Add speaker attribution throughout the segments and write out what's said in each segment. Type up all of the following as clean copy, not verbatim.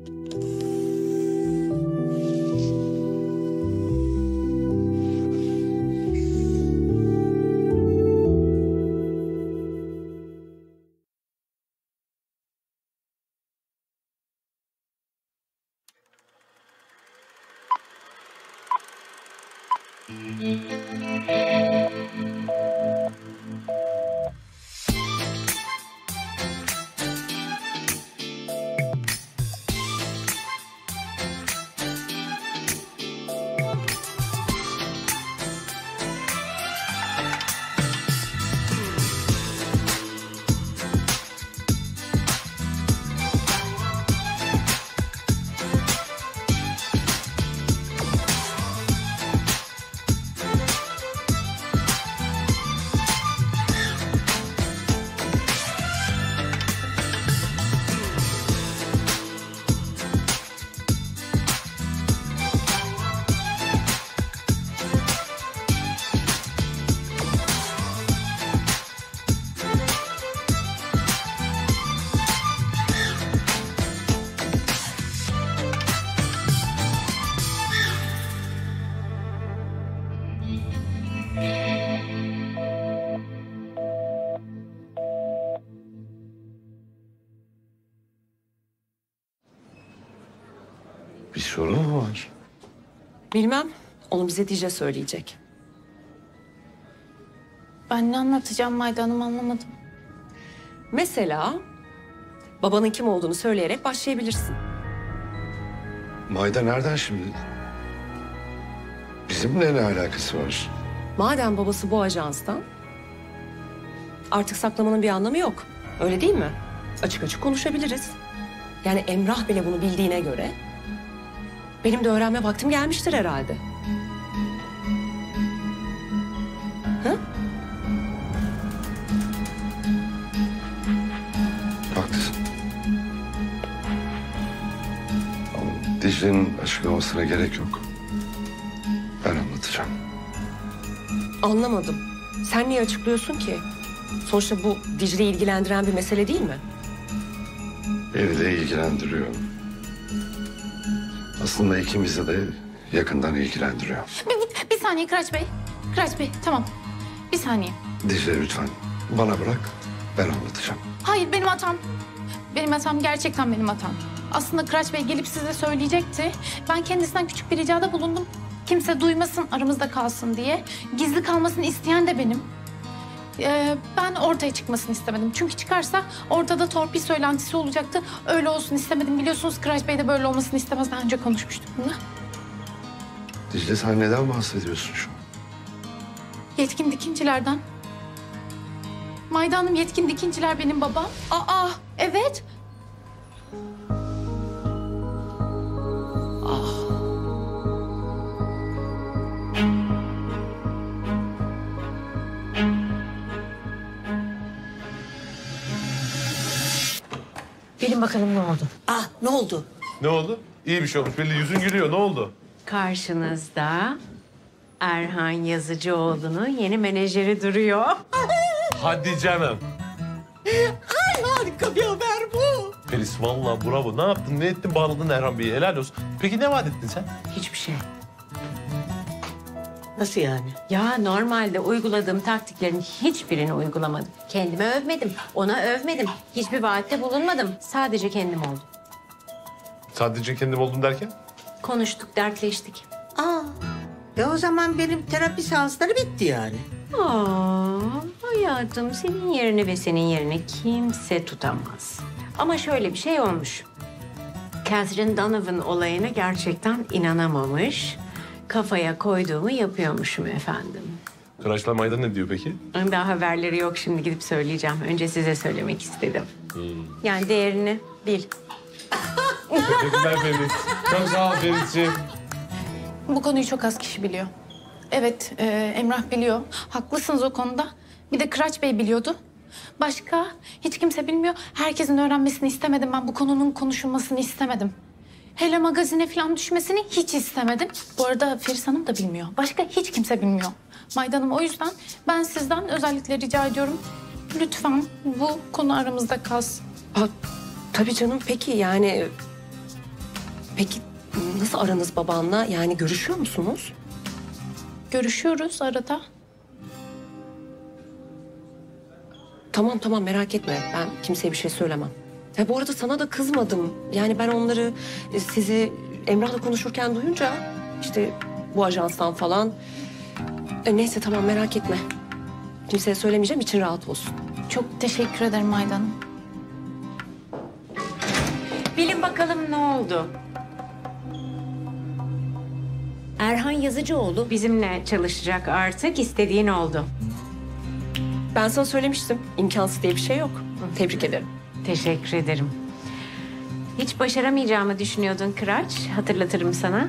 Speaker 1: Bir sorun mu var?
Speaker 2: Bilmem. Onu bize Dicle söyleyecek.
Speaker 3: Ben ne anlatacağım Mayda Hanım anlamadım.
Speaker 2: Mesela babanın kim olduğunu söyleyerek başlayabilirsin.
Speaker 1: Mayda nereden şimdi? Bizimle ne alakası var?
Speaker 2: Madem babası bu ajanstan, artık saklamanın bir anlamı yok. Öyle değil mi? Açık açık konuşabiliriz. Yani Emrah bile bunu bildiğine göre benim de öğrenme vaktim gelmiştir herhalde. Hı?
Speaker 1: Haklısın. Ama Dicle'nin açıklamasına gerek yok. Ben anlatacağım.
Speaker 2: Anlamadım. Sen niye açıklıyorsun ki? Sonuçta bu Dicle'yi ilgilendiren bir mesele değil mi?
Speaker 1: Beni de ilgilendiriyor. Aslında ikimizi de yakından ilgilendiriyor.
Speaker 3: Bir saniye Kıraç Bey. Kıraç Bey tamam. Bir saniye.
Speaker 1: Dicle lütfen bana bırak, ben anlatacağım.
Speaker 3: Hayır benim hatam. Benim hatam gerçekten benim hatam. Aslında Kıraç Bey gelip size söyleyecekti. Ben kendisinden küçük bir ricada bulundum. Kimse duymasın, aramızda kalsın diye. Gizli kalmasını isteyen de benim. Ben ortaya çıkmasını istemedim. Çünkü çıkarsa ortada torpil söylentisi olacaktı. Öyle olsun istemedim. Biliyorsunuz Kıraç Bey de böyle olmasını istemez. Daha önce konuşmuştuk bunu.
Speaker 1: Dicle sen neden bahsediyorsun şu an?
Speaker 3: Yetkin dikincilerden. Mayda Hanım yetkin dikinciler benim babam.
Speaker 2: Aa!
Speaker 3: Evet.
Speaker 4: Bilin bakalım ne oldu?
Speaker 5: Ah ne oldu?
Speaker 6: Ne oldu? İyi bir şey olmuş. Belli yüzün gülüyor. Ne oldu?
Speaker 4: Karşınızda Erhan Yazıcıoğlu'nun yeni menajeri duruyor.
Speaker 6: Hadi canım.
Speaker 5: Ay harika bir haber bu.
Speaker 6: Feris vallahi bravo. Ne yaptın? Ne ettin? Bağladın Erhan Bey'i. Helal olsun. Peki ne vaat ettin sen?
Speaker 4: Hiçbir şey.
Speaker 5: Nasıl yani?
Speaker 4: Ya normalde uyguladığım taktiklerin hiçbirini uygulamadım. Kendimi övmedim, ona övmedim. Hiçbir vaatte bulunmadım. Sadece kendim oldum.
Speaker 6: Sadece kendim oldum derken?
Speaker 4: Konuştuk, dertleştik.
Speaker 5: Aa, o zaman benim terapi seansları bitti yani.
Speaker 4: Aa, hayatım senin yerini ve senin yerini kimse tutamaz. Ama şöyle bir şey olmuş. Catherine Donovan olayına gerçekten inanamamış. Kafaya koyduğumu yapıyormuşum efendim.
Speaker 6: Kıraçla Mayda ne diyor peki?
Speaker 4: Daha haberleri yok, şimdi gidip söyleyeceğim. Önce size söylemek istedim. Yani değerini bil.
Speaker 6: Teşekkürler Feris. Çok sağ ol Feris'ciğim.
Speaker 3: Bu konuyu çok az kişi biliyor. Evet, Emrah biliyor. Haklısınız o konuda. Bir de Kıraç Bey biliyordu. Başka hiç kimse bilmiyor. Herkesin öğrenmesini istemedim. Ben bu konunun konuşulmasını istemedim. Hele magazine falan düşmesini hiç istemedim. Bu arada Feris Hanım da bilmiyor. Başka hiç kimse bilmiyor. Mayda Hanım o yüzden ben sizden özellikle rica ediyorum. Lütfen bu konu aramızda kalsın.
Speaker 2: Tabii canım, peki yani Peki nasıl aranız babanla? Yani görüşüyor musunuz?
Speaker 3: Görüşüyoruz arada.
Speaker 2: Tamam merak etme. Ben kimseye bir şey söylemem. Ve bu arada sana da kızmadım. Yani ben onları sizi Emrah'la konuşurken duyunca işte bu ajanstan falan. Neyse tamam merak etme. Kimseye söylemeyeceğim, için rahat olsun.
Speaker 3: Çok teşekkür ederim Aydan Hanım.
Speaker 4: Bilin bakalım ne oldu? Erhan Yazıcıoğlu bizimle çalışacak artık. İstediğin oldu.
Speaker 2: Ben sana söylemiştim. İmkansız diye bir şey yok. Tebrik ederim.
Speaker 4: Teşekkür ederim. Hiç başaramayacağımı düşünüyordun Kıraç. Hatırlatırım sana.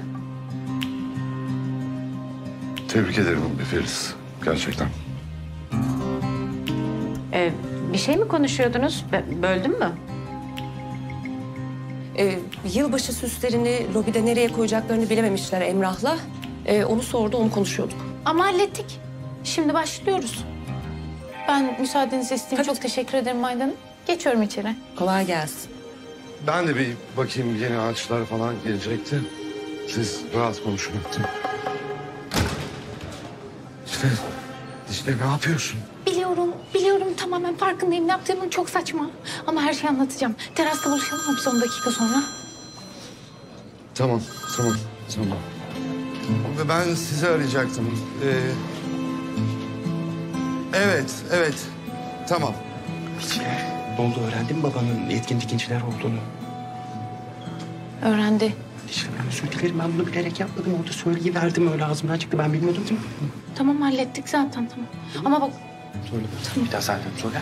Speaker 1: Tebrik ederim Feriz. Gerçekten.
Speaker 4: Bir şey mi konuşuyordunuz? Böldüm mü?
Speaker 2: Yılbaşı süslerini lobide nereye koyacaklarını bilememişler Emrah'la. Onu sordu, onu konuşuyorduk.
Speaker 3: Ama hallettik. Şimdi başlıyoruz. Ben müsaadenizi isteyeyim. Çok teşekkür ederim Aydan Hanım. Geçiyorum içeri.
Speaker 2: Kolay gelsin.
Speaker 1: Ben de bir bakayım, yeni ağaçlar falan gelecekti. Siz rahat konuşun. İşte ne yapıyorsun?
Speaker 3: Biliyorum tamamen farkındayım. Ne yaptığımın çok saçma. Ama her şeyi anlatacağım. Terasta buluşalım mı biz 10 dakika sonra?
Speaker 1: Tamam. Ve ben sizi arayacaktım. Evet. Tamam.
Speaker 7: Ne oldu, öğrendin mi babanın etkinlikçiler olduğunu?
Speaker 3: Öğrendi.
Speaker 7: İşte özür dilerim, ben bunu bilerek yapmadım. Orada söyleyiverdim, öyle ağzımdan çıktı. Ben bilmiyordum değil mi?
Speaker 3: Tamam hallettik zaten tamam. Ama bak
Speaker 7: Söyle. Bir daha zaten söyle.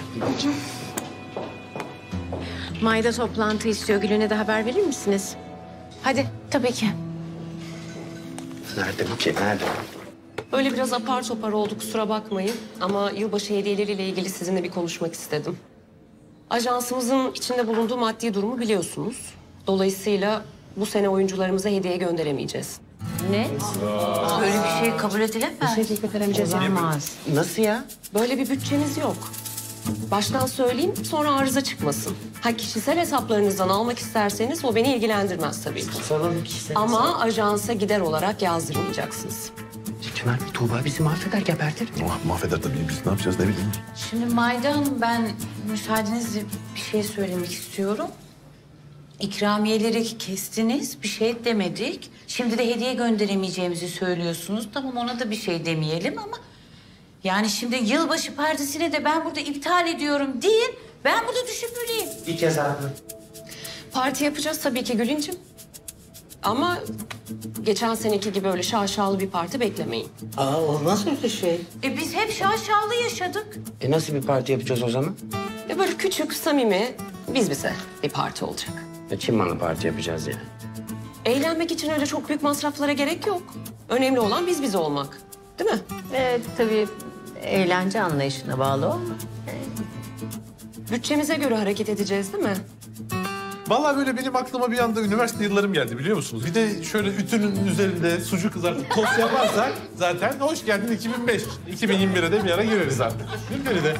Speaker 4: Mayda toplantı istiyor. Gül'üne de haber verir misiniz? Hadi.
Speaker 3: tabii ki.
Speaker 7: Nerede bu ki, nerede?
Speaker 2: Öyle biraz apar topar oldu, kusura bakmayın. Ama yılbaşı hediyeleriyle ilgili sizinle bir konuşmak istedim. Ajansımızın içinde bulunduğu maddi durumu biliyorsunuz. Dolayısıyla bu sene oyuncularımıza hediye gönderemeyeceğiz.
Speaker 4: Ne?
Speaker 8: Böyle bir şey kabul edilemez.
Speaker 4: Olamaz.
Speaker 7: Nasıl ya?
Speaker 2: Böyle bir bütçemiz yok. Baştan söyleyeyim, sonra arıza çıkmasın. Ha, kişisel hesaplarınızdan almak isterseniz o beni ilgilendirmez tabii ki.
Speaker 7: Soralım kişisel.
Speaker 2: Ama ajansa gider olarak yazdırmayacaksınız.
Speaker 7: Çınar, Tuğba bizi mahveder, gebertir.
Speaker 6: Mahveder tabii. Biz ne yapacağız, ne bileyim.
Speaker 8: Şimdi Mayda Hanım, ben müsaadenizle bir şey söylemek istiyorum. İkramiyeleri kestiniz, bir şey demedik. Şimdi de hediye gönderemeyeceğimizi söylüyorsunuz. Tamam, ona da bir şey demeyelim ama... Yani şimdi yılbaşı partisine de ben burada iptal ediyorum değil. Ben burada düşünmeliyim.
Speaker 7: Bir kez abi.
Speaker 2: Parti yapacağız tabii ki Gülüncüm. Ama geçen seneki gibi öyle şaşalı bir parti beklemeyin.
Speaker 7: Olmaz öyle şey.
Speaker 8: Biz hep şaşalı yaşadık.
Speaker 7: Nasıl bir parti yapacağız o zaman?
Speaker 2: Böyle küçük, samimi, biz bize bir parti olacak.
Speaker 7: Çin malı parti yapacağız yani.
Speaker 2: Eğlenmek için öyle çok büyük masraflara gerek yok. Önemli olan biz bize olmak. Değil mi?
Speaker 8: Tabii eğlence anlayışına bağlı o.
Speaker 2: Bütçemize göre hareket edeceğiz değil mi?
Speaker 6: Vallahi böyle benim aklıma bir anda üniversite yıllarım geldi biliyor musunuz? Bir de şöyle ütünün üzerinde sucuk kızartıp tost yaparsak zaten hoş geldin 2005. 2021'e de bir ara gireriz artık. Değil mi de?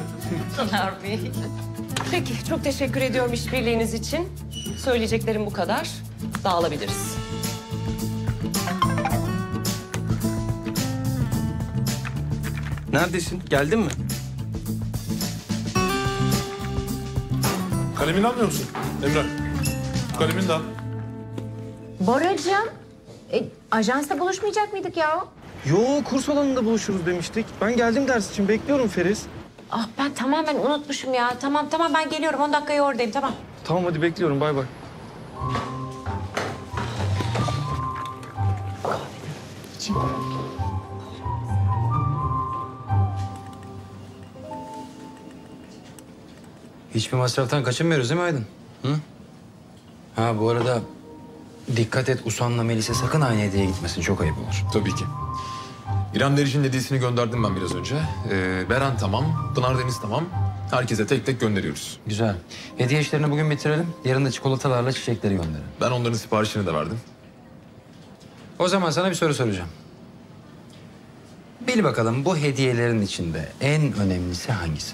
Speaker 2: Peki, çok teşekkür ediyorum işbirliğiniz için. Söyleyeceklerim bu kadar. Dağılabiliriz.
Speaker 9: Neredesin? Geldin mi?
Speaker 6: Kalemini almıyor musun Emrah? Kalemini de al.
Speaker 4: Boracığım, ajansta buluşmayacak mıydık ya?
Speaker 9: Yo, kurs alanında buluşuruz demiştik. Ben geldim ders için. Bekliyorum Feriz.
Speaker 4: Ah, ben tamamen unutmuşum ya. Tamam ben geliyorum. 10 dakikaya oradayım, tamam.
Speaker 9: Tamam hadi bekliyorum. Bay bay.
Speaker 10: Hiçbir masraftan kaçınmıyoruz değil mi Aydın? Hı? Ha bu arada dikkat et, Usan'la Melis'e sakın aynı hediye gitmesin. Çok ayıp olur.
Speaker 11: Tabii ki. İrem Derici'nin hediyesini gönderdim ben biraz önce. Beren tamam, Pınar Deniz tamam. Herkese tek tek gönderiyoruz.
Speaker 10: Güzel. Hediye işlerini bugün bitirelim. Yarın da çikolatalarla çiçekleri gönderin.
Speaker 11: Ben onların siparişini de verdim.
Speaker 10: O zaman sana bir soru soracağım. Bil bakalım bu hediyelerin içinde en önemlisi hangisi?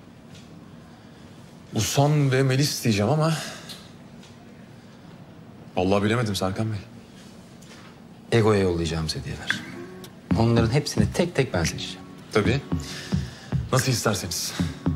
Speaker 11: Usan ve Melis diyeceğim ama... Vallahi bilemedim Serkan Bey.
Speaker 10: Ego'ya yollayacağım hediyeler. Onların hepsini tek tek ben seçeceğim.
Speaker 11: Tabii. Nasıl isterseniz.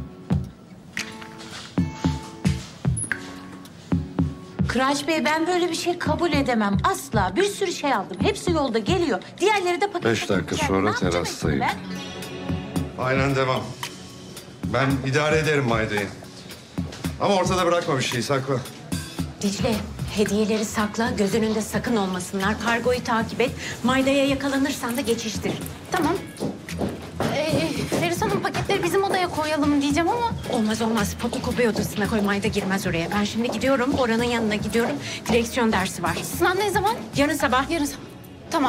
Speaker 8: Kıraç Bey ben böyle bir şey kabul edemem asla. Bir sürü şey aldım. Hepsi yolda geliyor. Diğerleri de paket
Speaker 1: 5 dakika sonra terastayım. Aynen devam. Ben idare ederim Mayda'yı. Ama ortada bırakma bir şey, sakla.
Speaker 4: Dicle, hediyeleri sakla, göz önünde sakın olmasınlar. Kargoyu takip et, Mayda'ya yakalanırsan da geçiştir.
Speaker 3: Tamam. Feris Hanım paketleri bizim odaya koyalım diyeceğim ama...
Speaker 4: Olmaz olmaz, fotokopi odasına koy, Mayda girmez oraya. Ben şimdi gidiyorum, oranın yanına gidiyorum. Direksiyon dersi var.
Speaker 3: Sınav ne zaman?
Speaker 4: Yarın sabah.
Speaker 3: Yarın sabah. Tamam.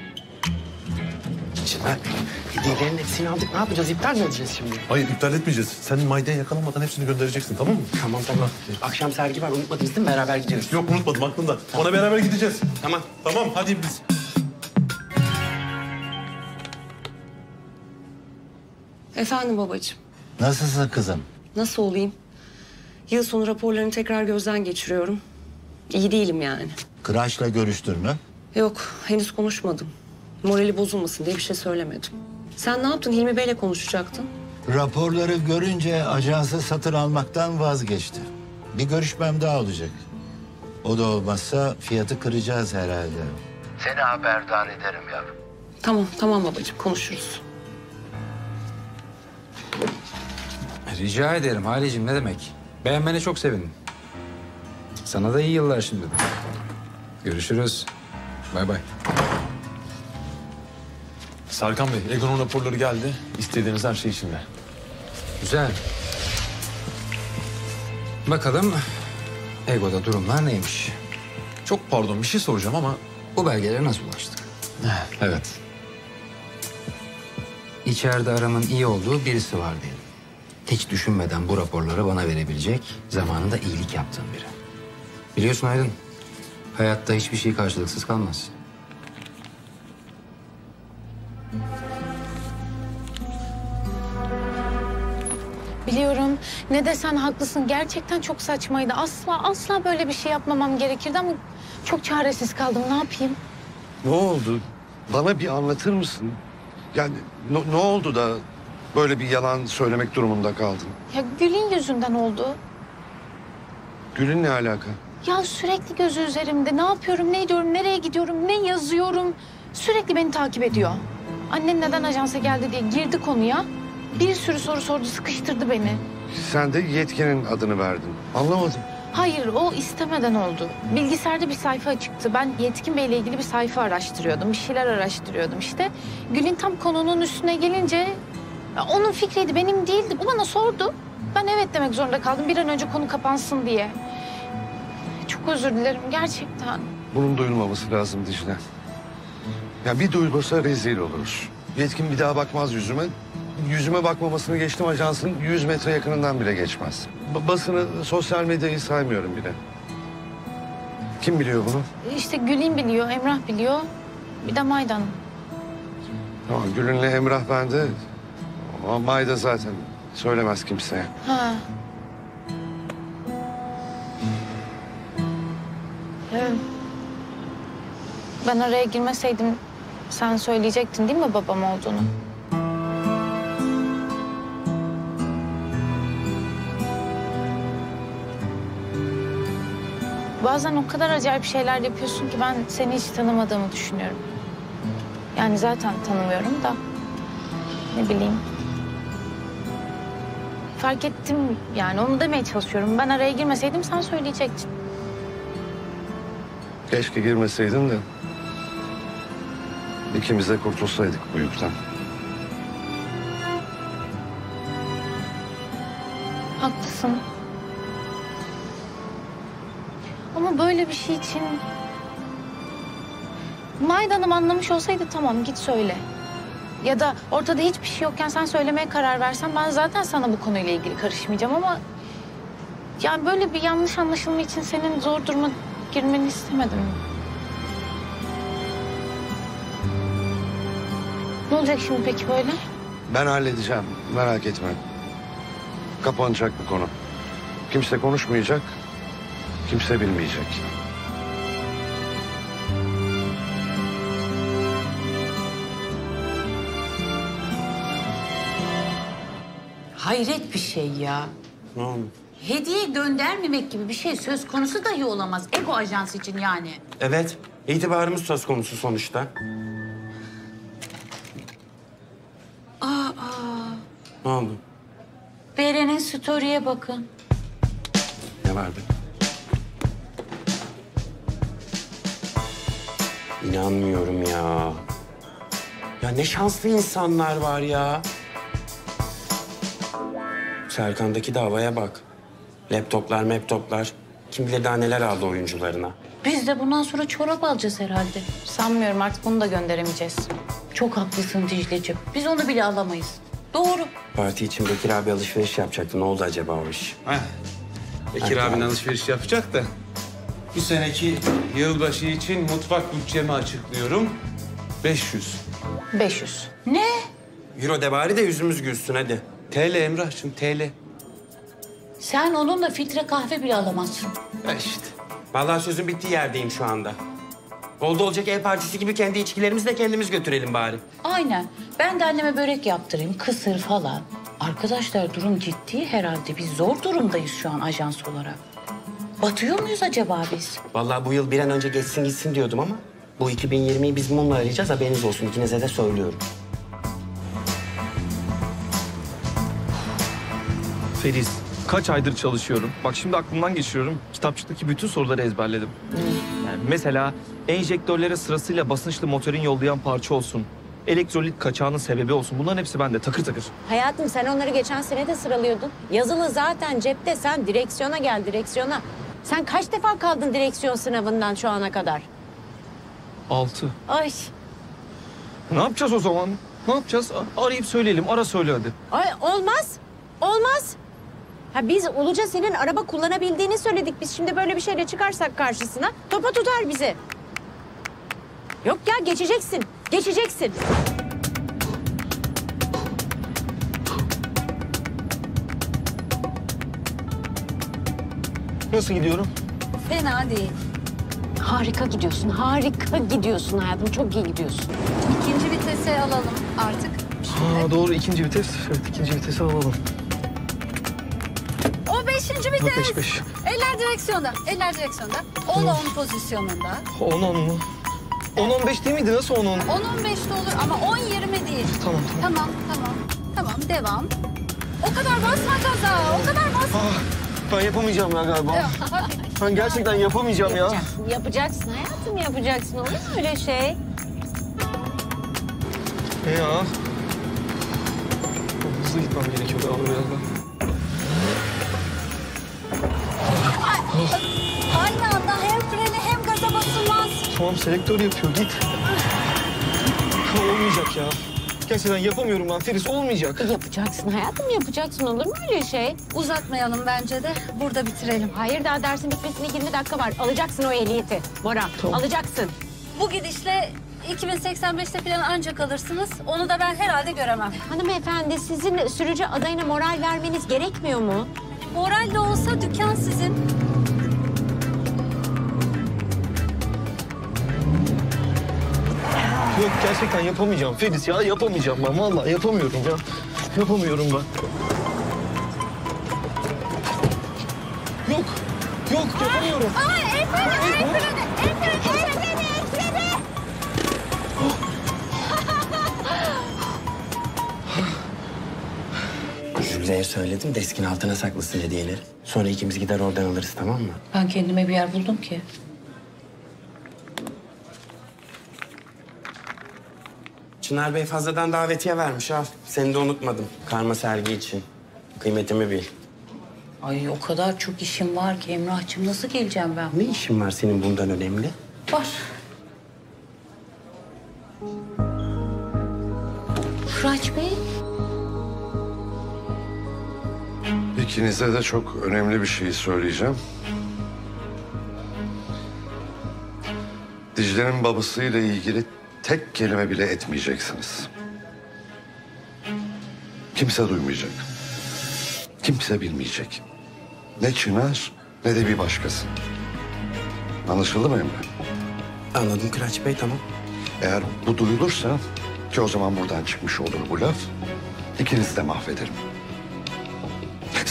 Speaker 7: Çınar, hediyelerin hepsini aldık. Ne yapacağız? İptal mi edeceğiz şimdi?
Speaker 6: Hayır iptal etmeyeceğiz. Sen Mayda'ya yakalanmadan hepsini göndereceksin, tamam mı?
Speaker 7: Tamam. Akşam sergi var. Unutmadınız değil mi? Beraber gidiyoruz.
Speaker 6: Yok unutmadım aklımda. Ona beraber gideceğiz.
Speaker 7: Tamam.
Speaker 6: Tamam hadi biz.
Speaker 2: Efendim babacığım.
Speaker 12: Nasılsın kızım?
Speaker 2: Nasıl olayım? Yıl sonu raporlarını tekrar gözden geçiriyorum. İyi değilim yani.
Speaker 12: Kıraç'la görüştün mü?
Speaker 2: Yok, henüz konuşmadım. Morali bozulmasın diye bir şey söylemedim. Sen ne yaptın? Hilmi Bey'le konuşacaktın.
Speaker 12: Raporları görünce ajansı satın almaktan vazgeçti. Bir görüşmem daha olacak. O da olmazsa fiyatı kıracağız herhalde. Seni haberdar ederim yavrum.
Speaker 2: Tamam babacığım, konuşuruz.
Speaker 10: Rica ederim Halicim, ne demek? Beğenmene çok sevindim. Sana da iyi yıllar şimdi. Görüşürüz. Bay bay.
Speaker 11: Serkan Bey, Egon'un raporları geldi. İstediğiniz her şey içinde.
Speaker 10: Güzel. Bakalım Ego'da durumlar neymiş?
Speaker 11: Çok pardon, bir şey soracağım ama...
Speaker 10: Bu belgelere nasıl ulaştık?
Speaker 11: Evet.
Speaker 10: İçeride aramın iyi olduğu birisi var diyelim. Hiç düşünmeden bu raporları bana verebilecek, zamanında iyilik yaptığım biri. Biliyorsun Aydın, hayatta hiçbir şey karşılıksız kalmaz.
Speaker 3: Biliyorum. Ne desen haklısın. Gerçekten çok saçmaydı. Asla böyle bir şey yapmamam gerekirdi ama çok çaresiz kaldım. Ne yapayım?
Speaker 1: Ne oldu? Bana bir anlatır mısın? Yani ne oldu da böyle bir yalan söylemek durumunda kaldın?
Speaker 3: Ya Gül'ün yüzünden oldu.
Speaker 1: Gül'ün ne alaka?
Speaker 3: Ya sürekli gözü üzerimde. Ne yapıyorum, ne ediyorum, nereye gidiyorum, ne yazıyorum. Sürekli beni takip ediyor. Annen neden ajansa geldi diye girdi konuya. Bir sürü soru sordu, sıkıştırdı beni.
Speaker 1: Sen de yetkinin adını verdin. Anlamadım.
Speaker 3: Hayır, o istemeden oldu. Bilgisayarda bir sayfa açıktı. Ben Yetkin Bey'le ilgili bir sayfa araştırıyordum. Bir şeyler araştırıyordum işte. Gül'ün tam konunun üstüne gelince... onun fikriydi, benim değildi. Bu bana sordu. Ben evet demek zorunda kaldım. Bir an önce konu kapansın diye. Çok özür dilerim gerçekten.
Speaker 1: Bunun duyulmaması lazım Dicle. Ya bir duyulursa rezil oluruz. Yetkin bir daha bakmaz yüzüme. Yüzüme bakmamasını geçtim, ajansın 100 metre yakınından bile geçmez. Basını, sosyal medyayı saymıyorum bile. Kim biliyor bunu?
Speaker 3: İşte Gül'ün biliyor, Emrah biliyor. Bir de Maydan.
Speaker 1: Tamam, Gül'ünle Emrah bende. Ama Mayda zaten söylemez kimseye.
Speaker 3: Ha. Ben araya girmeseydim sen söyleyecektin değil mi babam olduğunu? Bazen o kadar acayip şeyler yapıyorsun ki ben seni hiç tanımadığımı düşünüyorum. Yani zaten tanımıyorum da ne bileyim. Fark ettim yani onu demeye çalışıyorum. Ben araya girmeseydim sen söyleyecektin.
Speaker 1: Keşke girmeseydin de ikimiz de kurtulsaydık bu yükten.
Speaker 3: Haklısın. Ama böyle bir şey için... Maydan'ım anlamış olsaydı tamam git söyle. Ya da ortada hiçbir şey yokken sen söylemeye karar versen ben zaten sana bu konuyla ilgili karışmayacağım ama... Yani böyle bir yanlış anlaşılma için senin zor duruma girmeni istemedim. Ne olacak şimdi peki böyle?
Speaker 1: Ben halledeceğim, merak etme. Kapanacak bu konu. Kimse konuşmayacak, kimse bilmeyecek.
Speaker 8: hayret bir şey ya.
Speaker 7: Ne oldu?
Speaker 8: Hediye göndermemek gibi bir şey söz konusu dahi olamaz. Ego Ajans için yani.
Speaker 7: Evet, itibarımız söz konusu sonuçta. Ne oldu?
Speaker 8: Beren'in story'e bakın.
Speaker 7: Ne vardı? İnanmıyorum ya. Ya ne şanslı insanlar var ya. Serkan'daki davaya bak. Laptoplar. Kim bilir daha neler aldı oyuncularına.
Speaker 8: Biz de bundan sonra çorap alacağız herhalde.
Speaker 3: Sanmıyorum, artık bunu da gönderemeyeceğiz.
Speaker 8: Çok haklısın Dicle'ciğim. Biz onu bile alamayız. Doğru.
Speaker 7: Parti için Bekir abi alışveriş yapacaktı. Ne oldu acaba o iş?
Speaker 13: Bekir abinin alışveriş yapacak da bu seneki yılbaşı için mutfak bütçemi açıklıyorum. 500.
Speaker 3: 500.
Speaker 8: Ne?
Speaker 7: Euro de bari de yüzümüz gülsün hadi.
Speaker 13: TL Emrah'cığım, TL.
Speaker 8: Sen onunla filtre kahve bile alamazsın.
Speaker 7: İşte. Vallahi sözün bittiği yerdeyim şu anda. Oldu olacak ev partisi gibi kendi içkilerimizi de kendimiz götürelim bari.
Speaker 8: Aynen. Ben de anneme börek yaptırayım, kısır falan. Arkadaşlar durum ciddi herhalde. Biz zor durumdayız şu an ajans olarak. Batıyor muyuz acaba biz?
Speaker 7: Vallahi bu yıl bir an önce geçsin gitsin diyordum ama... ...bu 2020'yi biz mumla arayacağız, haberiniz olsun. İkinize de söylüyorum.
Speaker 9: Feriz, kaç aydır çalışıyorum. Bak şimdi aklımdan geçiriyorum. Kitapçıktaki bütün soruları ezberledim. Yani mesela enjektörlere sırasıyla basınçlı motorin yollayan parça olsun. Elektrolit kaçağının sebebi olsun. Bunların hepsi bende takır takır.
Speaker 4: Hayatım sen onları geçen sene de sıralıyordun. Yazılı zaten cepte, sen direksiyona gel, direksiyona. Sen kaç defa kaldın direksiyon sınavından şu ana kadar?
Speaker 9: 6.
Speaker 4: Ay.
Speaker 9: Ne yapacağız o zaman? Ne yapacağız? Arayıp söyleyelim. Ara söyle hadi.
Speaker 4: Ay olmaz. Olmaz. Ha biz Uluca senin araba kullanabildiğini söyledik. Biz şimdi böyle bir şeyle çıkarsak karşısına topa tutar bizi. Yok ya geçeceksin. Geçeceksin.
Speaker 9: Nasıl gidiyorum?
Speaker 14: Fena değil.
Speaker 4: Harika gidiyorsun. Harika gidiyorsun hayatım. Çok iyi gidiyorsun.
Speaker 14: İkinci vitese alalım artık.
Speaker 9: Ha, doğru ikinci vites. Evet ikinci vitesi alalım.
Speaker 14: O 5. vites.
Speaker 9: 5.
Speaker 14: Eller direksiyonda. Eller direksiyonda. 10-10 pozisyonunda.
Speaker 9: 10-10 mu? 10-15 değil miydi? Nasıl 10-10?
Speaker 14: 10-15 de olur ama 10-20 değil.
Speaker 9: Tamam.
Speaker 14: Tamam, devam. O kadar basma gaza, o kadar basma.
Speaker 9: Ben yapamayacağım ya galiba. Ben gerçekten yapamayacağım ya.
Speaker 4: Yapacaksın hayatım, yapacaksın. Olur mu öyle şey?
Speaker 9: Ne ya? Çok hızlı gitmem gerekiyor galiba birazdan.
Speaker 14: Aynı anda hem freni hem gaza basılmaz.
Speaker 9: Tamam selektör yapıyor git. Olmayacak ya. Gerçekten yapamıyorum ben Feriz, olmayacak.
Speaker 4: Yapacaksın hayatım, yapacaksın. Olur mu öyle şey?
Speaker 14: Uzatmayalım bence de. Burada bitirelim.
Speaker 4: Hayır, daha dersin bitmesine 20 dakika var. Alacaksın o ehliyeti Bora. Tamam. Alacaksın.
Speaker 14: Bu gidişle 2085'te falan ancak alırsınız. Onu da ben herhalde göremem.
Speaker 4: Hanımefendi, sizin sürücü adayına moral vermeniz gerekmiyor mu?
Speaker 14: Moral de olsa dükkan sizin.
Speaker 9: Yok gerçekten yapamayacağım Feriz ya, yapamayacağım ben. Vallahi yapamıyorum ya. Yapamıyorum ben. Yok yapamıyorum.
Speaker 14: El freni.
Speaker 7: Jülide'ye söyledim, deskin altına saklasın hediyeleri. Sonra ikimiz gider oradan alırız, tamam mı?
Speaker 8: Ben kendime bir yer buldum ki.
Speaker 7: Çınar Bey fazladan davetiye vermiş, al. Seni de unutmadım. Karma sergi için. Kıymetimi bil.
Speaker 8: Ay o kadar çok işim var ki Emrah'cığım, nasıl geleceğim ben?
Speaker 7: Ne işin var senin bundan önemli?
Speaker 8: Var. Kıraç Bey.
Speaker 1: İkinize de çok önemli bir şey söyleyeceğim. Dicle'nin babasıyla ilgili tek kelime bile etmeyeceksiniz. Kimse duymayacak. Kimse bilmeyecek. Ne Çınar ne de bir başkası. Anlaşıldı mı Emre?
Speaker 7: Anladım Kıraç Bey, tamam.
Speaker 1: Eğer bu duyulursa ki o zaman buradan çıkmış olur bu laf, ikinizi de mahvederim.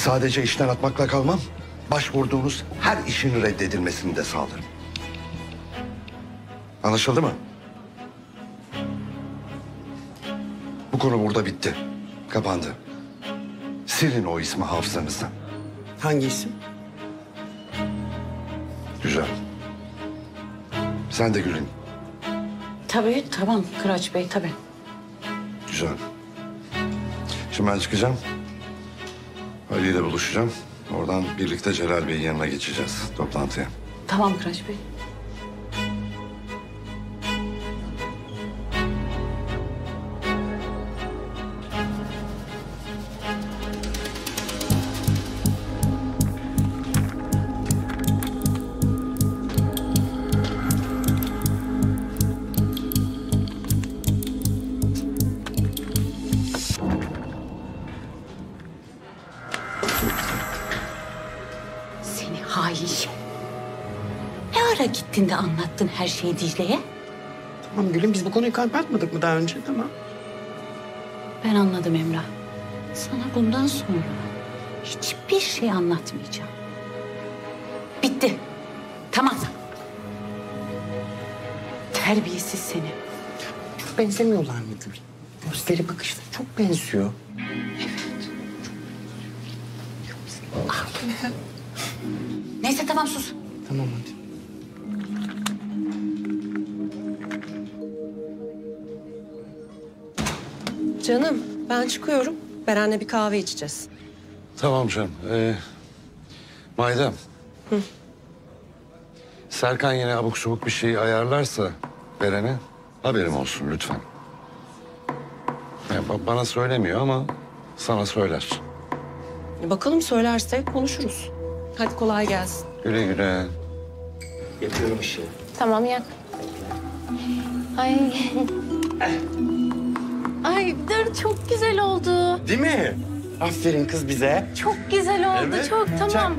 Speaker 1: Sadece işten atmakla kalmam. Başvurduğunuz her işin reddedilmesini de sağlarım. Anlaşıldı mı? Bu konu burada bitti. Kapandı. Silin o ismi hafızanızdan.
Speaker 7: Hangi isim?
Speaker 1: Güzel. Sen de Gül'ün.
Speaker 8: Tabii tamam Kıraç Bey tabii.
Speaker 1: Güzel. Şimdi ben çıkacağım. Ali ile buluşacağım. Oradan birlikte Celal Bey'in yanına geçeceğiz toplantıya.
Speaker 8: Tamam Kıraç Bey. Seni hain. Ne ara gittin de anlattın her şeyi Dicle'ye?
Speaker 7: Tamam Gül'üm, biz bu konuyu kapatmadık mı daha önce? Tamam.
Speaker 8: Ben anladım Emrah. Sana bundan sonra hiçbir şey anlatmayacağım. Bitti. Tamam. Terbiyesiz seni.
Speaker 7: Çok benzemiyorlar mıydı? Gözleri, bakışları çok benziyor.
Speaker 8: Neyse tamam sus.
Speaker 7: Tamam hadi.
Speaker 2: Canım ben çıkıyorum. Beren'le bir kahve içeceğiz.
Speaker 1: Tamam canım. Maydem.
Speaker 2: Hı.
Speaker 1: Serkan yine abuk subuk bir şey ayarlarsa Beren'e haberim olsun lütfen. Yani bana söylemiyor ama sana söyler.
Speaker 2: Bakalım söylerse konuşuruz. Hadi kolay gelsin.
Speaker 1: Güle güle.
Speaker 7: Yapıyorum işi.
Speaker 3: Tamam yak. Ay. Ay dur çok güzel oldu.
Speaker 7: Değil mi? Aferin kız bize.
Speaker 3: Çok güzel oldu
Speaker 7: Evet.
Speaker 3: çok tamam.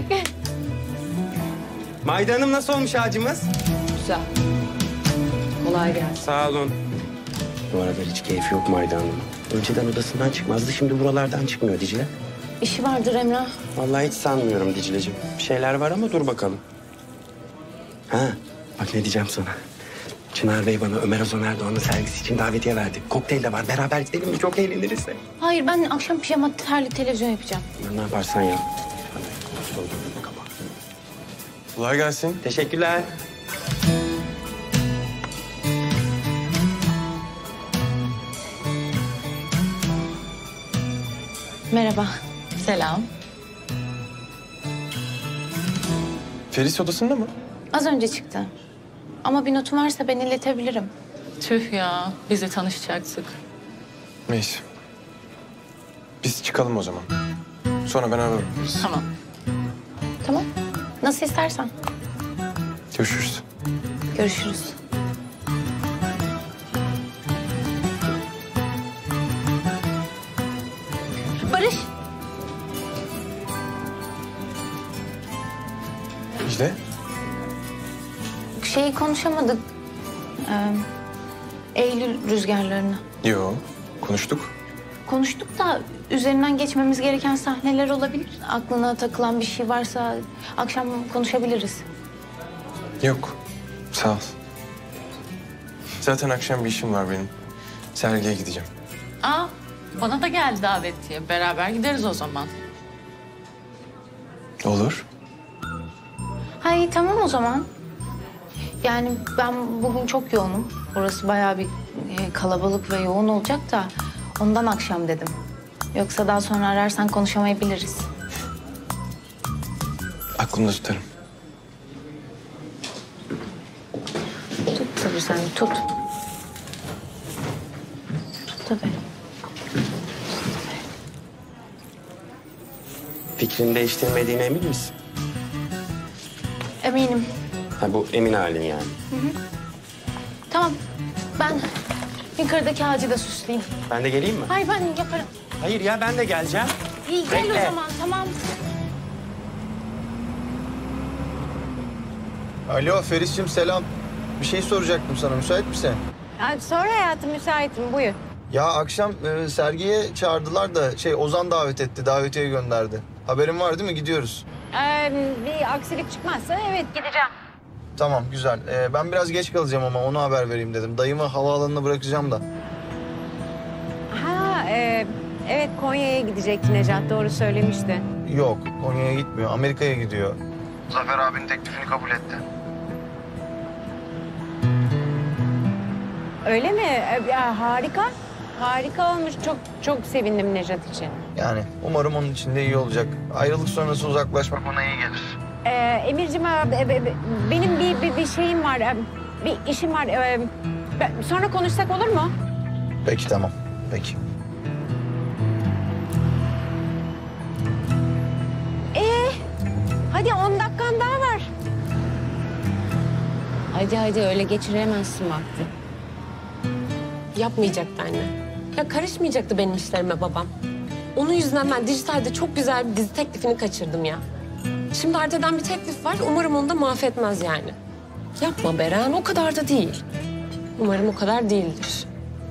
Speaker 7: Mayda Hanım nasıl olmuş ağacımız?
Speaker 2: Güzel. Kolay gelsin.
Speaker 7: Sağ olun. Bu aralar hiç keyfi yok Mayda Hanım. Önceden odasından çıkmazdı, şimdi buralardan çıkmıyor Dicle.
Speaker 3: İşi vardır Emrah.
Speaker 7: Vallahi hiç sanmıyorum Dicle'cim. Bir şeyler var ama dur bakalım. Ha, bak ne diyeceğim sana. Çınar Bey bana Ömer Ozan Erdoğan'ın sergisi için davetiye verdi. Kokteyl de var, beraber gidelim mi? Çok eğleniriz de.
Speaker 3: Hayır ben akşam pijama terli televizyon yapacağım.
Speaker 7: Ne yaparsan yap.
Speaker 13: Kolay gelsin.
Speaker 7: Teşekkürler.
Speaker 3: Merhaba. Selam.
Speaker 13: Feris odasında mı?
Speaker 3: Az önce çıktı. Ama bir notum varsa ben iletebilirim.
Speaker 15: Tüh ya, biz de tanışacaktık.
Speaker 13: Neyse. Biz çıkalım o zaman. Sonra ben ararım.
Speaker 15: Tamam.
Speaker 3: Tamam. Nasıl istersen.
Speaker 13: Görüşürüz.
Speaker 3: Görüşürüz. Barış.
Speaker 13: Dicle.
Speaker 3: Şeyi konuşamadık. Eylül rüzgarlarını.
Speaker 13: Yo, konuştuk.
Speaker 3: Konuştuk da üzerinden geçmemiz gereken sahneler olabilir. Aklına takılan bir şey varsa akşam konuşabiliriz.
Speaker 13: Yok, sağ ol. Zaten akşam bir işim var benim. Sergiye gideceğim.
Speaker 15: Aa, bana da geldi davetiye. Beraber gideriz o zaman.
Speaker 13: Olur.
Speaker 3: Hay tamam o zaman. Yani ben bugün çok yoğunum. Orası bayağı bir kalabalık ve yoğun olacak da ondan akşam dedim. Yoksa daha sonra ararsan konuşamayabiliriz.
Speaker 13: Aklımda tutarım.
Speaker 3: Tut tabii sen tut. Tut tabii.
Speaker 7: Fikrini değiştirmediğine emin misin?
Speaker 3: Eminim.
Speaker 7: Ha, bu emin halin yani.
Speaker 3: Hı hı. Tamam. Ben yukarıdaki ağacı da süsleyeyim.
Speaker 7: Ben de geleyim mi?
Speaker 3: Hayır ben yaparım.
Speaker 7: Hayır ya, ben de geleceğim.
Speaker 3: İyi gel
Speaker 7: Bekle.
Speaker 3: o zaman tamam.
Speaker 16: Alo Feris'cim selam. Bir şey soracaktım sana, müsait misin?
Speaker 4: Sonra hayatım müsaitim, buyur.
Speaker 16: Ya akşam sergiye çağırdılar da Ozan davet etti, davetiye gönderdi. Haberin var değil mi? Gidiyoruz.
Speaker 4: Bir aksilik çıkmazsa evet gideceğim.
Speaker 16: Tamam, güzel. Ben biraz geç kalacağım ama onu haber vereyim dedim. Dayımı havaalanına bırakacağım da.
Speaker 4: Evet Konya'ya gidecekti Necat, doğru söylemişti.
Speaker 16: Yok, Konya'ya gitmiyor. Amerika'ya gidiyor. Zafer abinin teklifini kabul etti.
Speaker 4: Öyle mi? Harika. Harika olmuş. Çok sevindim Necat için.
Speaker 16: Yani umarım onun için de iyi olacak. Ayrılık sonrası uzaklaşmak ona iyi gelir.
Speaker 4: Emir'cim benim bir şeyim var. Bir işim var. Sonra konuşsak olur mu?
Speaker 16: Peki, tamam. Peki.
Speaker 4: Hadi 10 dakikan daha var. Hadi öyle geçiremezsin vakti.
Speaker 2: Yapmayacaktı anne. Ya karışmayacaktı benim işlerime babam. Onun yüzünden ben dijitalde çok güzel bir dizi teklifini kaçırdım ya. Şimdi Arte'den bir teklif var. Umarım onu da mahvetmez yani. Yapma Beren, o kadar da değil. Umarım o kadar değildir.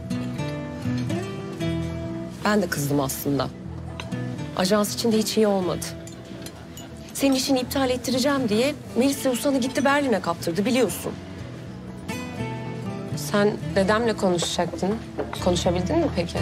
Speaker 2: Ben de kızdım aslında. Ajans için de hiç iyi olmadı. Senin işini iptal ettireceğim diye Melis'le Ustan'ı gitti Berlin'e kaptırdı biliyorsun. Sen dedemle konuşacaktın. Konuşabildin mi peki?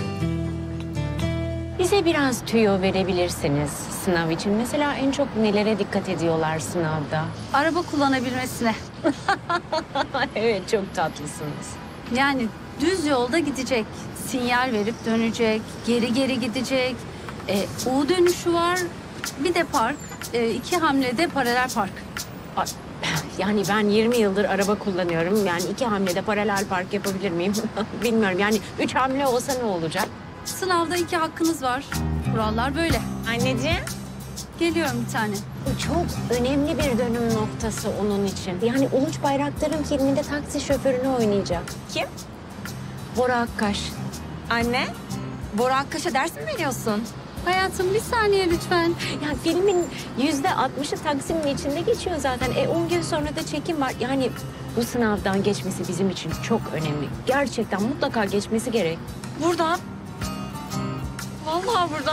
Speaker 4: Bize biraz tüyo verebilirsiniz sınav için. Mesela en çok nelere dikkat ediyorlar sınavda?
Speaker 14: Araba kullanabilmesine.
Speaker 4: Evet, çok tatlısınız.
Speaker 14: Yani düz yolda gidecek. Sinyal verip dönecek. Geri gidecek. U dönüşü var. Bir de park. 2 hamlede paralel park.
Speaker 4: Yani ben 20 yıldır araba kullanıyorum. Yani 2 hamlede paralel park yapabilir miyim? Bilmiyorum. Yani 3 hamle olsa ne olacak?
Speaker 14: Sınavda 2 hakkınız var. Kurallar böyle.
Speaker 4: Anneciğim.
Speaker 14: Geliyorum bir tane.
Speaker 4: Bu çok önemli bir dönüm noktası onun için. Yani Uluç Bayraktar'ın filminde taksi şoförünü oynayacak.
Speaker 2: Kim?
Speaker 4: Bora Akkaş.
Speaker 2: Anne, Bora Akkaş'a ders mi veriyorsun?
Speaker 14: Hayatım bir saniye lütfen.
Speaker 4: Ya filmin %60'ı Taksim'in içinde geçiyor zaten. 10 gün sonra da çekim var. Yani bu sınavdan geçmesi bizim için çok önemli. Gerçekten mutlaka geçmesi gerek.
Speaker 2: Burada. Vallahi burada.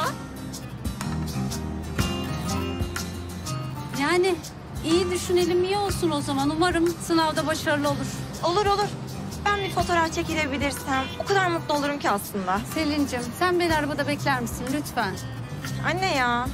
Speaker 14: Yani iyi düşünelim, iyi olsun o zaman. Umarım sınavda başarılı olur.
Speaker 17: Olur. Ben bir fotoğraf çekilebilirsem o kadar mutlu olurum ki aslında.
Speaker 14: Selin'cim sen beni arabada bekler misin lütfen?
Speaker 17: Anne ya.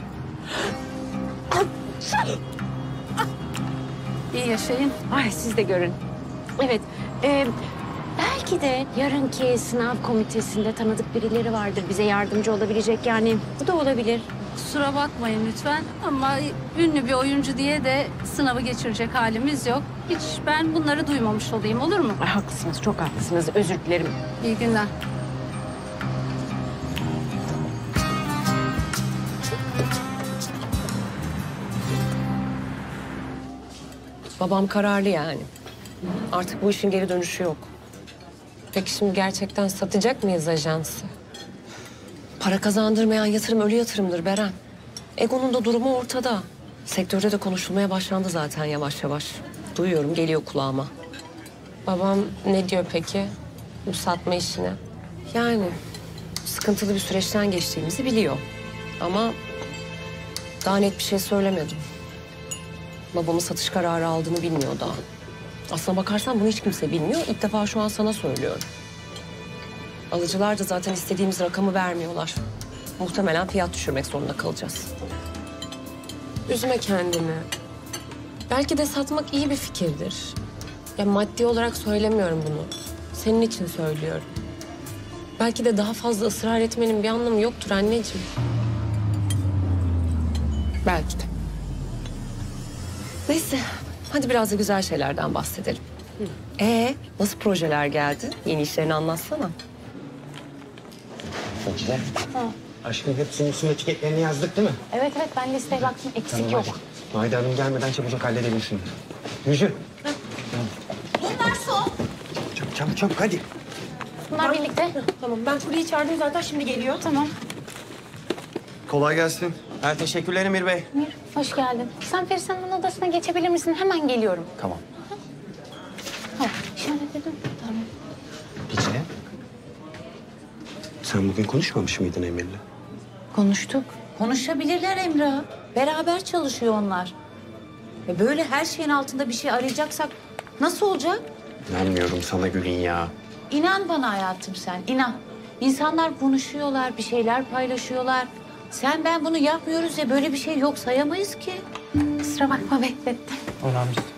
Speaker 14: İyi yaşayın.
Speaker 4: Ay siz de görün. Evet. Belki de yarınki sınav komitesinde tanıdık birileri vardır. Bize yardımcı olabilecek yani. Bu da olabilir.
Speaker 14: Kusura bakmayın lütfen ama ünlü bir oyuncu diye de sınavı geçirecek halimiz yok. Hiç ben bunları duymamış olayım, olur mu?
Speaker 4: Ay, haklısınız, çok haklısınız. Özür dilerim.
Speaker 14: İyi günler.
Speaker 2: Babam kararlı yani. Artık bu işin geri dönüşü yok. Peki şimdi gerçekten satacak mıyız ajansı? Para kazandırmayan yatırım ölü yatırımdır Beren. Ego'nun da durumu ortada. Sektörde de konuşulmaya başlandı zaten yavaş yavaş. Duyuyorum, geliyor kulağıma. Babam ne diyor peki bu satma işine? Yani sıkıntılı bir süreçten geçtiğimizi biliyor. Ama daha net bir şey söylemedim. Babamın satış kararı aldığını bilmiyor daha. Aslına bakarsan bunu hiç kimse bilmiyor. İlk defa şu an sana söylüyorum. Alıcılar da zaten istediğimiz rakamı vermiyorlar. Muhtemelen fiyat düşürmek zorunda kalacağız. Üzme kendini. Belki de satmak iyi bir fikirdir. Ya maddi olarak söylemiyorum bunu. Senin için söylüyorum. Belki de daha fazla ısrar etmenin bir anlamı yoktur anneciğim. Belki de. Neyse, hadi biraz da güzel şeylerden bahsedelim. Nasıl projeler geldi? Yeni işlerini anlatsana.
Speaker 7: Necile. Aşkım hepsinin üstüne etiketlerini yazdık değil mi?
Speaker 4: Evet ben listeye baktım. Eksik yok.
Speaker 7: Mahide Hanım gelmeden çabucak halledebilirsin. Yüzü.
Speaker 17: Bunlar son.
Speaker 7: Çabuk hadi.
Speaker 4: Bunlar birlikte.
Speaker 2: Tamam, ben Fulya'yı çağırdım zaten şimdi geliyor.
Speaker 4: Tamam.
Speaker 16: Kolay gelsin.
Speaker 7: Teşekkürler Emir Bey.
Speaker 4: Emir, hoş geldin. Sen Ferisa'nın odasına geçebilir misin? Hemen geliyorum.
Speaker 7: Tamam.
Speaker 4: İşaretledim. Tamam.
Speaker 7: Dicle. Sen bugün konuşmamış mıydın Emir'le?
Speaker 4: Konuştuk.
Speaker 8: Konuşabilirler Emrah. Beraber çalışıyor onlar. Böyle her şeyin altında bir şey arayacaksak nasıl olacak?
Speaker 7: İnanmıyorum sana Gül'ün ya.
Speaker 8: İnan bana hayatım sen, inan. İnsanlar konuşuyorlar, bir şeyler paylaşıyorlar. Sen ben bunu yapmıyoruz ya, böyle bir şey yok, sayamayız ki.
Speaker 3: Kusura bakma, beklettim.
Speaker 7: Önemli değil.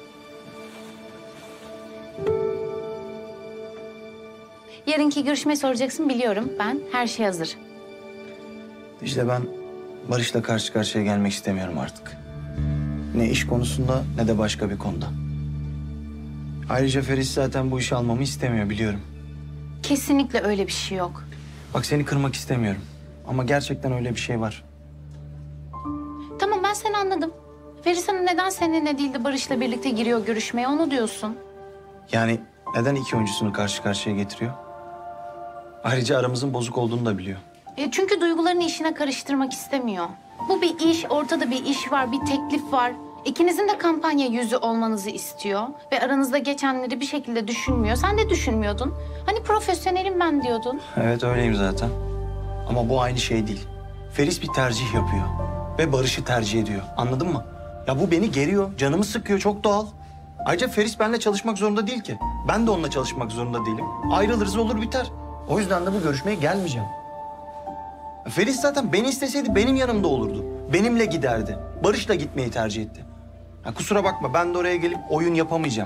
Speaker 3: Yarınki görüşmeyi soracaksın biliyorum. Ben her şey hazır.
Speaker 16: İşte ben Barış'la karşı karşıya gelmek istemiyorum artık. Ne iş konusunda ne de başka bir konuda. Ayrıca Feris zaten bu işi almamı istemiyor biliyorum.
Speaker 3: Kesinlikle öyle bir şey yok.
Speaker 16: Bak seni kırmak istemiyorum. Ama gerçekten öyle bir şey var.
Speaker 3: Tamam, ben seni anladım. Feris Hanım neden seninle değil de Barış'la birlikte giriyor görüşmeye, onu diyorsun.
Speaker 16: Yani neden iki oyuncusunu karşı karşıya getiriyor? Ayrıca aramızın bozuk olduğunu da biliyor.
Speaker 3: Çünkü duygularını işine karıştırmak istemiyor. Bu bir iş, ortada bir iş var, bir teklif var. İkinizin de kampanya yüzü olmanızı istiyor. Ve aranızda geçenleri bir şekilde düşünmüyor. Sen de düşünmüyordun. Hani profesyonelim ben diyordun.
Speaker 16: Evet öyleyim zaten. Ama bu aynı şey değil. Feris bir tercih yapıyor. Ve Barış'ı tercih ediyor. Anladın mı? Ya bu beni geriyor, canımı sıkıyor. Çok doğal. Ayrıca Feris benimle çalışmak zorunda değil ki. Ben de onunla çalışmak zorunda değilim. Ayrılırız olur biter. O yüzden de bu görüşmeye gelmeyeceğim. Feris zaten beni isteseydi benim yanımda olurdu. Benimle giderdi. Barış'la gitmeyi tercih etti. Ya kusura bakma, ben de oraya gelip oyun yapamayacağım.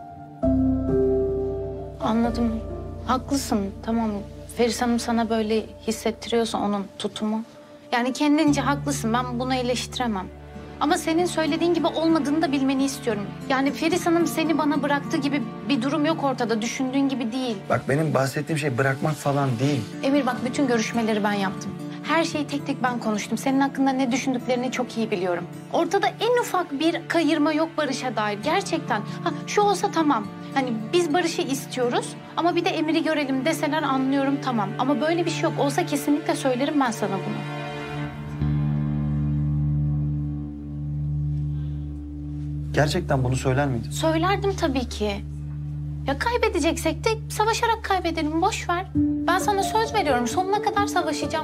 Speaker 3: Anladım. Haklısın. Tamam. Feris Hanım sana böyle hissettiriyorsa onun tutumu. Yani kendince haklısın. Ben bunu eleştiremem. Ama senin söylediğin gibi olmadığını da bilmeni istiyorum. Yani Feris Hanım seni bana bıraktığı gibi bir durum yok ortada. Düşündüğün gibi değil.
Speaker 16: Bak benim bahsettiğim şey bırakmak falan değil.
Speaker 3: Emir bak, bütün görüşmeleri ben yaptım. Her şeyi tek tek ben konuştum. Senin hakkında ne düşündüklerini çok iyi biliyorum. Ortada en ufak bir kayırma yok Barış'a dair. Gerçekten. Ha, şu olsa tamam. Hani biz Barış'ı istiyoruz ama bir de Emir'i görelim deseler anlıyorum, tamam. Ama böyle bir şey yok. Olsa kesinlikle söylerim ben sana bunu.
Speaker 16: Gerçekten bunu söyler miydin?
Speaker 3: Söylerdim tabii ki. Ya kaybedeceksek de savaşarak kaybedelim, boş ver. Ben sana söz veriyorum, sonuna kadar savaşacağım.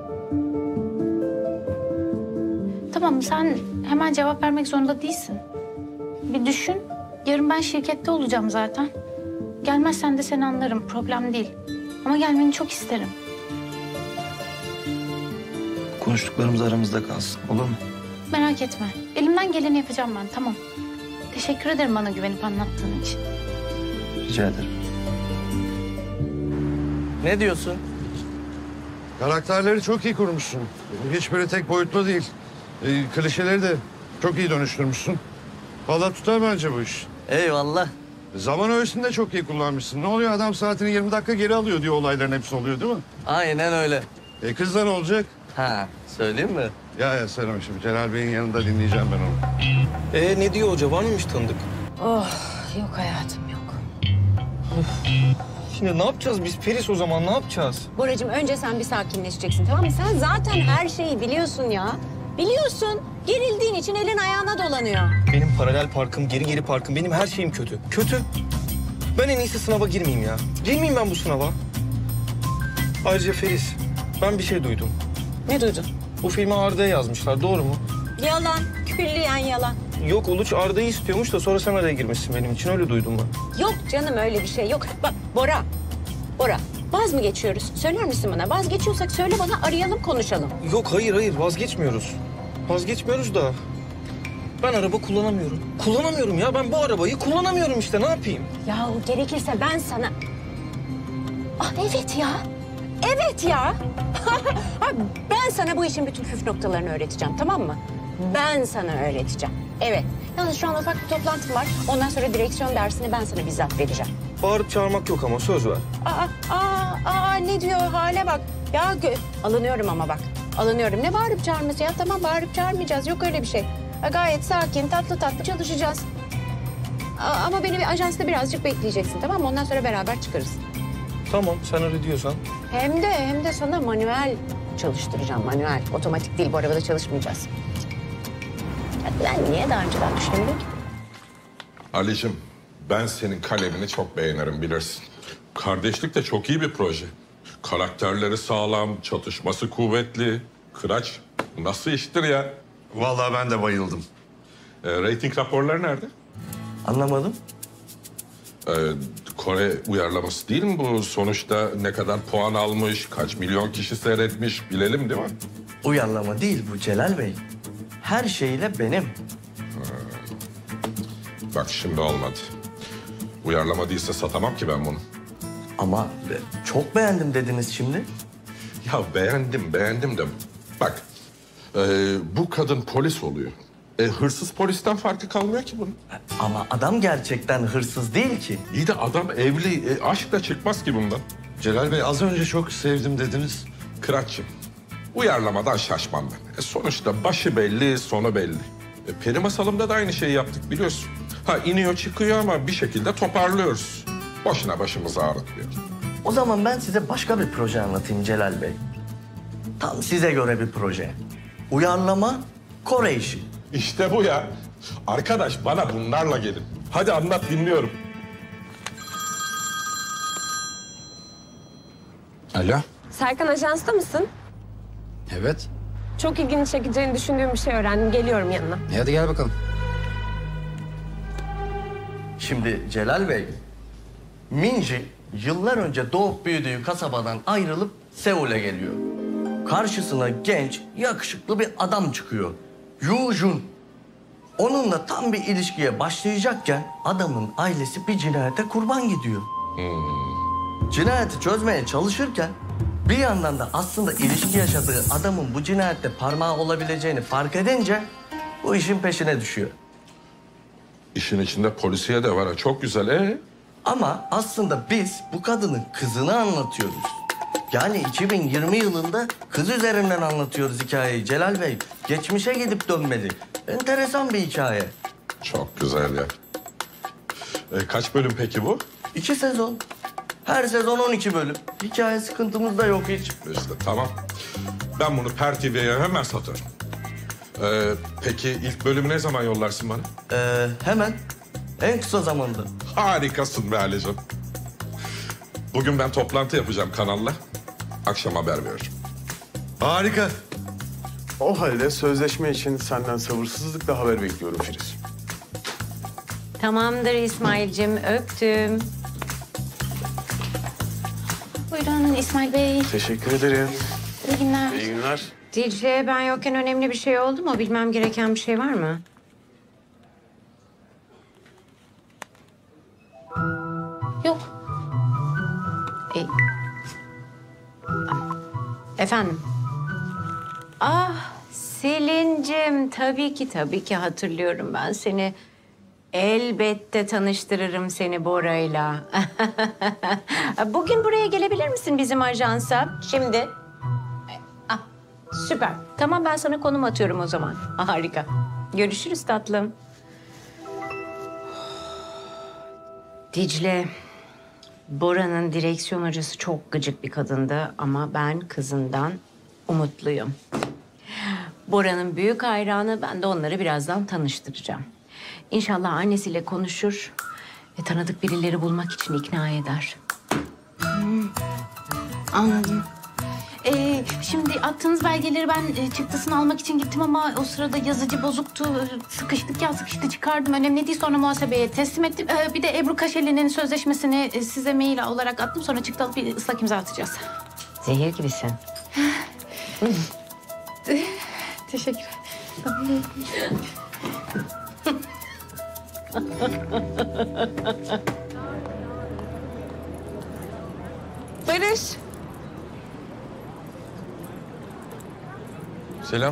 Speaker 3: Tamam, sen hemen cevap vermek zorunda değilsin. Bir düşün. Yarın ben şirkette olacağım zaten. Gelmezsen de seni anlarım, problem değil. Ama gelmeni çok isterim.
Speaker 16: Konuştuklarımız aramızda kalsın, olur mu?
Speaker 3: Merak etme. Elimden geleni yapacağım ben, tamam. Teşekkür ederim bana güvenip anlattığın için.
Speaker 16: Rica ederim.
Speaker 1: Ne diyorsun? Karakterleri çok iyi kurmuşsun. Hiçbiri tek boyutlu değil. Klişeleri de çok iyi dönüştürmüşsün. Vallahi tutar bence bu iş.
Speaker 18: Eyvallah.
Speaker 1: Zaman öğesini de çok iyi kullanmışsın. Ne oluyor, adam saatini 20 dakika geri alıyor diyor, olayların hepsi oluyor değil mi?
Speaker 18: Aynen öyle.
Speaker 1: Kızlar ne olacak?
Speaker 18: Ha, söyleyeyim mi?
Speaker 1: Ya söyleme şimdi. Celal Bey'in yanında dinleyeceğim ben onu.
Speaker 9: Ne diyor hoca? Var mıymış tanıdık?
Speaker 8: Oh, yok hayatım yok.
Speaker 9: Şimdi ne yapacağız biz? Feris o zaman ne yapacağız?
Speaker 4: Boracığım önce sen bir sakinleşeceksin, tamam mı? Sen zaten her şeyi biliyorsun ya. Biliyorsun. Gerildiğin için elin ayağına dolanıyor.
Speaker 9: Benim paralel parkım, geri parkım, benim her şeyim kötü. Kötü. Ben en iyisi sınava girmeyeyim ya. Girmeyeyim ben bu sınava. Ayrıca Feris, ben bir şey duydum.
Speaker 4: Ne duydun?
Speaker 9: Bu filmi Arda'ya yazmışlar, doğru mu?
Speaker 4: Yalan, külliyen yalan.
Speaker 9: Yok, Uluç Arda'yı istiyormuş da sonra sen araya girmişsin benim için, öyle duydum ben.
Speaker 4: Yok canım, öyle bir şey yok. Bak Bora, vaz mı geçiyoruz? Söyler misin bana? Vazgeçiyorsak söyle bana, arayalım konuşalım.
Speaker 9: Yok, hayır vazgeçmiyoruz. Vazgeçmiyoruz da ben araba kullanamıyorum. Kullanamıyorum ya, ben bu arabayı kullanamıyorum işte, ne yapayım?
Speaker 4: Ya gerekirse ben sana... Ah evet ya. Evet ya. Ben sana bu işin bütün püf noktalarını öğreteceğim, tamam mı? Ben sana öğreteceğim. Evet. Yalnız şu an ufak bir toplantım var. Ondan sonra direksiyon dersini ben sana bizzat vereceğim.
Speaker 9: Bağırıp çağırmak yok ama, söz ver.
Speaker 4: Ne diyor, hale bak. Ya alınıyorum ama bak. Alınıyorum. Ne bağırıp çağırması ya? Tamam, bağırıp çağırmayacağız. Yok öyle bir şey. Gayet sakin, tatlı çalışacağız. Ama beni bir ajansta birazcık bekleyeceksin, tamam mı? Ondan sonra beraber çıkarız.
Speaker 9: Tamam, sen öyle diyorsan.
Speaker 4: Hem de sana manuel çalıştıracağım, manuel. Otomatik değil, bu arabada çalışmayacağız. Ya ben niye daha önceden düşünmedim ki?
Speaker 19: Ali'cim, ben senin kalemini çok beğenirim bilirsin. Kardeşlik de çok iyi bir proje. Karakterleri sağlam, çatışması kuvvetli. Kıraç, nasıl iştir ya?
Speaker 1: Vallahi ben de bayıldım.
Speaker 19: Rating raporları nerede?
Speaker 18: Anlamadım.
Speaker 19: Kore uyarlaması değil mi bu? Sonuçta ne kadar puan almış, kaç milyon kişi seyretmiş bilelim değil mi?
Speaker 18: Uyarlama değil bu Celal Bey. Her şeyle benim.
Speaker 19: Bak şimdi olmadı. Uyarlama değilse satamam ki ben bunu.
Speaker 18: Ama çok beğendim dediniz şimdi.
Speaker 19: Ya beğendim de. Bak, bu kadın polis oluyor. Hırsız polisten farkı kalmıyor ki bunun.
Speaker 18: Ama adam gerçekten hırsız değil ki.
Speaker 19: İyi de adam evli, aşk da çıkmaz ki bundan.
Speaker 1: Celal Bey az önce çok sevdim dediniz.
Speaker 19: Kıraç'cığım, uyarlamadan şaşmam ben. Sonuçta başı belli, sonu belli. Peri masalımda da aynı şeyi yaptık biliyorsun. Ha iniyor çıkıyor ama bir şekilde toparlıyoruz. Boşuna başımızı ağrıtmıyor.
Speaker 18: O zaman ben size başka bir proje anlatayım Celal Bey. Tam size göre bir proje. Uyarlama Kore işi.
Speaker 19: İşte bu ya. Arkadaş bana bunlarla gelin. Hadi anlat dinliyorum.
Speaker 10: Alo.
Speaker 2: Serkan ajansta mısın?
Speaker 10: Evet.
Speaker 2: Çok ilgini çekeceğini düşündüğüm bir şey öğrendim. Geliyorum yanına.
Speaker 10: Hadi gel bakalım.
Speaker 18: Şimdi Celal Bey, Minji yıllar önce doğup büyüdüğü kasabadan ayrılıp Seul'e geliyor. Karşısına genç, yakışıklı bir adam çıkıyor. Yoo Jun. Onunla tam bir ilişkiye başlayacakken adamın ailesi bir cinayete kurban gidiyor. Cinayeti çözmeye çalışırken bir yandan da aslında ilişki yaşadığı adamın bu cinayette parmağı olabileceğini fark edince bu işin peşine düşüyor.
Speaker 19: İşin içinde polisiye de var ha. Çok güzel.
Speaker 18: Ama aslında biz bu kadının kızını anlatıyoruz. Yani 2020 yılında kız üzerinden anlatıyoruz hikayeyi Celal Bey. Geçmişe gidip dönmeli. Enteresan bir hikaye.
Speaker 19: Çok güzel ya. Kaç bölüm peki bu?
Speaker 18: 2 sezon. Her sezon 12 bölüm. Hikaye sıkıntımız da yok hiç.
Speaker 19: İşte tamam. Ben bunu Per TV'ye hemen satarım. Peki ilk bölümü ne zaman yollarsın bana?
Speaker 18: Hemen. En kısa zamanda.
Speaker 19: Harikasın be Ali'cim. Bugün ben toplantı yapacağım kanalla. Akşam haber veririm.
Speaker 1: Harika.
Speaker 20: O halde sözleşme için senden sabırsızlıkla haber bekliyorum Filiz.
Speaker 4: Tamamdır İsmail'cim, öptüm.
Speaker 3: Buyurun İsmail Bey.
Speaker 20: Teşekkür ederim.
Speaker 3: İyi günler.
Speaker 20: İyi günler.
Speaker 4: Dicle, ben yokken önemli bir şey oldu mu? Bilmem gereken bir şey var mı?
Speaker 3: Yok.
Speaker 4: Efendim? Ah Selin'cim, tabii ki hatırlıyorum ben seni. Elbette tanıştırırım seni Bora'yla. Bugün buraya gelebilir misin bizim ajansa? Şimdi. Ah, süper. Tamam, ben sana konum atıyorum o zaman. Harika. Görüşürüz tatlım. Dicle, Bora'nın direksiyon hocası çok gıcık bir kadındı ama ben kızından umutluyum. Bora'nın büyük hayranı, ben de onları birazdan tanıştıracağım. İnşallah annesiyle konuşur ve tanıdık birileri bulmak için ikna eder.
Speaker 3: Anladım. Şimdi attığınız belgeleri ben çıktısını almak için gittim ama o sırada yazıcı bozuktu. Sıkıştı çıkardım. Önemli değil, sonra muhasebeye teslim ettim. Bir de Ebru Kaşeli'nin sözleşmesini size mail olarak attım. Sonra çıktı alıp bir ıslak imza atacağız.
Speaker 4: Zehir gibisin.
Speaker 3: Teşekkür
Speaker 2: Barış.
Speaker 11: Selam.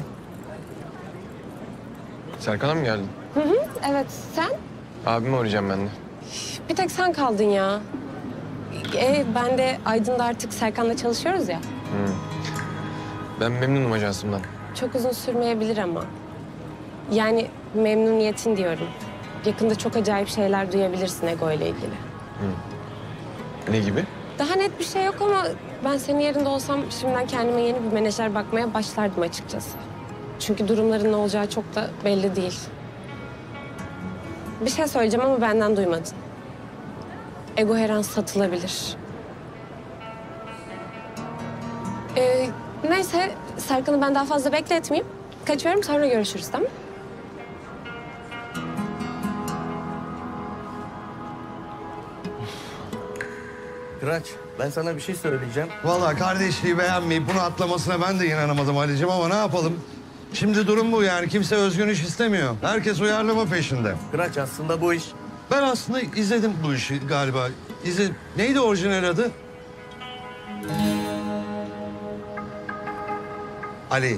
Speaker 11: Serkan'a mı geldin?
Speaker 2: Hı, evet. Sen?
Speaker 11: Abimi arayacağım ben de.
Speaker 2: Bir tek sen kaldın ya. Ben de Aydın'da artık Serkan'la çalışıyoruz ya.
Speaker 11: Ben memnunum ajansımdan.
Speaker 2: Çok uzun sürmeyebilir ama. Yani memnuniyetin diyorum. Yakında çok acayip şeyler duyabilirsin Ego ile ilgili.
Speaker 11: Ne gibi?
Speaker 2: Daha net bir şey yok ama ben senin yerinde olsam şimdiden kendime yeni bir menajer bakmaya başlardım açıkçası. Çünkü durumların ne olacağı çok da belli değil. Bir şey söyleyeceğim ama benden duymadın. Ego her an satılabilir. Neyse Serkan'ı ben daha fazla bekletmeyeyim. Kaçıyorum, sonra görüşürüz, tamam mı?
Speaker 18: Kıraç, ben sana bir şey söyleyeceğim.
Speaker 1: Vallahi kardeşliği beğenmeyip bunu atlamasına ben de inanamadım Ali'cim ama ne yapalım? Şimdi durum bu yani. Kimse özgün iş istemiyor. Herkes uyarlama peşinde.
Speaker 18: Kıraç aslında bu iş...
Speaker 1: Ben aslında izledim bu işi galiba. Neydi orijinal adı? Ali.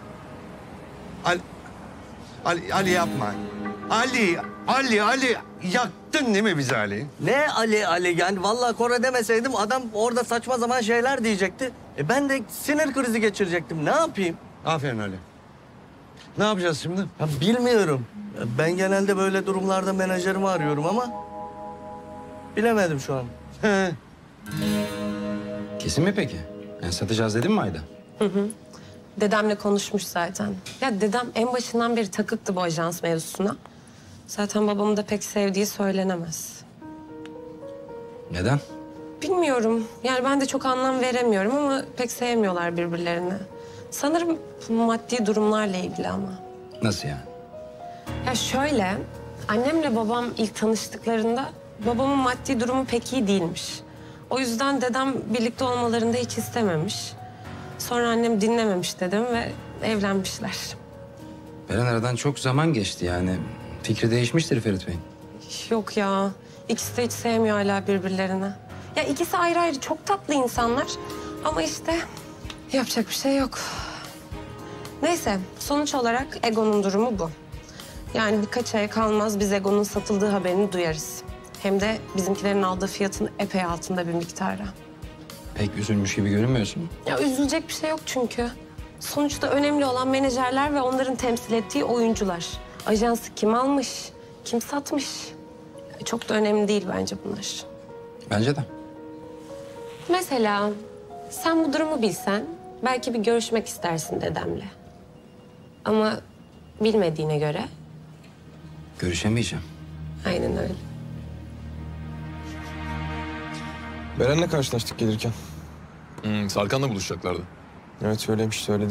Speaker 1: Ali yapma. Ali. Yaktın değil mi bizi Ali?
Speaker 18: Ne Ali? Yani vallahi Kore demeseydim adam orada saçma zaman şeyler diyecekti. Ben de sinir krizi geçirecektim. Ne yapayım?
Speaker 1: Aferin Ali. Ne yapacağız şimdi?
Speaker 18: Ya bilmiyorum. Ben genelde böyle durumlarda menajerimi arıyorum ama... bilemedim şu an.
Speaker 10: Kesin mi peki? Yani satacağız dedin mi Ayda?
Speaker 2: Hı. Dedemle konuşmuş zaten. Ya dedem en başından beri takıktı bu ajans mevzusuna. Zaten babamı da pek sevdiği söylenemez.
Speaker 10: Neden?
Speaker 2: Bilmiyorum. Yani ben de çok anlam veremiyorum ama pek sevmiyorlar birbirlerini. Sanırım maddi durumlarla ilgili ama.
Speaker 10: Nasıl yani?
Speaker 2: Ya şöyle, annemle babam ilk tanıştıklarında babamın maddi durumu pek iyi değilmiş. O yüzden dedem birlikte olmalarını da hiç istememiş. Sonra annem dinlememiş dedem ve evlenmişler.
Speaker 10: Beren aradan çok zaman geçti yani. Fikri değişmiştir Ferit Bey'in.
Speaker 2: Yok ya, ikisi de hiç sevmiyor hala birbirlerini. Ya ikisi ayrı ayrı çok tatlı insanlar ama işte yapacak bir şey yok. Neyse, sonuç olarak Ego'nun durumu bu. Yani birkaç ay kalmaz biz Ego'nun satıldığı haberini duyarız. Hem de bizimkilerin aldığı fiyatın epey altında bir miktara.
Speaker 10: Pek üzülmüş gibi görünmüyorsun.
Speaker 2: Ya üzülecek bir şey yok çünkü. Sonuçta önemli olan menajerler ve onların temsil ettiği oyuncular. Ajansı kim almış, kim satmış? Çok da önemli değil bence bunlar.
Speaker 10: Bence de.
Speaker 2: Mesela sen bu durumu bilsen belki bir görüşmek istersin dedemle. Ama bilmediğine göre...
Speaker 10: Görüşemeyeceğim.
Speaker 2: Aynen öyle.
Speaker 11: Beren'le karşılaştık gelirken. Sarkan'la buluşacaklardı.
Speaker 20: Evet söyledi.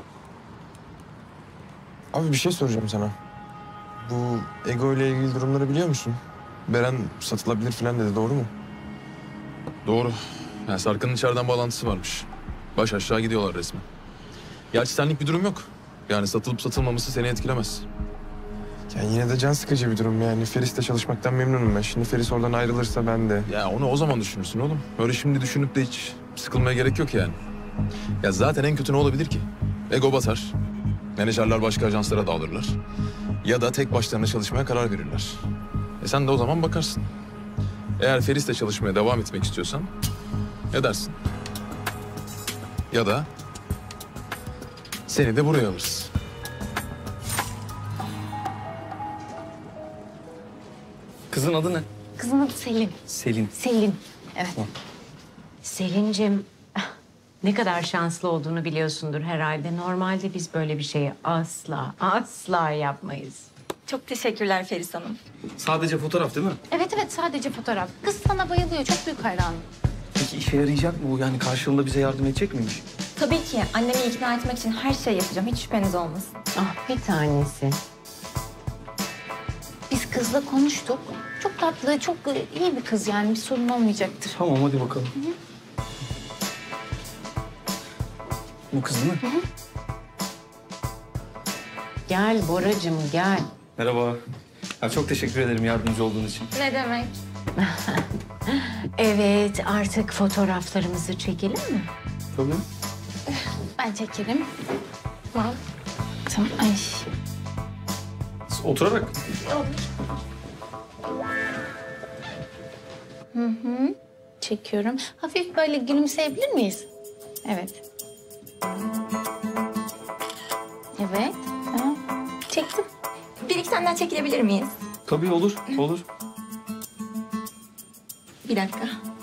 Speaker 20: Abi bir şey soracağım sana. Bu Ego ile ilgili durumları biliyor musun? Beren satılabilir falan dedi, doğru mu?
Speaker 11: Doğru. Yani Sarkan'ın içeriden bağlantısı varmış. Baş aşağı gidiyorlar resmen. Gerçi senlik bir durum yok. Yani satılıp satılmaması seni etkilemez.
Speaker 20: Yani yine de can sıkıcı bir durum yani. Feris'le çalışmaktan memnunum ben. Şimdi Feris oradan ayrılırsa ben de...
Speaker 11: Ya onu o zaman düşünürsün oğlum. Öyle şimdi düşünüp de hiç sıkılmaya gerek yok yani. Ya zaten en kötü ne olabilir ki? Ego batar. Menajerler başka ajanslara dağılırlar. Ya da tek başlarına çalışmaya karar verirler. Sen de o zaman bakarsın. Eğer Feris'le çalışmaya devam etmek istiyorsan edersin. Ya da seni de buraya alırız.
Speaker 16: Kızın adı ne?
Speaker 4: Kızın adı Selin.
Speaker 16: Selin.
Speaker 4: Selin.
Speaker 3: Evet.
Speaker 4: Selin'cim ne kadar şanslı olduğunu biliyorsundur herhalde. Normalde biz böyle bir şeyi asla yapmayız.
Speaker 17: Çok teşekkürler Feris Hanım.
Speaker 16: Sadece fotoğraf değil mi?
Speaker 3: Evet sadece fotoğraf. Kız sana bayılıyor. Çok büyük hayranım.
Speaker 16: Peki işe yarayacak mı bu? Yani karşılığında bize yardım edecek miymiş?
Speaker 17: Tabii ki annemi ikna etmek için her şey yapacağım. Hiç şüpheniz olmasın.
Speaker 4: Ah bir tanesi.
Speaker 3: Biz kızla konuştuk. Çok tatlı, çok iyi bir kız yani. Bir sorun olmayacaktır.
Speaker 16: Tamam hadi bakalım. Bu kız değil mi?
Speaker 4: Gel Boracığım gel.
Speaker 16: Merhaba. Ya çok teşekkür ederim yardımcı olduğun için.
Speaker 3: Ne demek?
Speaker 4: Evet artık fotoğraflarımızı çekelim mi?
Speaker 16: Tabii.
Speaker 3: Ben çekerim. Tamam. Ay.
Speaker 16: Oturarak.
Speaker 3: Çekiyorum. Hafif böyle gülümseyebilir miyiz? Evet. Evet. Tamam. Çektim.
Speaker 17: Bir iki tane daha çekilebilir miyiz?
Speaker 16: Tabii olur.
Speaker 17: Bir dakika.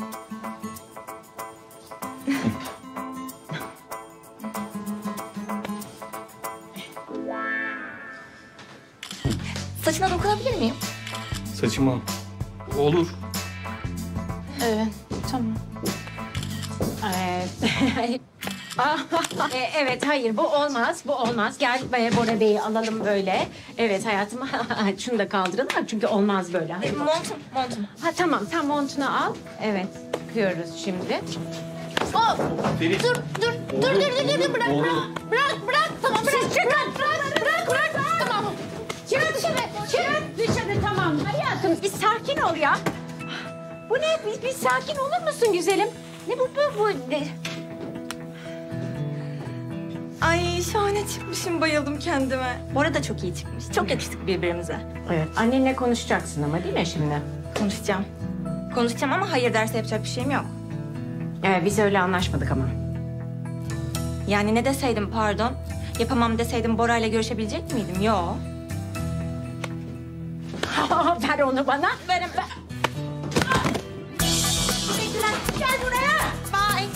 Speaker 17: Saçına dokunabilir miyim?
Speaker 16: Saçıma. Olur.
Speaker 3: Evet. Tamam.
Speaker 4: Evet. Evet, hayır bu olmaz, bu olmaz. Gel Bora Bey'i alalım böyle. Evet hayatım, şunu da kaldıralım çünkü olmaz böyle. Hadi
Speaker 17: Montum.
Speaker 4: Ha tamam, sen montunu al. Evet, çıkıyoruz şimdi.
Speaker 17: Oh! Dur, bırak. Tamam, bırak. Tamam.
Speaker 4: Çık dışarı, tamam. Hayatım, bir sakin ol ya. Bu ne? Bir sakin olur musun güzelim? Ne bu ne?
Speaker 17: Ay şahane çıkmışım, bayıldım kendime. Bora da çok iyi çıkmış. Çok yakıştık birbirimize.
Speaker 4: Evet, annenle konuşacaksın ama değil mi şimdi?
Speaker 17: Konuşacağım ama hayır derse yapacak bir şeyim yok.
Speaker 4: Evet, biz öyle anlaşmadık ama.
Speaker 17: Yani ne deseydim pardon? Yapamam deseydim Bora'yla görüşebilecek miydim? Yok.
Speaker 4: Ver onu bana.
Speaker 17: Ver. Gel buraya. Bye.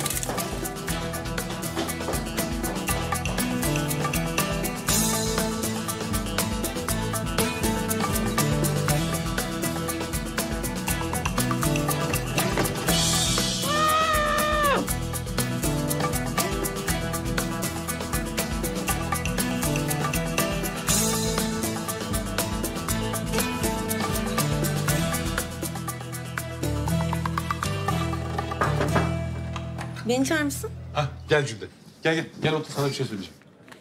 Speaker 2: Beni çağırır mısın?
Speaker 6: Hah, gel Jülde. Gel otur, sana bir şey söyleyeceğim.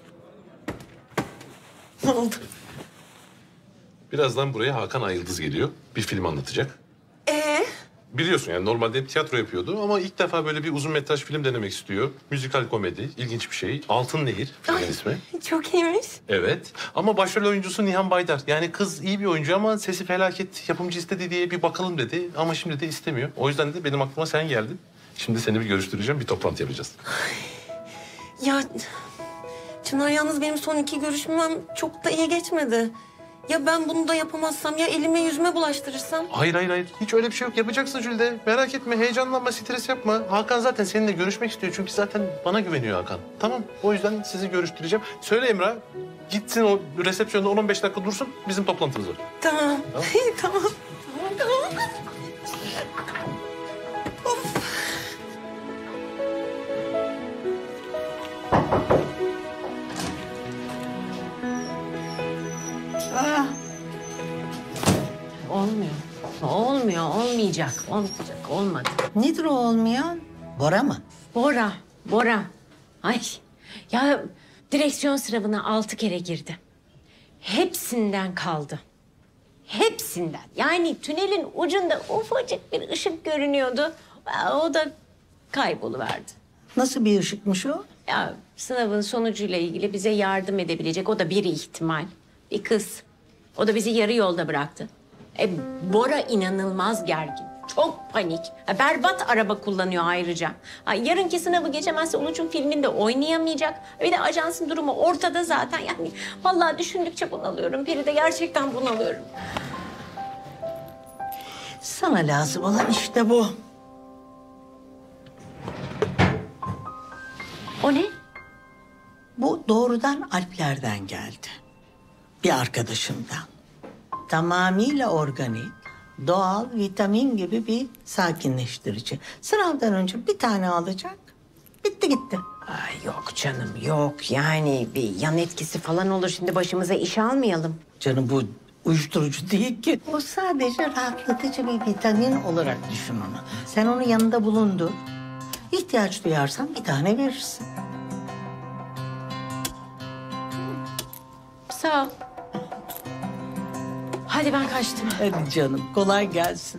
Speaker 2: Ne oldu?
Speaker 6: Birazdan buraya Hakan Ayıldız geliyor. Bir film anlatacak. Biliyorsun yani normalde hep tiyatro yapıyordu ama ilk defa böyle bir uzun metraj film denemek istiyor. Müzikal komedi, ilginç bir şey. Altın Nehir filmin ismi.
Speaker 2: Çok iyiymiş.
Speaker 6: Evet ama başrol oyuncusu Nihan Baydar. Yani kız iyi bir oyuncu ama sesi felaket. Yapımcı istedi diye bir bakalım dedi ama şimdi de istemiyor. O yüzden de benim aklıma sen geldin. Şimdi seni bir görüştüreceğim, bir toplantı yapacağız.
Speaker 2: Ya Çınar, yalnız benim son 2 görüşmem çok da iyi geçmedi. Ya ben bunu da yapamazsam, ya elime yüzüme bulaştırırsam?
Speaker 6: Hayır. Hiç öyle bir şey yok. Yapacaksın Jülde. Merak etme, heyecanlanma, stres yapma. Hakan zaten seninle görüşmek istiyor. Çünkü zaten bana güveniyor Hakan. Tamam, o yüzden sizi görüştüreceğim. Söyle Emrah, gitsin o resepsiyonda 10-15 dakika dursun. Bizim toplantımız var.
Speaker 2: Tamam. Tamam.
Speaker 4: Olmadı.
Speaker 5: Nedir o olmayan? Bora mı?
Speaker 4: Bora. Ay, ya direksiyon sınavına 6 kere girdi. Hepsinden kaldı. Hepsinden. Yani tünelin ucunda ufacık bir ışık görünüyordu. O da kayboluverdi.
Speaker 5: Nasıl bir ışıkmış o?
Speaker 4: Ya sınavın sonucuyla ilgili bize yardım edebilecek o da bir ihtimal. Bir kız. O da bizi yarı yolda bıraktı. Bora inanılmaz gergin. Çok panik. Berbat araba kullanıyor ayrıca. Yarınki sınavı geçemezse Uluç'un filminde oynayamayacak. Bir de ajansın durumu ortada zaten. Yani vallahi düşündükçe bunalıyorum. Peride gerçekten bunalıyorum.
Speaker 5: Sana lazım olan işte bu.
Speaker 4: O ne?
Speaker 5: Bu doğrudan Alplerden geldi. Bir arkadaşımdan. Tamamıyla organik, doğal, vitamin gibi bir sakinleştirici. Sınavdan önce bir tane alacak, bitti gitti.
Speaker 4: Ay yok canım, yok. Yani bir yan etkisi falan olur. Şimdi başımıza iş almayalım.
Speaker 5: Canım bu uyuşturucu değil ki. O sadece rahatlatıcı bir vitamin olarak düşün onu. Sen onu yanında bulundur. İhtiyaç duyarsan bir tane verirsin.
Speaker 4: Sağ ol. Hadi ben kaçtım.
Speaker 5: Hadi canım, kolay gelsin.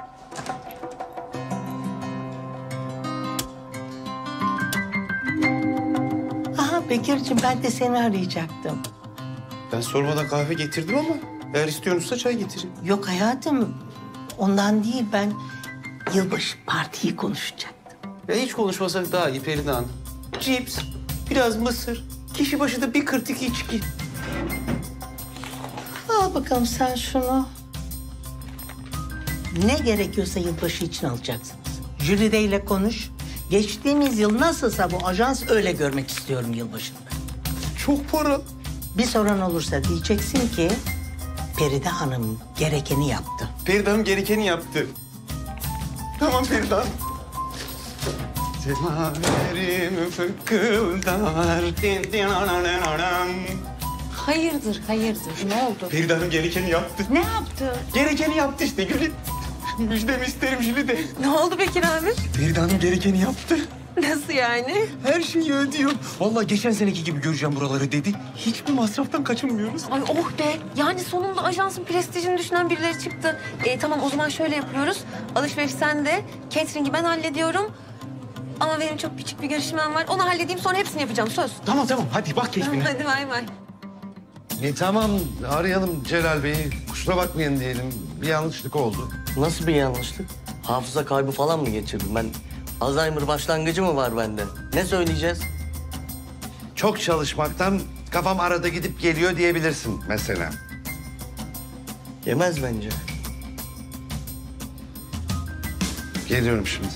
Speaker 5: Aha Bekir'cim, ben de seni arayacaktım.
Speaker 16: Ben sormadan kahve getirdim ama eğer istiyorsunuzsa çay getireyim.
Speaker 5: Yok hayatım, ondan değil, ben yılbaşı partiyi konuşacaktım.
Speaker 16: Ya hiç konuşmasak daha iyi Feride Hanım. Cips, biraz mısır, kişi başı da bir 42 içki.
Speaker 5: Al bakalım sen şunu. Ne gerekiyorsa yılbaşı için alacaksınız. Jülide ile konuş. Geçtiğimiz yıl nasılsa bu ajans öyle görmek istiyorum yılbaşında.
Speaker 16: Çok para.
Speaker 5: Bir soran olursa diyeceksin ki Feride Hanım gerekeni yaptı.
Speaker 16: Feride Hanım gerekeni yaptı. Tamam Feride Hanım. Semaverim fıkıldar.
Speaker 15: Hayırdır, hayırdır. Ne oldu?
Speaker 16: Feride Hanım gerekeni yaptı.
Speaker 15: Ne yaptı?
Speaker 16: Gerekeni yaptı işte Gül'ün. Müjdemi isterim Jülide.
Speaker 2: Ne oldu Bekir abi?
Speaker 16: Feride Hanım gerekeni yaptı.
Speaker 2: Nasıl yani?
Speaker 16: Her şeyi ödüyor. Vallahi geçen seneki gibi göreceğim buraları dedi. Hiçbir masraftan kaçınmıyoruz.
Speaker 2: Ay oh be. Yani sonunda ajansın prestijini düşünen birileri çıktı. Tamam o zaman şöyle yapıyoruz. Alışveriş sende. Catering'i ben hallediyorum. Ama benim çok küçük bir görüşmem var. Onu halledeyim sonra hepsini yapacağım söz.
Speaker 16: Tamam hadi bak keyfine.
Speaker 2: Hadi bay bay.
Speaker 1: Tamam arayalım Celal Bey'i. Kusura bakmayın diyelim. Bir yanlışlık oldu.
Speaker 18: Nasıl bir yanlışlık? Hafıza kaybı falan mı geçirdim ben? Alzheimer başlangıcı mı var bende? Ne söyleyeceğiz?
Speaker 1: Çok çalışmaktan kafam arada gidip geliyor diyebilirsin mesela.
Speaker 18: Yemez bence.
Speaker 1: Geliyorum şimdi.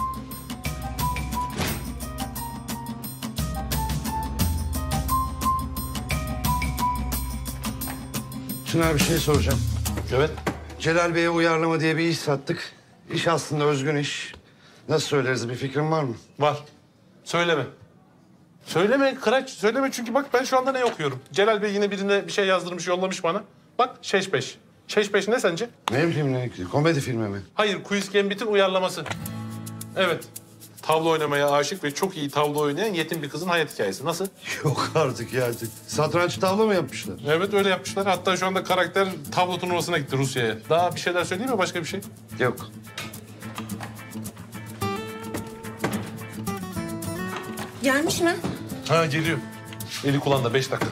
Speaker 1: Çınar bir şey soracağım.
Speaker 6: Evet.
Speaker 1: Celal Bey'e uyarlama diye bir iş sattık. İş aslında özgün iş. Nasıl söyleriz bir fikrin var mı?
Speaker 6: Var. Söyleme. Söyleme Kıraç, söyleme çünkü bak ben şu anda ne okuyorum? Celal Bey yine birine bir şey yazdırmış, yollamış bana. Bak Şeş 5 ne sence?
Speaker 1: Ne bileyim ne? Komedi filmi mi?
Speaker 6: Hayır, Queen's Gambit'in uyarlaması. Evet. Tavla oynamaya aşık ve çok iyi tavla oynayan yetim bir kızın hayat hikayesi. Nasıl?
Speaker 1: Yok artık ya. Satranç tavla mı yapmışlar?
Speaker 6: Evet öyle yapmışlar. Hatta şu anda karakter tavla turnuvasına gitti Rusya'ya. Daha bir şeyler söyleyeyim mi? Başka bir şey?
Speaker 1: Yok.
Speaker 2: Gelmiş mi?
Speaker 6: Ha geliyor. Eli kulağında 5 dakika.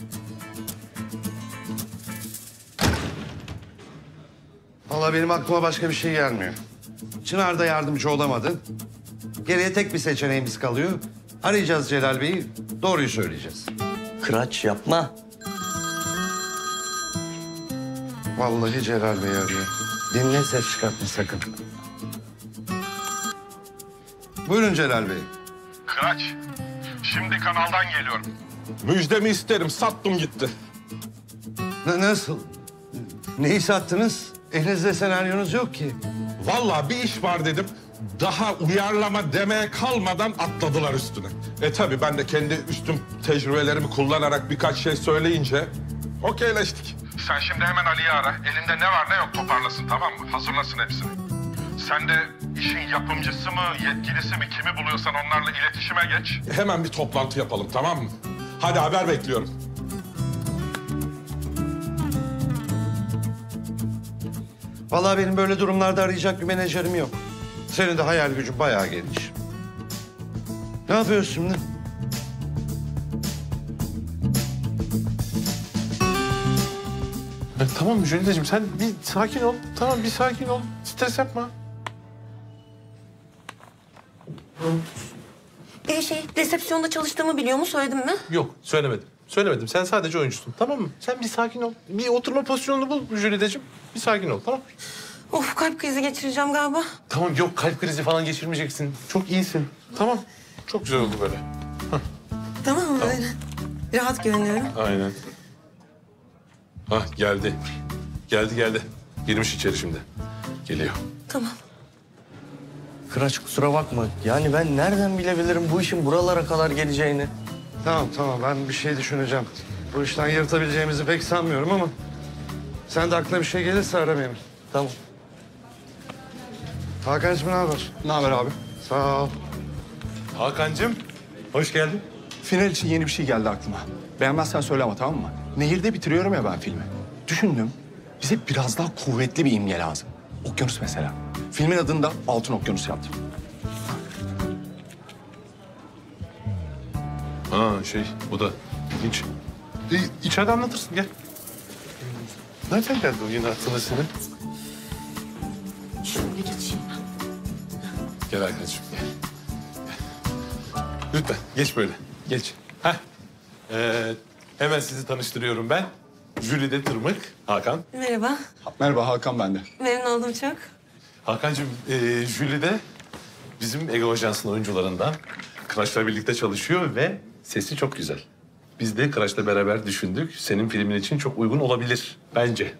Speaker 1: Vallahi benim aklıma başka bir şey gelmiyor. Çınar da yardımcı olamadı. Geriye tek bir seçeneğimiz kalıyor. Arayacağız Celal Bey'i, doğruyu söyleyeceğiz.
Speaker 18: Kıraç yapma.
Speaker 1: Vallahi Celal Bey arıyor. Dinle, ses çıkartma sakın. Buyurun Celal Bey.
Speaker 19: Kıraç, şimdi kanaldan geliyorum. Müjdemi isterim, sattım gitti.
Speaker 1: Nasıl? Neyi sattınız? Elinizde senaryonuz yok ki.
Speaker 19: Vallahi bir iş var dedim. Daha uyarlama demeye kalmadan atladılar üstüne. Tabii ben de kendi üstün tecrübelerimi kullanarak birkaç şey söyleyince okeyleştik. Sen şimdi hemen Ali'yi ara. Elinde ne var ne yok toparlasın, tamam mı? Hazırlasın hepsini. Sen de işin yapımcısı mı, yetkilisi mi, kimi buluyorsan onlarla iletişime geç. Hemen bir toplantı yapalım, tamam mı? Hadi haber bekliyorum.
Speaker 1: Vallahi benim böyle durumlarda arayacak bir menajerim yok. Senin de hayal gücün bayağı geniş. Ne yapıyorsun şimdi?
Speaker 6: Tamam Jülideciğim sen bir sakin ol. Tamam bir sakin ol. Stres yapma.
Speaker 2: Resepsiyonda çalıştığımı biliyor mu? Söyledim mi?
Speaker 6: Yok söylemedim. Söylemedim. Sen sadece oyuncusun. Tamam mı? Sen bir sakin ol. Bir oturma pozisyonunu bul Jülideciğim. Bir sakin ol tamam.
Speaker 2: Of kalp krizi geçireceğim galiba.
Speaker 6: Tamam yok kalp krizi falan geçirmeyeceksin. Çok iyisin. Tamam. Çok güzel oldu böyle.
Speaker 2: Tamam mı? Öyle. Rahat görünüyorum.
Speaker 6: Aynen. Hah geldi. Geldi. Girmiş içeri şimdi. Geliyor.
Speaker 2: Tamam.
Speaker 18: Kıraç kusura bakma. Yani ben nereden bilebilirim bu işin buralara kadar geleceğini?
Speaker 1: Tamam ben bir şey düşüneceğim. Bu işten yırtabileceğimizi pek sanmıyorum ama... ...sen de aklına bir şey gelirse ara beni.
Speaker 18: Tamam.
Speaker 1: Hakan'cığım ne haber?
Speaker 20: Ne haber abi?
Speaker 1: Sağ ol.
Speaker 6: Hakan'cığım hoş geldin.
Speaker 20: Final için yeni bir şey geldi aklıma. Beğenmezsen söyle ama tamam mı? Nehirde bitiriyorum ya ben filmi. Düşündüm. Bize biraz daha kuvvetli bir imge lazım. Okyanus mesela. Filmin adını da Altın Okyanus yaptım.
Speaker 6: Ha bu da ilginç. İçeride anlatırsın gel. Nereden geldi o yine aklına senin?
Speaker 2: Şöyle geçeyim ben.
Speaker 6: Gel Hakan'cığım gel. Lütfen geç böyle. Geç. Heh. Hemen sizi tanıştırıyorum ben. Jülide Tırmık, Hakan.
Speaker 2: Merhaba.
Speaker 20: Merhaba Hakan ben de.
Speaker 2: Memnun oldum çok.
Speaker 6: Hakan'cığım Jülide bizim Ego Ajansı'nın oyuncularından. Kıraç'la birlikte çalışıyor ve sesi çok güzel. Biz de Kıraç'la beraber düşündük. Senin filmin için çok uygun olabilir bence.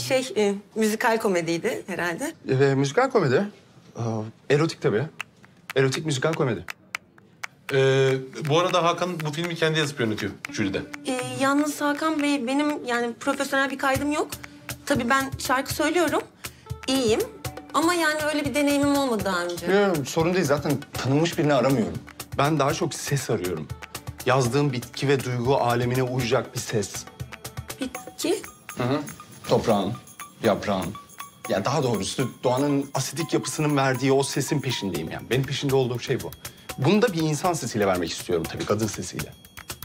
Speaker 2: Müzikal komediydi herhalde.
Speaker 20: Müzikal komedi. Erotik tabii. Erotik müzikal komedi.
Speaker 6: Bu arada Hakan bu filmi kendi yazıp yönetiyor Jüli'de.
Speaker 2: Yalnız Hakan Bey benim yani profesyonel bir kaydım yok. Tabii ben şarkı söylüyorum. İyiyim. Ama yani öyle bir deneyimim olmadı daha önce.
Speaker 20: Yok, sorun değil. Zaten tanınmış birini aramıyorum. Ben daha çok ses arıyorum. Yazdığım bitki ve duygu alemine uyacak bir ses.
Speaker 2: Bitki?
Speaker 20: Hı hı. Toprağın, yaprağın. Ya daha doğrusu doğanın asidik yapısının verdiği o sesin peşindeyim yani. Benim peşinde olduğum şey bu. Bunu da bir insan sesiyle vermek istiyorum tabii, kadın sesiyle.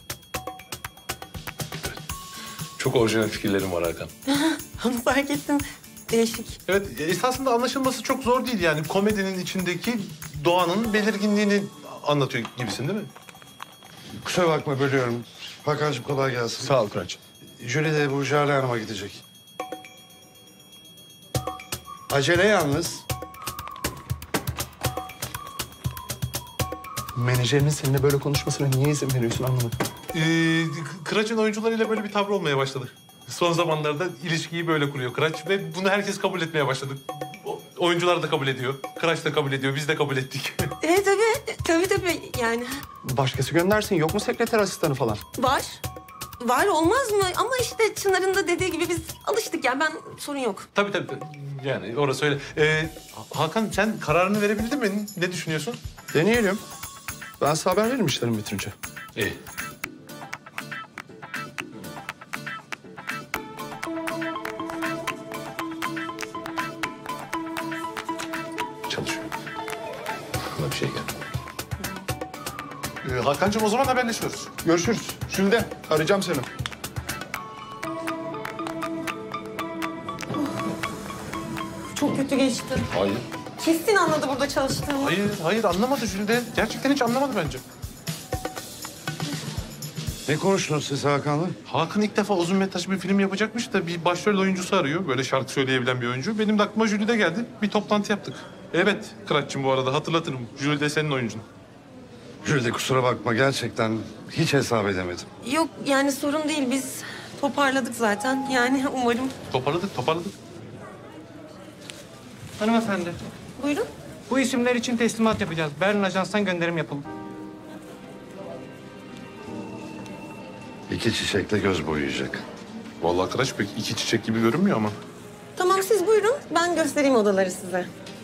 Speaker 6: Çok orijinal fikirlerim var Hakan.
Speaker 2: Onu fark ettim. Değişik.
Speaker 6: Evet, esasında anlaşılması çok zor değil yani. Komedinin içindeki doğanın belirginliğini anlatıyor gibisin değil mi?
Speaker 1: Kusura bakma bölüyorum. Hakan'cığım kolay gelsin.
Speaker 20: Sağ ol Kıraç.
Speaker 1: Jüli de bu Jale Hanım'a gidecek. Acele yalnız.
Speaker 20: Menajerinin seninle böyle konuşmasına niye izin veriyorsun anlamadım.
Speaker 6: Kıraç'ın oyuncularıyla böyle bir tavrı olmaya başladı. Son zamanlarda ilişkiyi böyle kuruyor Kıraç ve bunu herkes kabul etmeye başladı. Oyuncular da kabul ediyor, Kıraç da kabul ediyor, biz de kabul ettik.
Speaker 2: Tabii yani.
Speaker 20: Başkası göndersin. Yok mu sekreter asistanı falan?
Speaker 2: Var. Var olmaz mı? Ama işte Çınar'ın da dediği gibi biz alıştık yani sorun yok.
Speaker 6: Tabii. Yani orası öyle. Hakan sen kararını verebildin mi? Ne düşünüyorsun?
Speaker 20: Deneyelim. Ben size haber veririm işlerim bitince.
Speaker 6: İyi. Çalışıyor. Aklına bir şey geldi. Hakan'cığım o zaman haberleşiyoruz.
Speaker 20: Görüşürüz. Jülide arayacağım seni.
Speaker 2: Çok kötü geçti.
Speaker 6: Hayır.
Speaker 2: Kesin anladı burada çalıştığımı.
Speaker 6: Hayır anlamadı Jülide. Gerçekten hiç anlamadı bence.
Speaker 1: Ne konuştunuz siz Hakan'la?
Speaker 6: Hakan ilk defa uzun metraj bir film yapacakmış da bir başrol oyuncusu arıyor. Böyle şarkı söyleyebilen bir oyuncu. Benim de aklıma Jülide geldi. Bir toplantı yaptık. Evet Kıraç'cığım bu arada hatırlatırım. Jülide senin oyuncun.
Speaker 1: Jülide kusura bakma gerçekten hiç hesap edemedim.
Speaker 2: Yok yani sorun değil biz toparladık zaten. Yani umarım.
Speaker 6: Toparladık.
Speaker 21: Hanımefendi.
Speaker 2: Buyurun.
Speaker 21: Bu isimler için teslimat yapacağız. Berlin Ajans'tan gönderim yapalım.
Speaker 1: 2 çiçekle göz boyayacak.
Speaker 6: Vallahi Kıraç pek 2 çiçek gibi görünmüyor ama.
Speaker 2: Tamam siz buyurun. Ben göstereyim odaları size.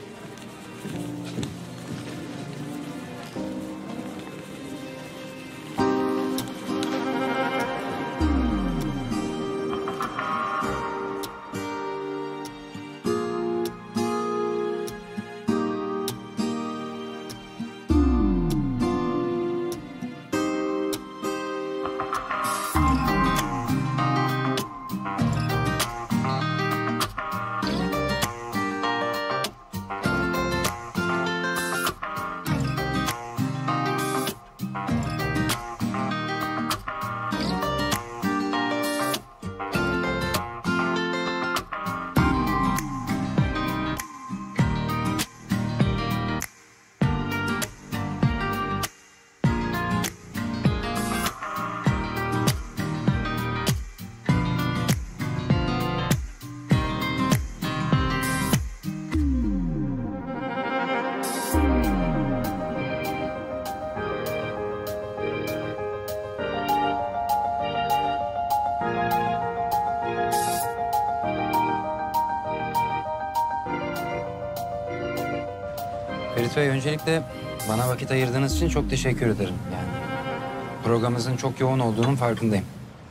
Speaker 10: Ferit Bey, öncelikle bana vakit ayırdığınız için çok teşekkür ederim. Yani programımızın çok yoğun olduğunun farkındayım.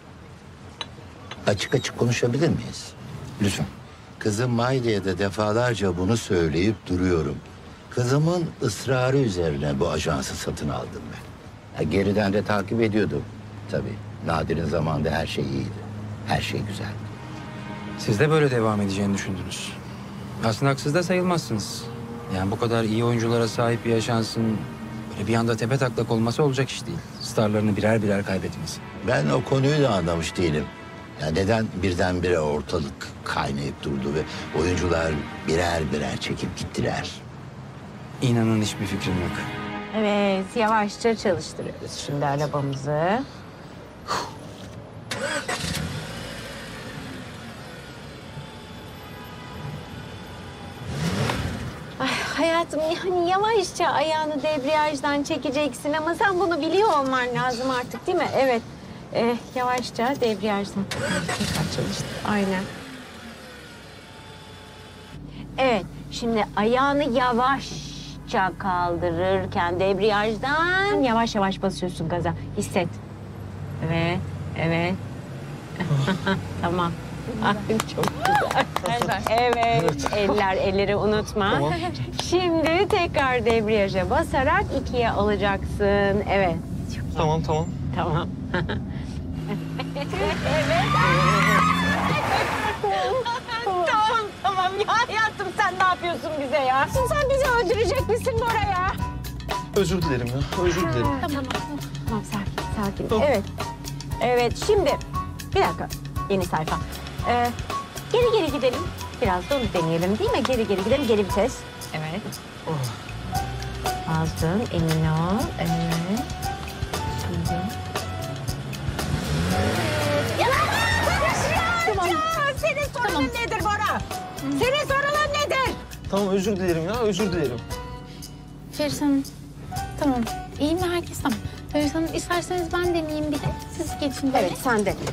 Speaker 12: Açık açık konuşabilir miyiz?
Speaker 10: Lütfen.
Speaker 12: Kızım Maide'ye de defalarca bunu söyleyip duruyorum. Kızımın ısrarı üzerine bu ajansı satın aldım ben. Geriden de takip ediyordum. Tabii Nadir'in zamanında her şey iyiydi. Her şey güzeldi.
Speaker 10: Siz de böyle devam edeceğini düşündünüz. Aslında haksız da sayılmazsınız. Yani bu kadar iyi oyunculara sahip bir ajansın böyle bir anda tepe taklak olması olacak iş değil. Starlarını birer birer kaybetmesi.
Speaker 12: Ben o konuyu da anlamış değilim. Ya neden birdenbire ortalık kaynayıp durdu ve oyuncular birer birer çekip gittiler?
Speaker 10: İnanın hiçbir fikrim yok.
Speaker 4: Evet, yavaşça çalıştırıyoruz şimdi arabamızı. Hayatım yani yavaşça ayağını debriyajdan çekeceksin ama sen bunu biliyor olman lazım artık değil mi? Evet. Yavaşça debriyajdan. Çalıştı. Aynen. Evet. Şimdi ayağını yavaşça kaldırırken debriyajdan yavaş yavaş basıyorsun gaza. Hisset. Evet. Evet. Tamam. Ay, çok güzel. Evet. Elleri unutma.
Speaker 9: Tamam.
Speaker 4: Şimdi tekrar debriyaja basarak 2'ye alacaksın. Evet.
Speaker 9: Tamam.
Speaker 4: Tamam. Evet. Tamam ya hayatım sen ne yapıyorsun bize ya? Sen bizi öldürecek misin Bora ya?
Speaker 9: Özür dilerim ya. Özür dilerim.
Speaker 4: Tamam sakin. Evet. Evet şimdi bir dakika yeni sayfa. Geri gidelim. Biraz da onu deneyelim değil mi? Geri gidelim. Geri vites. Evet. Bastın emin ol. Evet. Şimdi. Tamam. Senin sorunun nedir Bora? Senin sorunun nedir?
Speaker 9: Tamam özür dilerim ya. Özür dilerim.
Speaker 3: Feris Hanım, tamam. İyi mi herkes? Tamam. Feris Hanım, isterseniz ben deneyeyim bir de. Siz geçin böyle.
Speaker 4: Evet, sen de.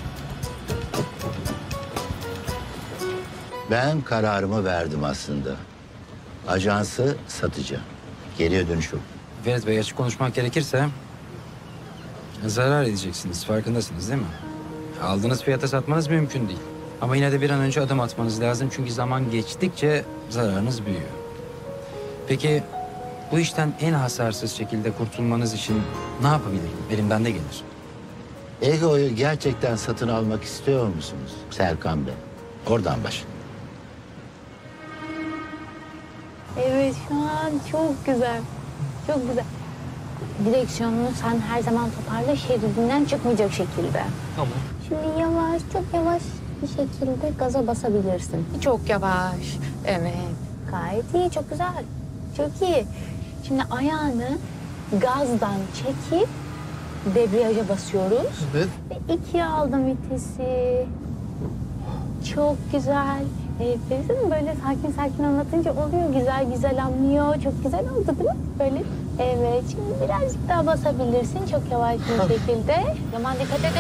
Speaker 12: Ben kararımı verdim aslında. Ajansı satacağım. Geriye dönüş yok.
Speaker 10: Ferit Bey açık konuşmak gerekirse zarar edeceksiniz. Farkındasınız değil mi? Aldığınız fiyata satmanız mümkün değil. Ama yine de bir an önce adım atmanız lazım. Çünkü zaman geçtikçe zararınız büyüyor. Peki bu işten en hasarsız şekilde kurtulmanız için ne yapabilirim? Elimden de gelir.
Speaker 12: Ego'yu gerçekten satın almak istiyor musunuz Serkan Bey? Oradan başlayın.
Speaker 3: Evet, şu an çok güzel. Çok güzel. Direksiyonunu sen her zaman toparla, şeridinden çıkmayacak şekilde.
Speaker 9: Tamam.
Speaker 3: Şimdi yavaş, çok yavaş bir şekilde gaza basabilirsin. Çok yavaş. Evet. Gayet iyi, çok güzel. Çok iyi. Şimdi ayağını gazdan çekip debriyaja basıyoruz.
Speaker 9: Evet.
Speaker 3: Ve 2'ye aldım vitesi. Çok güzel. Feriz'in böyle sakin anlatınca oluyor. Güzel anlıyor. Çok güzel oldu değil mi? Böyle. Evet. Şimdi birazcık daha basabilirsin. Çok yavaş bir şekilde. Aman dikkat edin.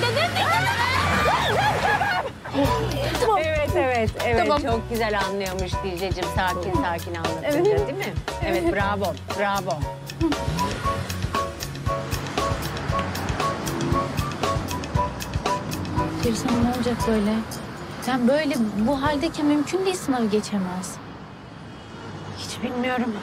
Speaker 4: Tamam. Evet.
Speaker 3: Tamam.
Speaker 4: Çok güzel anlıyormuş Dicle'cim. Sakin anlatınca
Speaker 3: Evet.
Speaker 4: değil mi? Evet, bravo.
Speaker 3: Feriz Hanım, ne olacak böyle? Sen böyle bu haldeyken mümkün değil, sınavı geçemez.
Speaker 4: Hiç bilmiyorum.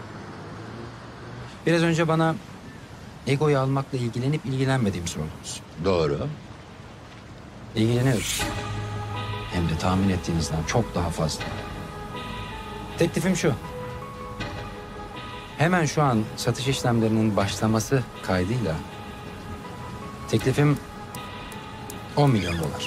Speaker 10: Biraz önce bana Ego'yu almakla ilgilenip ilgilenmediğimi sordunuz.
Speaker 12: Doğru.
Speaker 10: İlgileniyoruz. Hem de tahmin ettiğinizden çok daha fazla. Teklifim şu. Hemen şu an satış işlemlerinin başlaması kaydıyla teklifim 10 milyon dolar.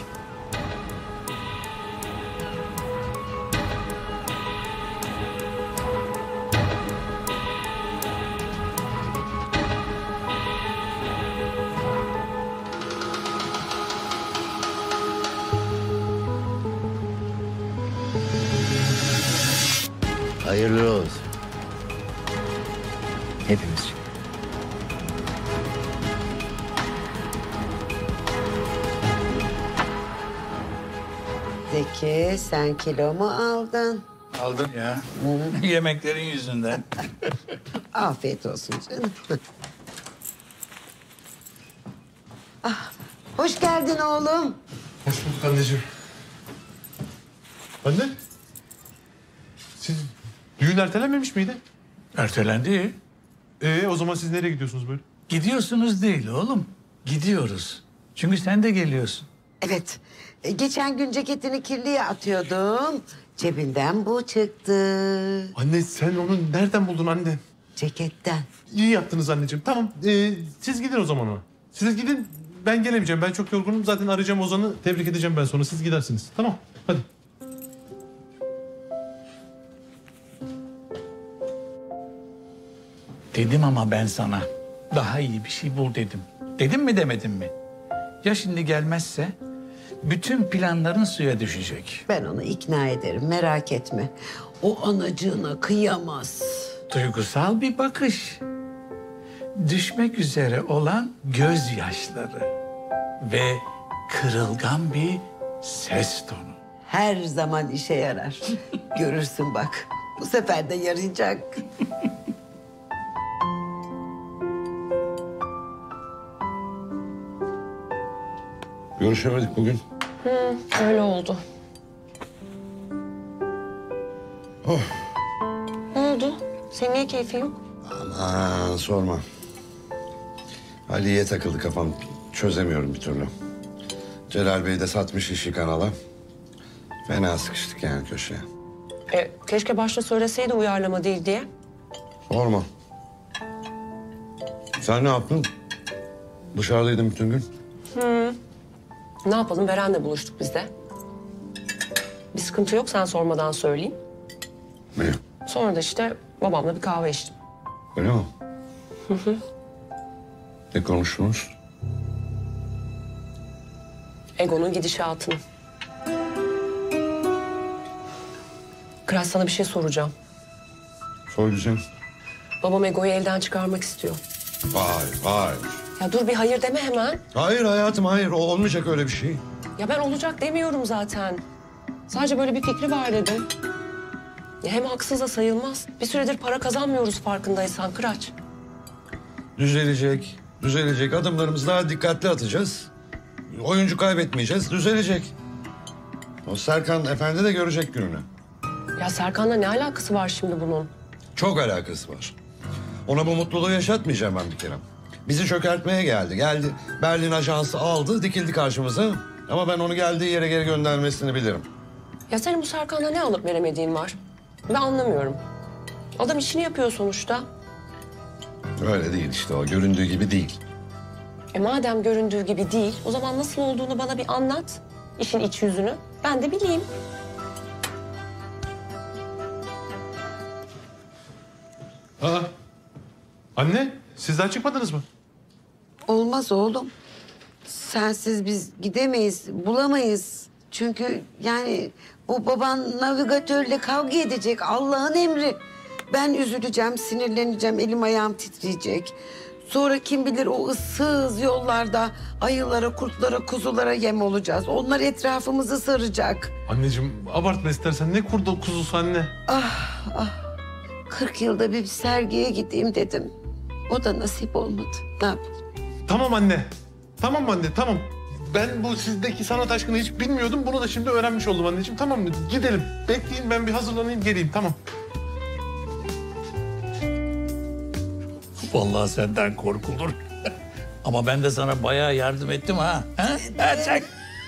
Speaker 12: Hayırlı olsun.
Speaker 10: Hepimiz için.
Speaker 13: Zeki, sen kilo mu aldın?
Speaker 22: Aldım ya. Yemeklerin yüzünden.
Speaker 13: Afiyet olsun canım. Hoş geldin oğlum.
Speaker 6: Hoş bulduk anneciğim. Anne. Siz düğün ertelenmemiş miydi?
Speaker 22: Ertelendi.
Speaker 6: O zaman siz nereye gidiyorsunuz böyle?
Speaker 22: Gidiyorsunuz değil oğlum. Gidiyoruz. Çünkü sen de geliyorsun.
Speaker 13: Evet. Geçen gün ceketini kirliye atıyordun. Cebinden bu çıktı.
Speaker 6: Anne sen onu nereden buldun anne?
Speaker 13: Ceketten.
Speaker 6: İyi yaptınız anneciğim. Tamam siz gidin o zaman ona. Siz gidin, ben gelemeyeceğim. Ben çok yorgunum. Zaten arayacağım Ozan'ı. Tebrik edeceğim ben sonra. Siz gidersiniz. Tamam hadi.
Speaker 22: Dedim ama ben sana. Daha iyi bir şey bul dedim. Dedim mi demedim mi? Ya şimdi gelmezse bütün planların suya düşecek.
Speaker 13: Ben onu ikna ederim, merak etme. o anacığına kıyamaz.
Speaker 22: Duygusal bir bakış. Düşmek üzere olan gözyaşları. Ve kırılgan bir ses tonu.
Speaker 13: Her zaman işe yarar. Görürsün bak. Bu sefer de yarayacak.
Speaker 1: Görüşemedik bugün.
Speaker 2: Öyle oldu.
Speaker 1: Oh.
Speaker 2: Ne oldu? Senin niye keyfin yok?
Speaker 1: Aman sorma. Ali'ye takıldı kafam. Çözemiyorum bir türlü. Celal Bey de satmış işi kanala. Fena sıkıştık yani köşeye.
Speaker 2: Keşke başta söyleseydi uyarlama değil diye.
Speaker 1: Sorma. Sen ne yaptın? Dışarıdaydın bütün gün.
Speaker 2: Ne yapalım? Beren'le buluştuk biz de. Bir sıkıntı yok, sen sormadan söyleyeyim.
Speaker 1: Ne?
Speaker 2: Sonra da işte babamla bir kahve içtim.
Speaker 1: Öyle mi? Ne konuştunuz?
Speaker 2: Ego'nun gidişatını. Kıraç, sana bir şey soracağım.
Speaker 1: Sor güzel.
Speaker 2: Babam Ego'yu elden çıkarmak istiyor.
Speaker 1: Vay.
Speaker 2: Ya dur bir hayır deme hemen.
Speaker 1: Hayır hayatım hayır. O olmayacak öyle bir şey.
Speaker 2: Ya ben olacak demiyorum zaten. Sadece böyle bir fikri var dedim. Ya hem haksız da sayılmaz. Bir süredir para kazanmıyoruz farkındaysan Kıraç.
Speaker 1: Düzelecek. Düzelecek. Adımlarımızı daha dikkatli atacağız. Oyuncu kaybetmeyeceğiz. Düzelecek. O Serkan Efendi de görecek gününü.
Speaker 2: Ya Serkan'la ne alakası var şimdi bunun?
Speaker 1: Çok alakası var. Ona bu mutluluğu yaşatmayacağım ben bir kere. Bizi çökertmeye geldi. Geldi Berlin ajansı aldı, dikildi karşımıza. Ama ben onu geldiği yere geri göndermesini bilirim.
Speaker 2: Ya senin bu Serkan'la ne alıp veremediğin var? Ben anlamıyorum. Adam işini yapıyor sonuçta.
Speaker 1: Öyle değil işte o. Göründüğü gibi değil.
Speaker 2: Madem göründüğü gibi değil, o zaman nasıl olduğunu bana bir anlat. İşin iç yüzünü. Ben de bileyim.
Speaker 6: Aa, anne siz daha çıkmadınız mı?
Speaker 13: Olmaz oğlum. Sensiz biz gidemeyiz, bulamayız. Çünkü yani bu baban navigatörle kavga edecek. Allah'ın emri. Ben üzüleceğim, sinirleneceğim, elim ayağım titreyecek. Sonra kim bilir o ıssız yollarda ayılara, kurtlara, kuzulara yem olacağız. Onlar etrafımızı saracak.
Speaker 6: Anneciğim abartma istersen, ne kurdu kuzusu anne?
Speaker 13: 40 yılda bir sergiye gideyim dedim. O da nasip olmadı. Ne yapayım?
Speaker 6: Tamam anne. Tamam anne, tamam. Ben bu sizdeki sanat aşkını hiç bilmiyordum. Bunu da şimdi öğrenmiş oldum anneciğim. Tamam mı? Gidelim. Bekleyin, ben bir hazırlanayım geleyim. Tamam.
Speaker 22: Vallahi senden korkulur. Ama ben de sana bayağı yardım ettim ha. Sen...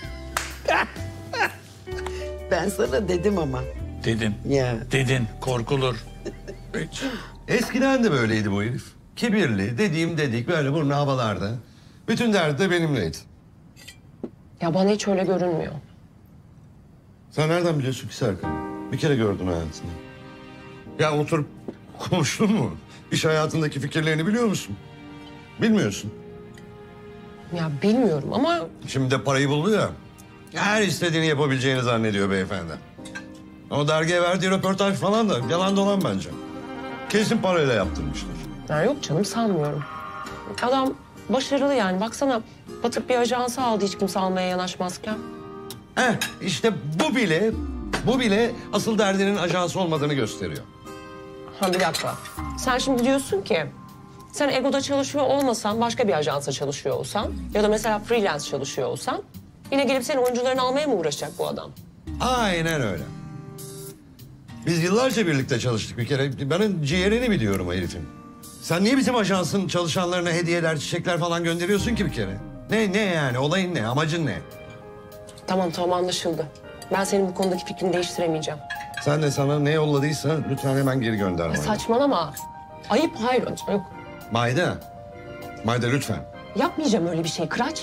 Speaker 13: Ben sana dedim ama.
Speaker 22: Dedin.
Speaker 13: Ya.
Speaker 22: Dedin. Korkulur.
Speaker 1: Eskiden de böyleydi bu herif. Kibirli, dediğim dedik, böyle burnu havalarda. Bütün derdi de benimleydi.
Speaker 2: Ya bana hiç öyle görünmüyor.
Speaker 1: Sen nereden biliyorsun ki Serkan? Bir kere gördün hayatında. Ya oturup konuştun mu? İş hayatındaki fikirlerini biliyor musun? Bilmiyorsun.
Speaker 2: Ya bilmiyorum ama...
Speaker 1: Şimdi de parayı buldu ya. Her istediğini yapabileceğini zannediyor beyefendi. O dergiye verdiği röportaj falan da yalan dolan bence. Kesin parayla yaptırmıştır.
Speaker 2: Ya yok canım, sanmıyorum. Adam başarılı yani. Baksana batık bir ajansı aldı hiç kimse almaya yanaşmazken.
Speaker 1: İşte bu bile asıl derdinin ajansı olmadığını gösteriyor.
Speaker 2: Ha bir dakika. Sen şimdi diyorsun ki sen Ego'da çalışıyor olmasan, başka bir ajansa çalışıyor olsan ya da mesela freelance çalışıyor olsan yine gelip senin oyuncularını almaya mı uğraşacak bu adam?
Speaker 1: Aynen öyle. Biz yıllarca birlikte çalıştık bir kere. Ben ciğerini biliyorum o herifin. Sen niye bizim ajansın çalışanlarına hediyeler, çiçekler falan gönderiyorsun ki bir kere? Ne yani? Olayın ne? Amacın ne?
Speaker 2: Tamam anlaşıldı. Ben senin bu konudaki fikrini değiştiremeyeceğim.
Speaker 1: Sen de sana ne yolladıysa lütfen hemen geri gönder. Mayda.
Speaker 2: Saçmalama. Ayıp, hayır. Yok.
Speaker 1: Mayda lütfen.
Speaker 2: Yapmayacağım öyle bir şey Kıraç.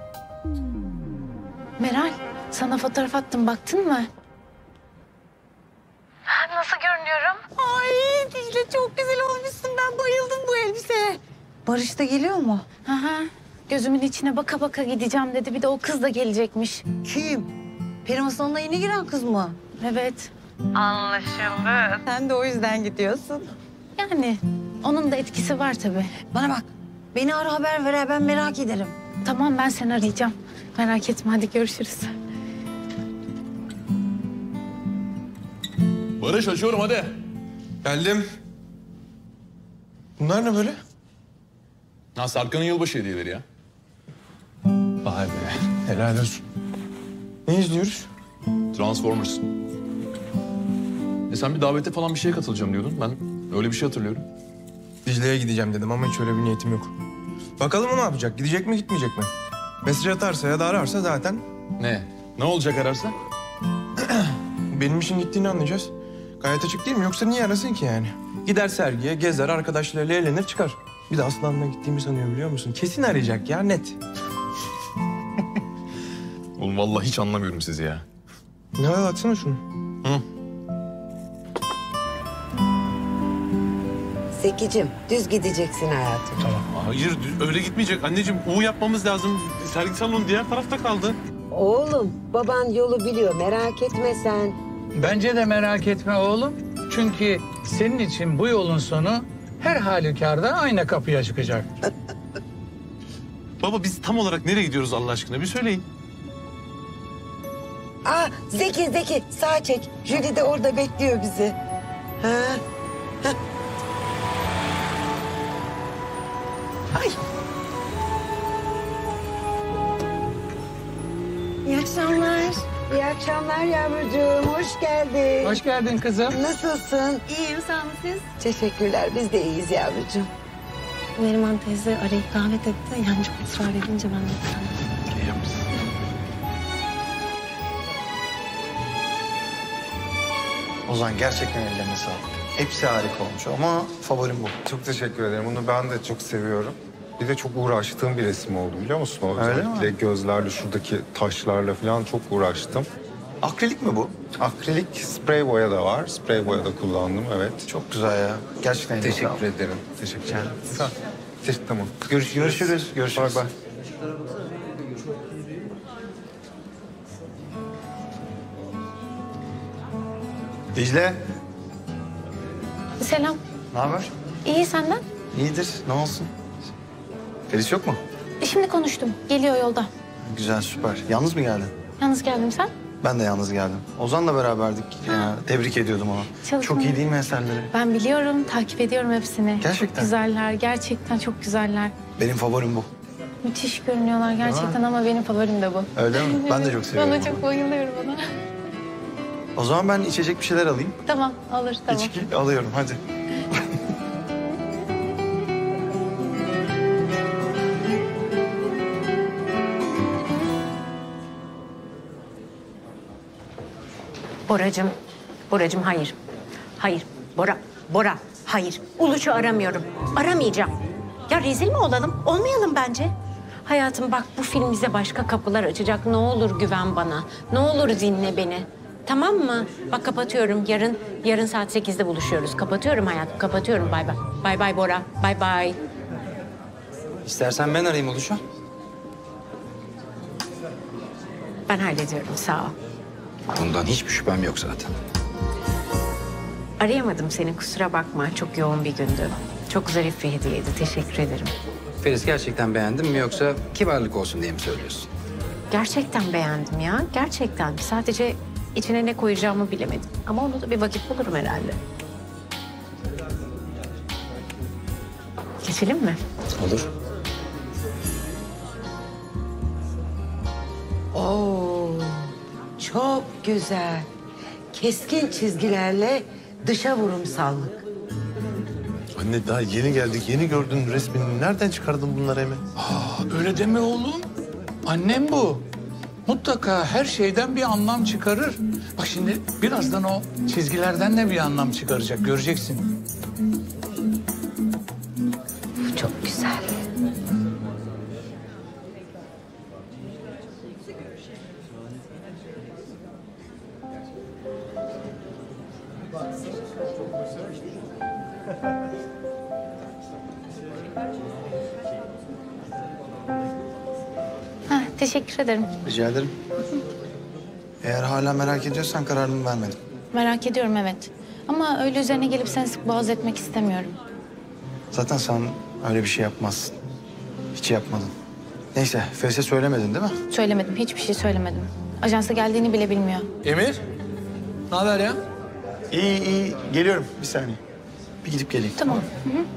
Speaker 3: Meral, sana fotoğraf attım, baktın mı? Nasıl görünüyorum? Ay Dicle, çok güzel olmuşsun. Ben bayıldım bu elbiseye.
Speaker 7: Barış da geliyor mu?
Speaker 3: Hı hı. Gözümün içine baka baka gideceğim dedi. Bir de o kız da gelecekmiş.
Speaker 7: Kim? Peri masalına yeni giren kız mı?
Speaker 3: Evet. Anlaşıldı.
Speaker 13: Sen de o yüzden gidiyorsun.
Speaker 3: Yani onun da etkisi var tabii.
Speaker 13: Bana bak, beni ara haber ver, ben merak ederim.
Speaker 3: Tamam, ben seni arayacağım. Merak etme, hadi görüşürüz.
Speaker 11: Barış açıyorum hadi.
Speaker 6: Geldim.
Speaker 11: Bunlar ne böyle? Ha Sarkan'ın yılbaşı hediyeleri ya.
Speaker 6: Vay be. Helal olsun. Ne izliyoruz?
Speaker 11: Transformers. Sen bir davete falan bir şeye katılacağım diyordun. Ben öyle bir şey hatırlıyorum.
Speaker 7: Dicle'ye gideceğim dedim ama hiç öyle bir niyetim yok. Bakalım o ne yapacak? Gidecek mi gitmeyecek mi? Mesaj atarsa ya da ararsa zaten...
Speaker 11: Ne? Ne olacak ararsa?
Speaker 7: Benim için gittiğini anlayacağız. Gayet açık değil mi? Yoksa niye arasın ki yani? Gider sergiye, gezer, arkadaşlarıyla eğlenir çıkar. Bir de Aslan'la gittiğimi sanıyor biliyor musun? Kesin arayacak ya, net.
Speaker 11: Oğlum vallahi hiç anlamıyorum sizi ya.
Speaker 7: Ne var, atsana şunu.
Speaker 11: Hı.
Speaker 13: Zekicim, düz gideceksin hayatım.
Speaker 6: Hayır öyle gitmeyecek. Anneciğim U yapmamız lazım. Sergi salonu diğer tarafta kaldı.
Speaker 13: Oğlum, baban yolu biliyor, merak etme sen.
Speaker 22: Bence de merak etme oğlum. Çünkü senin için bu yolun sonu her halükarda aynı kapıya çıkacak.
Speaker 6: Baba biz tam olarak nereye gidiyoruz Allah aşkına? Bir söyleyin.
Speaker 13: Aa, Zeki, sağa çek. Jüri de orada bekliyor bizi. Ha? Ha. Ay. İyi akşamlar. İyi akşamlar yavrucuğum. Hoş geldin.
Speaker 22: Hoş geldin kızım.
Speaker 13: Nasılsın?
Speaker 3: İyiyim, sağ olun siz.
Speaker 13: Teşekkürler. Biz de iyiyiz yavrucuğum.
Speaker 3: Neriman teyze arayıp davet etti. Yani çok ısrar edince ben de
Speaker 6: İyi yapmışsın.
Speaker 16: Ozan gerçekten ellerine sağlık. Hepsi harika olmuş ama favorim bu.
Speaker 14: Çok teşekkür ederim. Bunu ben de çok seviyorum. Bir de çok uğraştığım bir resim oldu biliyor musun? O
Speaker 16: Öyle
Speaker 14: özellikle
Speaker 16: mi?
Speaker 14: gözlerle, şuradaki taşlarla falan çok uğraştım.
Speaker 16: Akrilik mi bu?
Speaker 14: Akrilik, sprey boya da var. Sprey boya da kullandım, evet.
Speaker 16: Çok güzel ya. Gerçekten eline
Speaker 14: Teşekkür
Speaker 16: sağlık.
Speaker 14: ederim. Teşekkür ederim. Tamam.
Speaker 16: Görüşürüz.
Speaker 14: Bay bay.
Speaker 16: Dicle,
Speaker 3: Selam.
Speaker 16: ne haber?
Speaker 3: İyi, senden?
Speaker 16: İyidir, ne olsun? Feris yok mu?
Speaker 3: Şimdi konuştum. Geliyor yolda.
Speaker 16: Güzel, süper. Yalnız mı geldin?
Speaker 3: Yalnız geldim, sen?
Speaker 16: Ben de yalnız geldim. Ozan'la beraberdik. Ya, tebrik ediyordum onu. Çok iyi değil mi eserleri?
Speaker 3: Ben biliyorum, takip ediyorum hepsini.
Speaker 16: Gerçekten?
Speaker 3: Çok güzeller, gerçekten çok güzeller.
Speaker 16: Benim favorim bu.
Speaker 3: Müthiş görünüyorlar gerçekten ama benim favorim de bu.
Speaker 16: Öyle mi? Ben de çok seviyorum.
Speaker 3: Bana çok bayılıyorum ona.
Speaker 16: O zaman ben içecek bir şeyler alayım.
Speaker 3: Tamam, olur, tamam.
Speaker 16: İçki alıyorum, hadi.
Speaker 4: Boracığım hayır. Hayır, Bora, hayır. Uluç'u aramıyorum. Aramayacağım. Ya rezil mi olalım? Olmayalım bence. Hayatım bak bu film bize başka kapılar açacak. Ne olur güven bana. Ne olur dinle beni. Tamam mı? Bak kapatıyorum. Yarın saat 8'de buluşuyoruz. Kapatıyorum hayatım. Kapatıyorum. Bay bay. Bay bay Bora. Bay bay.
Speaker 10: İstersen ben arayayım Oluş'u.
Speaker 4: Ben hallediyorum. Sağ ol.
Speaker 10: Bundan hiçbir şüphem yok zaten.
Speaker 4: Arayamadım seni. Kusura bakma. Çok yoğun bir gündü. Çok zarif bir hediyeydi. Teşekkür ederim.
Speaker 10: Feris gerçekten beğendin mi yoksa kibarlık olsun diye mi söylüyorsun?
Speaker 4: Gerçekten beğendim ya. Gerçekten. Sadece içine ne koyacağımı bilemedim. Ama onu da bir vakit bulurum herhalde. Geçelim mi?
Speaker 10: Olur.
Speaker 13: Oo, çok güzel. Keskin çizgilerle dışa vurumsallık.
Speaker 6: Anne daha yeni geldik, yeni gördün resmini. Nereden çıkardın bunları hemen?
Speaker 22: Öyle deme oğlum. Annem bu. Mutlaka her şeyden bir anlam çıkarır. Bak şimdi birazdan o çizgilerden de bir anlam çıkaracak. Göreceksin.
Speaker 13: Çok güzel.
Speaker 3: Teşekkür ederim.
Speaker 16: Rica ederim. Eğer hala merak ediyorsan kararımı vermedim.
Speaker 3: Merak ediyorum evet. Ama öyle üzerine gelip seni sık boğaz etmek istemiyorum.
Speaker 16: Zaten sen öyle bir şey yapmazsın. Hiç yapmadın. Neyse, Feris'e söylemedin değil mi?
Speaker 3: Söylemedim, hiçbir şey söylemedim. Ajansa geldiğini bile bilmiyor.
Speaker 16: Emir, ne haber ya? İyi, iyi. Geliyorum. Bir saniye. Bir gidip geleyim.
Speaker 3: Tamam. Hı hı.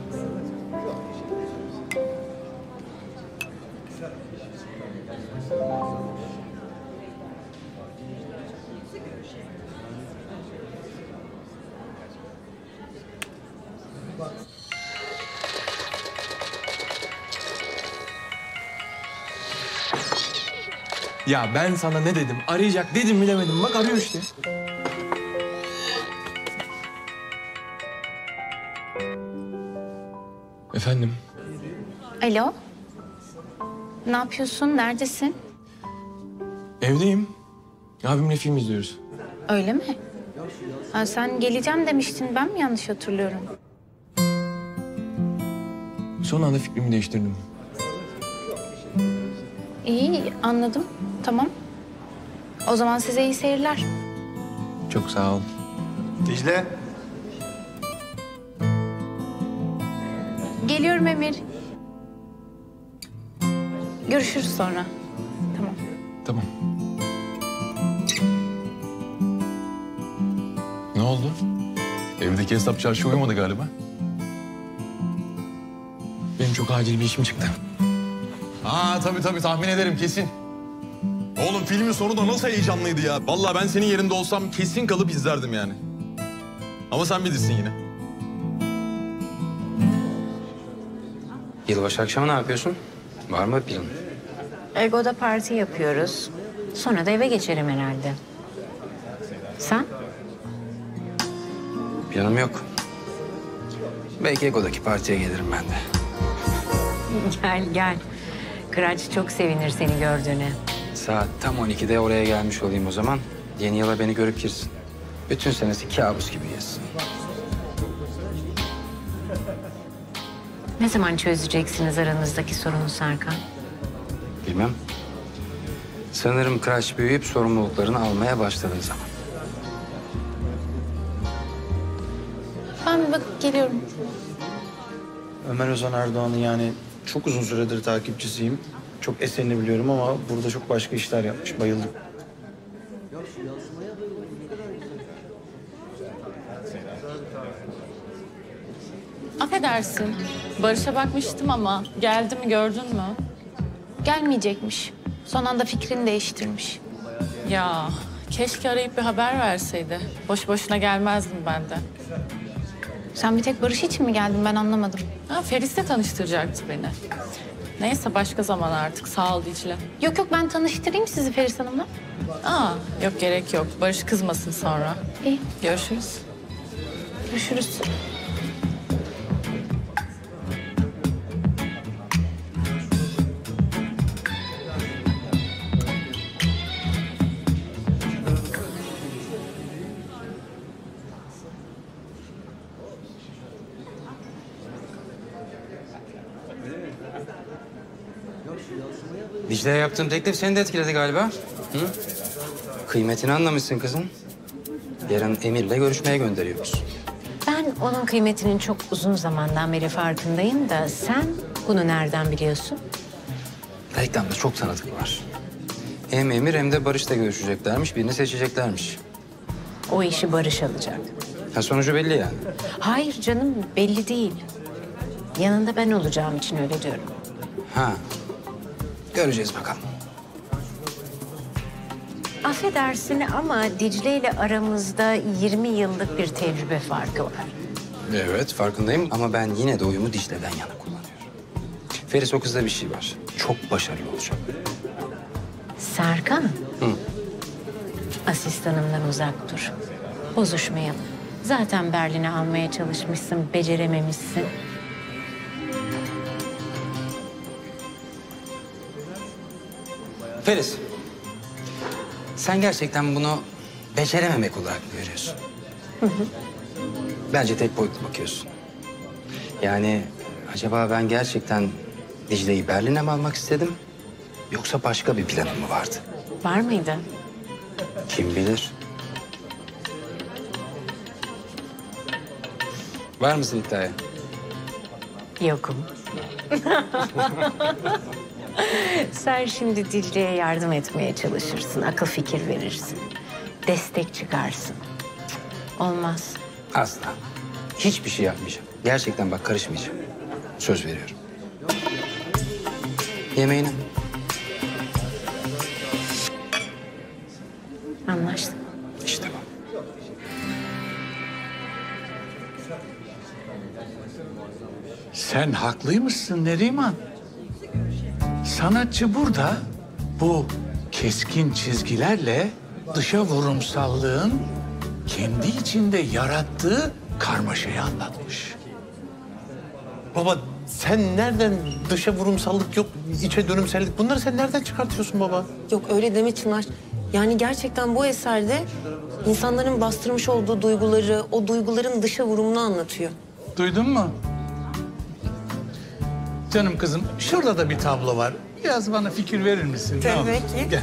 Speaker 7: Ya ben sana ne dedim? Arayacak dedim bilemedim. Bak arıyor işte. Efendim?
Speaker 3: Alo. Ne yapıyorsun? Neredesin?
Speaker 7: Evdeyim. Abimle film izliyoruz.
Speaker 3: Öyle mi? Ha, sen geleceğim demiştin. Ben mi yanlış hatırlıyorum?
Speaker 7: Son anda fikrimi değiştirdim.
Speaker 3: İyi, anladım. Tamam. O zaman size iyi seyirler.
Speaker 7: Çok sağ ol.
Speaker 16: Dicle.
Speaker 3: Geliyorum Emir. Görüşürüz sonra. Tamam.
Speaker 7: Tamam.
Speaker 11: Ne oldu? Evdeki hesap çarşı uyumadı galiba.
Speaker 7: Benim çok acil bir işim çıktı.
Speaker 11: Tabii tahmin ederim kesin. Oğlum filmin sonu da nasıl heyecanlıydı ya. Vallahi ben senin yerinde olsam kesin kalıp izlerdim yani. Ama sen bilirsin yine.
Speaker 10: Yılbaşı akşamı ne yapıyorsun? Var mı bir plan?
Speaker 4: Ego'da parti yapıyoruz. Sonra da eve geçerim herhalde. Sen?
Speaker 10: Planım yok. Belki Ego'daki partiye gelirim ben de.
Speaker 4: Gel gel. Kıraç çok sevinir seni gördüğüne.
Speaker 10: Saat tam 12'de oraya gelmiş olayım o zaman. Yeni yıla beni görüp girsin. Bütün senesi kabus gibi yesin.
Speaker 4: Ne zaman çözeceksiniz aranızdaki sorunu Serkan?
Speaker 10: Bilmem. Sanırım Kıraç büyüyüp sorumluluklarını almaya başladığı zaman.
Speaker 3: Ben bir bakıp geliyorum.
Speaker 16: Ömer Ozan Erdoğan'ın yani çok uzun süredir takipçisiyim. Çok eserini biliyorum ama burada çok başka işler yapmış. Bayıldım.
Speaker 15: Affedersin. Barış'a bakmıştım ama geldi mi gördün mü?
Speaker 3: Gelmeyecekmiş. Son anda fikrini değiştirmiş.
Speaker 15: Ya keşke arayıp bir haber verseydi. Boş boşuna gelmezdim ben de.
Speaker 3: Sen bir tek Barış için mi geldin? Ben anlamadım.
Speaker 15: Ha, Feris'le tanıştıracaktı beni. Neyse başka zaman artık. Sağ ol Dicle.
Speaker 3: Yok yok ben tanıştırayım sizi Feris Hanım'la.
Speaker 15: Yok gerek yok. Barış kızmasın sonra.
Speaker 3: İyi.
Speaker 15: Görüşürüz.
Speaker 3: Görüşürüz.
Speaker 10: Dicle'ye yaptığım teklif seni de etkiledi galiba. Hı? Kıymetini anlamışsın kızın. Yarın Emir'le görüşmeye gönderiyoruz.
Speaker 4: Ben onun kıymetinin çok uzun zamandan beri farkındayım da sen bunu nereden biliyorsun?
Speaker 10: Reklamda çok tanıdık var. Hem Emir hem de Barış'la görüşeceklermiş, birini seçeceklermiş.
Speaker 4: O işi Barış alacak.
Speaker 10: Ha, sonucu belli yani.
Speaker 4: Hayır canım belli değil. Yanında ben olacağım için öyle diyorum.
Speaker 10: Ha, göreceğiz bakalım.
Speaker 4: Affedersin ama Dicle ile aramızda 20 yıllık bir tecrübe farkı var.
Speaker 10: Evet, farkındayım ama ben yine de oyumu Dicle'den yana kullanıyorum. Feris, o kızda bir şey var. Çok başarılı olacak.
Speaker 4: Serkan.
Speaker 10: Hı.
Speaker 4: Asistanımdan uzak dur. Bozuşmayalım. Zaten Berlin'e almaya çalışmışsın, becerememişsin.
Speaker 10: Feris, sen gerçekten bunu becerememek olarak mı görüyorsun?
Speaker 4: Hı hı.
Speaker 10: Bence tek boyutlu bakıyorsun. Yani acaba ben gerçekten Dicle'yi Berlin'e mi almak istedim? Yoksa başka bir planım mı vardı?
Speaker 4: Var mıydı?
Speaker 10: Kim bilir? Var mısın iddiaya?
Speaker 4: Yokum. Sen şimdi Dicle'ye yardım etmeye çalışırsın, akıl fikir verirsin. Destek çıkarsın. Olmaz.
Speaker 10: Asla. Hiçbir şey yapmayacağım. Gerçekten bak karışmayacağım. Söz veriyorum. Yemeğini.
Speaker 4: Anlaştık.
Speaker 10: İşte bu.
Speaker 22: Sen haklıymışsın Neriman. Sanatçı burada bu keskin çizgilerle dışa vurumsallığın kendi içinde yarattığı karmaşayı anlatmış.
Speaker 6: Baba sen nereden dışa vurumsallık yok, içe dönümsellik bunları sen nereden çıkartıyorsun baba?
Speaker 2: Yok öyle deme Çınar. Yani gerçekten bu eserde insanların bastırmış olduğu duyguları, o duyguların dışa vurumunu anlatıyor.
Speaker 22: Duydun mu? Canım kızım, şurada da bir tablo var. Biraz bana fikir verir misin? Ne olur?
Speaker 13: Tabii ki.
Speaker 22: Gel.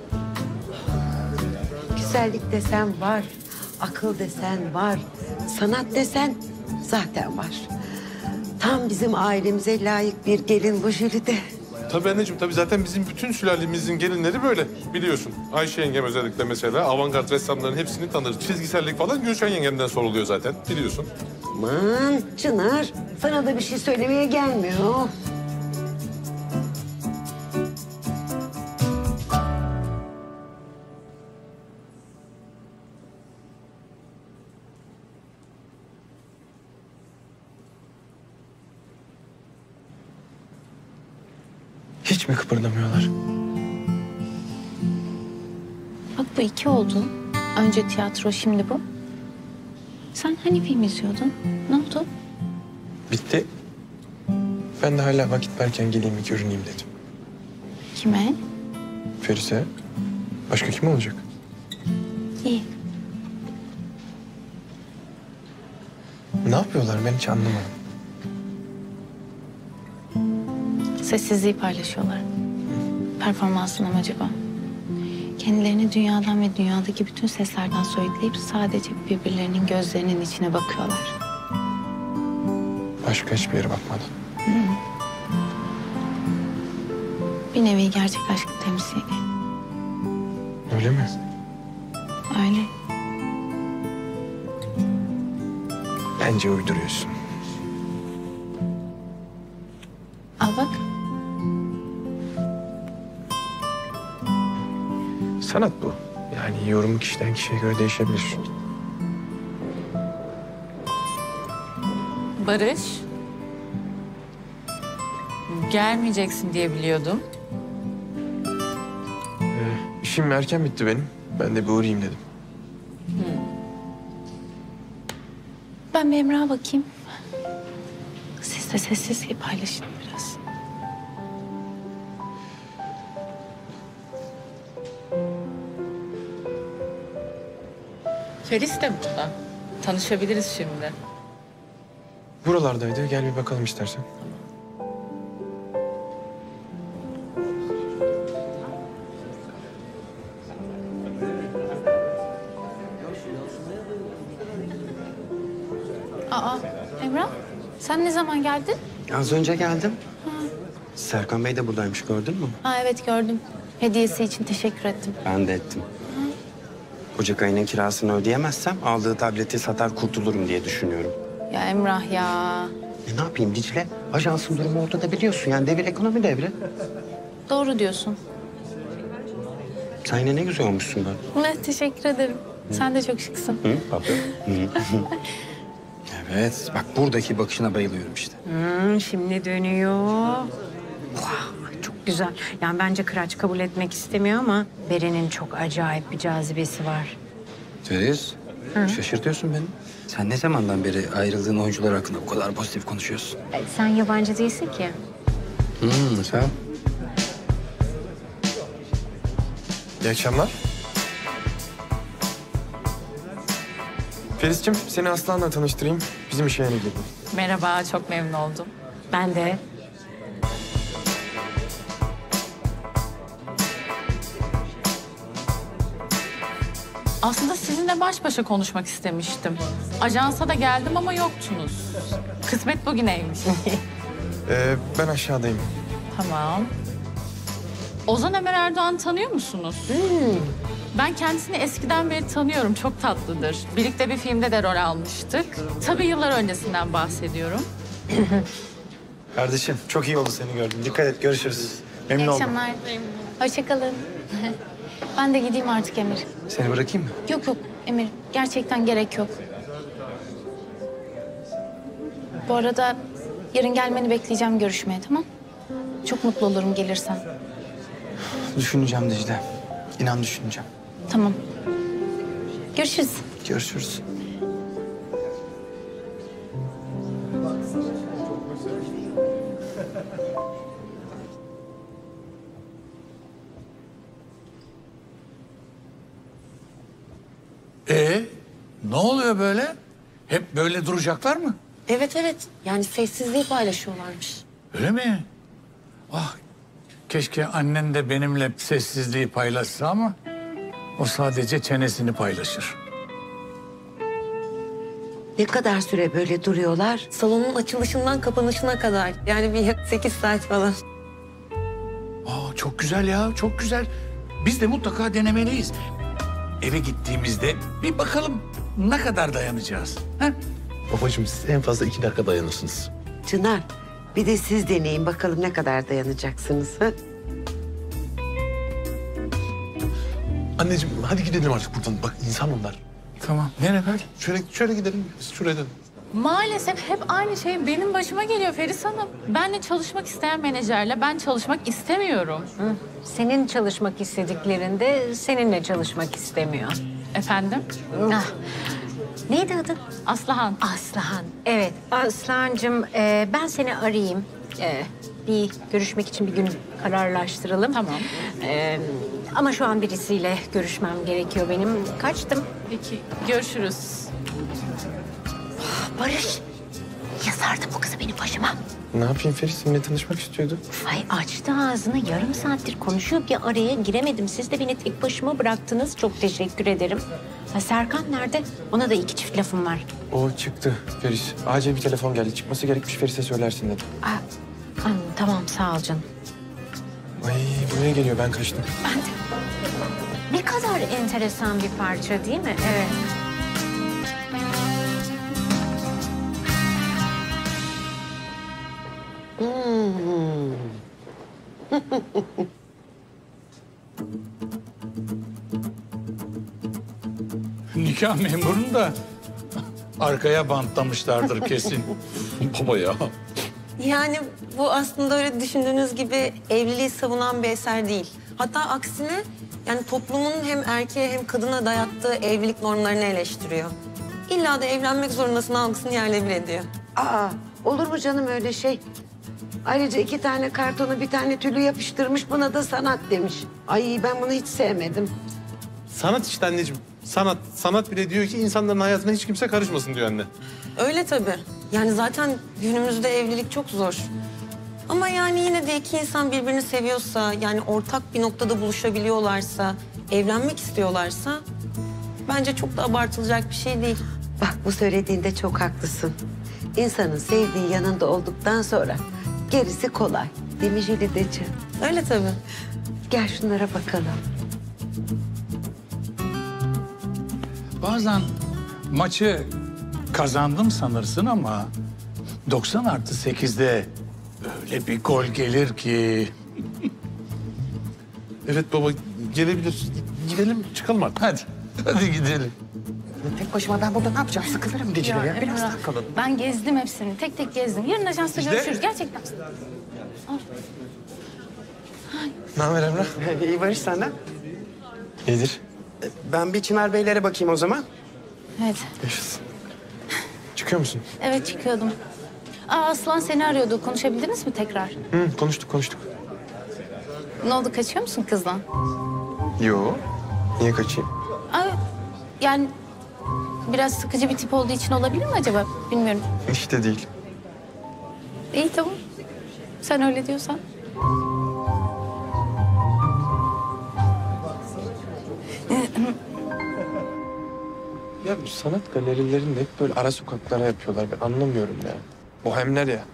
Speaker 13: Güzellik desen var, akıl desen var, sanat desen zaten var. Tam bizim ailemize layık bir gelin bu Jülide.
Speaker 6: Tabii anneciğim, tabii zaten bizim bütün sülalemizin gelinleri böyle biliyorsun. Ayşe yengem özellikle mesela avantgard ressamların hepsini tanır. Çizgisellik falan Gülşen yengemden soruluyor zaten biliyorsun.
Speaker 13: Aman Çınar, sana da bir şey söylemeye gelmiyor.
Speaker 7: Hiç mi kıpırdamıyorlar?
Speaker 3: Bak bu 2 oldu. Önce tiyatro, şimdi bu. Sen hani film izliyordun? Ne oldu?
Speaker 7: Bitti. Ben de hala vakit varken geleyim bir görüneyim dedim.
Speaker 3: Kime?
Speaker 7: Feris'e. Başka kim olacak?
Speaker 3: İyi.
Speaker 7: Ne yapıyorlar ben hiç anlamadım.
Speaker 3: Sessizliği paylaşıyorlar. Performansın amacı bu. Kendilerini dünyadan ve dünyadaki bütün seslerden soyutleyip sadece birbirlerinin gözlerinin içine bakıyorlar.
Speaker 7: Başka hiçbir yere bakmadan.
Speaker 3: Bir nevi gerçek aşk temsili.
Speaker 7: Öyle mi?
Speaker 3: Öyle.
Speaker 7: Bence uyduruyorsun.
Speaker 3: Al bak.
Speaker 7: Sanat bu. Yani yorumu kişiden kişiye göre değişebilir.
Speaker 15: Barış. Gelmeyeceksin diye biliyordum.
Speaker 7: İşim erken bitti benim. Ben de bir uğrayayım dedim.
Speaker 3: Ben bir Emrah'a bakayım. Siz de sessizliği paylaşın biraz.
Speaker 15: Feris de burada. Tanışabiliriz şimdi.
Speaker 7: Buralardaydı. Gel bir bakalım istersen.
Speaker 3: Aa, Emrah, sen ne zaman geldin?
Speaker 8: Az önce geldim. Serkan Bey de buradaymış, gördün mü?
Speaker 3: Aa, evet gördüm. Hediyesi için teşekkür ettim.
Speaker 8: Ben de ettim. Ocak ayının kirasını ödeyemezsem aldığı tableti satar kurtulurum diye düşünüyorum.
Speaker 3: Ya Emrah ya.
Speaker 8: Ne yapayım Dicle? Ajansın durumu ortada biliyorsun. Yani devir ekonomi devri.
Speaker 3: Doğru diyorsun.
Speaker 8: Sen yine ne güzel olmuşsun böyle.
Speaker 3: Evet, teşekkür ederim. Sen de çok şıksın.
Speaker 8: Hı, tabii. Evet, bak buradaki bakışına bayılıyorum işte.
Speaker 4: Şimdi dönüyor. Vay, çok güzel. Yani bence Kıraç kabul etmek istemiyor ama Beren'in çok acayip bir cazibesi var.
Speaker 10: Feris, şaşırtıyorsun beni. Sen ne zamandan beri ayrıldığın oyuncular hakkında bu kadar pozitif konuşuyorsun?
Speaker 4: Sen yabancı değilsin ki.
Speaker 10: Sağ ol.
Speaker 7: İyi akşamlar. Feris'cim seni Aslan'la tanıştırayım. Bizim işe yeni girdi.
Speaker 15: Merhaba, çok memnun oldum.
Speaker 4: Ben de.
Speaker 15: Aslında sizinle baş başa konuşmak istemiştim. Ajansa da geldim ama yoktunuz. Kısmet bugüneymiş.
Speaker 7: Ben aşağıdayım.
Speaker 15: Tamam. Ozan Ömer Erdoğan tanıyor musunuz? Ben kendisini eskiden beri tanıyorum. Çok tatlıdır. Birlikte bir filmde de rol almıştık. Tabii yıllar öncesinden bahsediyorum.
Speaker 7: Kardeşim çok iyi oldu seni gördüm. Dikkat et, görüşürüz. Memnun
Speaker 3: İyi
Speaker 7: oldum.
Speaker 3: akşamlar. Hoşçakalın. Ben de gideyim artık Emir.
Speaker 7: Seni bırakayım mı?
Speaker 3: Yok yok Emir. Gerçekten gerek yok. Bu arada yarın gelmeni bekleyeceğim görüşmeye, tamam? Çok mutlu olurum gelirsen.
Speaker 7: Düşüneceğim Dicle. İnan düşüneceğim.
Speaker 3: Tamam. Görüşürüz.
Speaker 7: Görüşürüz.
Speaker 22: Ne oluyor böyle? Hep böyle duracaklar mı?
Speaker 2: Evet evet. Yani sessizliği paylaşıyorlarmış.
Speaker 22: Öyle mi? Ah, keşke annen de benimle sessizliği paylaşsa ama o sadece çenesini paylaşır.
Speaker 13: Ne kadar süre böyle duruyorlar?
Speaker 2: Salonun açılışından kapanışına kadar. Yani bir 8 saat falan.
Speaker 22: Aa, çok güzel ya, çok güzel. Biz de mutlaka denemeliyiz. Eve gittiğimizde bir bakalım ne kadar dayanacağız. Ha?
Speaker 6: Babacığım siz en fazla 2 dakika dayanırsınız.
Speaker 13: Çınar, bir de siz deneyin bakalım ne kadar dayanacaksınız. Ha?
Speaker 6: Anneciğim hadi gidelim artık buradan. Bak insan onlar.
Speaker 22: Tamam. Nereye böyle?
Speaker 6: Şöyle gidelim. Şuraya dön.
Speaker 15: Maalesef hep aynı şey benim başıma geliyor Feris Hanım. Benle çalışmak isteyen menajerle ben çalışmak istemiyorum.
Speaker 4: Senin çalışmak istediklerinde seninle çalışmak istemiyor.
Speaker 15: Efendim?
Speaker 4: Ah. Neydi adın?
Speaker 15: Aslıhan.
Speaker 4: Aslıhan. Evet Aslıhan'cığım ben seni arayayım. Bir görüşmek için bir gün kararlaştıralım.
Speaker 15: Tamam.
Speaker 4: Ama şu an birisiyle görüşmem gerekiyor benim. Kaçtım.
Speaker 15: Peki görüşürüz.
Speaker 4: Barış. Yazardı bu kızı benim başıma.
Speaker 7: Ne yapayım Feris? Seninle tanışmak istiyordu.
Speaker 4: Ay açtı ağzını yarım saattir konuşuyor. Bir araya giremedim. Siz de beni tek başıma bıraktınız. Çok teşekkür ederim. Ha, Serkan nerede? Ona da 2 çift lafım var.
Speaker 7: O çıktı Feris. Acil bir telefon geldi. Çıkması gerekmiş, Feris'e söylersin dedi.
Speaker 4: Tamam sağ ol canım.
Speaker 7: Ay buraya geliyor, ben kaçtım.
Speaker 4: Ne kadar enteresan bir parça değil mi? Evet.
Speaker 22: Nikah memurunu da arkaya bantlamışlardır kesin.
Speaker 6: Baba ya.
Speaker 2: Yani bu aslında öyle düşündüğünüz gibi evliliği savunan bir eser değil. Hatta aksine yani toplumun hem erkeğe hem kadına dayattığı evlilik normlarını eleştiriyor. İlla da evlenmek zorundasın algısını yerle bir ediyor.
Speaker 13: Aa, olur mu canım öyle şey? Ayrıca 2 tane kartonu bir tane tülü yapıştırmış, buna da sanat demiş. Ay ben bunu hiç sevmedim.
Speaker 6: Sanat işte anneciğim. Sanat. Sanat bile diyor ki insanların hayatına hiç kimse karışmasın diyor anne.
Speaker 2: Öyle tabii. Yani zaten günümüzde evlilik çok zor. Ama yani yine de 2 insan birbirini seviyorsa, yani ortak bir noktada buluşabiliyorlarsa, evlenmek istiyorlarsa bence çok da abartılacak bir şey değil.
Speaker 13: Bak bu söylediğinde çok haklısın. İnsanın sevdiği yanında olduktan sonra gerisi kolay. Değil mi Jülideciğim?
Speaker 2: Öyle tabii.
Speaker 13: Gel şunlara bakalım.
Speaker 22: Bazen maçı kazandım sanırsın ama 90+8'de öyle bir gol gelir ki.
Speaker 6: Evet baba gelebilir. Gidelim çıkalım artık.
Speaker 22: Hadi gidelim.
Speaker 20: Tek başıma ben burada ne yapacağım? Sıkılırım Dicle ya. Biraz
Speaker 3: Emrah,
Speaker 20: daha kalalım.
Speaker 3: ben gezdim hepsini. Tek tek gezdim. Yarın ajansta görüşürüz. Gerçekten.
Speaker 7: Ne haber Emrah?
Speaker 8: İyi Barış senden.
Speaker 7: İyidir.
Speaker 8: Ben bir Çınar Beylere bakayım o zaman.
Speaker 3: Evet.
Speaker 7: Yaşasın. Çıkıyor musun?
Speaker 3: Evet çıkıyordum. Aslan seni arıyordu. Konuşabildiniz mi tekrar?
Speaker 7: Konuştuk.
Speaker 3: Ne oldu? Kaçıyor musun kızdan?
Speaker 7: Yo. Niye kaçayım?
Speaker 3: Yani biraz sıkıcı bir tip olduğu için olabilir mi acaba? Bilmiyorum.
Speaker 7: İşte değil.
Speaker 3: İyi tamam. Sen öyle diyorsan.
Speaker 7: Ya bu sanat galerilerinde hep böyle ara sokaklara yapıyorlar. Ben anlamıyorum ya. Bohemler ya.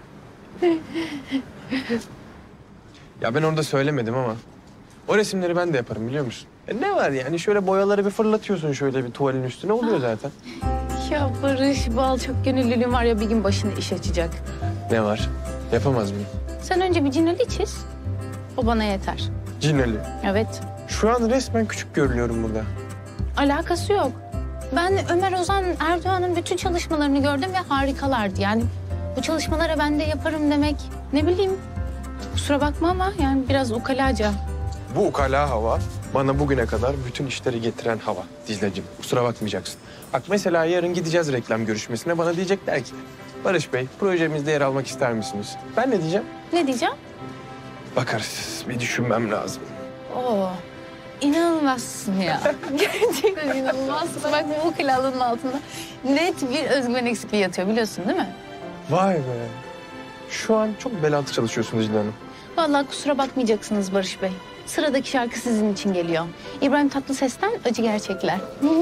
Speaker 7: Ya ben orada söylemedim ama o resimleri ben de yaparım biliyor musun? Ne var yani şöyle boyaları bir fırlatıyorsun şöyle bir tuvalin üstüne oluyor zaten.
Speaker 3: Ya Barış, bal çok gönüllülüğüm var ya bir gün başına iş açacak.
Speaker 7: Ne var? Yapamaz mıyım?
Speaker 3: Sen önce bir Cinali çiz. O bana yeter.
Speaker 7: Cinali.
Speaker 3: Evet.
Speaker 7: Şu an resmen küçük görünüyorum burada.
Speaker 3: Alakası yok. Ben Ömer Ozan Erdoğan'ın bütün çalışmalarını gördüm ve harikalardı. Yani bu çalışmalara ben de yaparım demek ne bileyim. Kusura bakma ama yani biraz ukalaca.
Speaker 7: Bu ukala hava bana bugüne kadar bütün işleri getiren hava Dicle'cim. Kusura bakmayacaksın. Bak mesela yarın gideceğiz reklam görüşmesine. Bana diyecekler ki Barış Bey projemizde yer almak ister misiniz? Ben ne diyeceğim?
Speaker 3: Ne diyeceğim?
Speaker 7: Bakarız. Bir düşünmem lazım.
Speaker 3: Oo, inanılmazsın ya. Gerçekten inanılmazsın. Bak bu ukalalığın altında net bir özgüven eksikliği yatıyor biliyorsun değil mi?
Speaker 7: Vay be. Şu an çok bel altı çalışıyorsun Dicle Hanım.
Speaker 3: Vallahi kusura bakmayacaksınız Barış Bey. Sıradaki şarkı sizin için geliyor. İbrahim Tatlıses'ten Acı Gerçekler.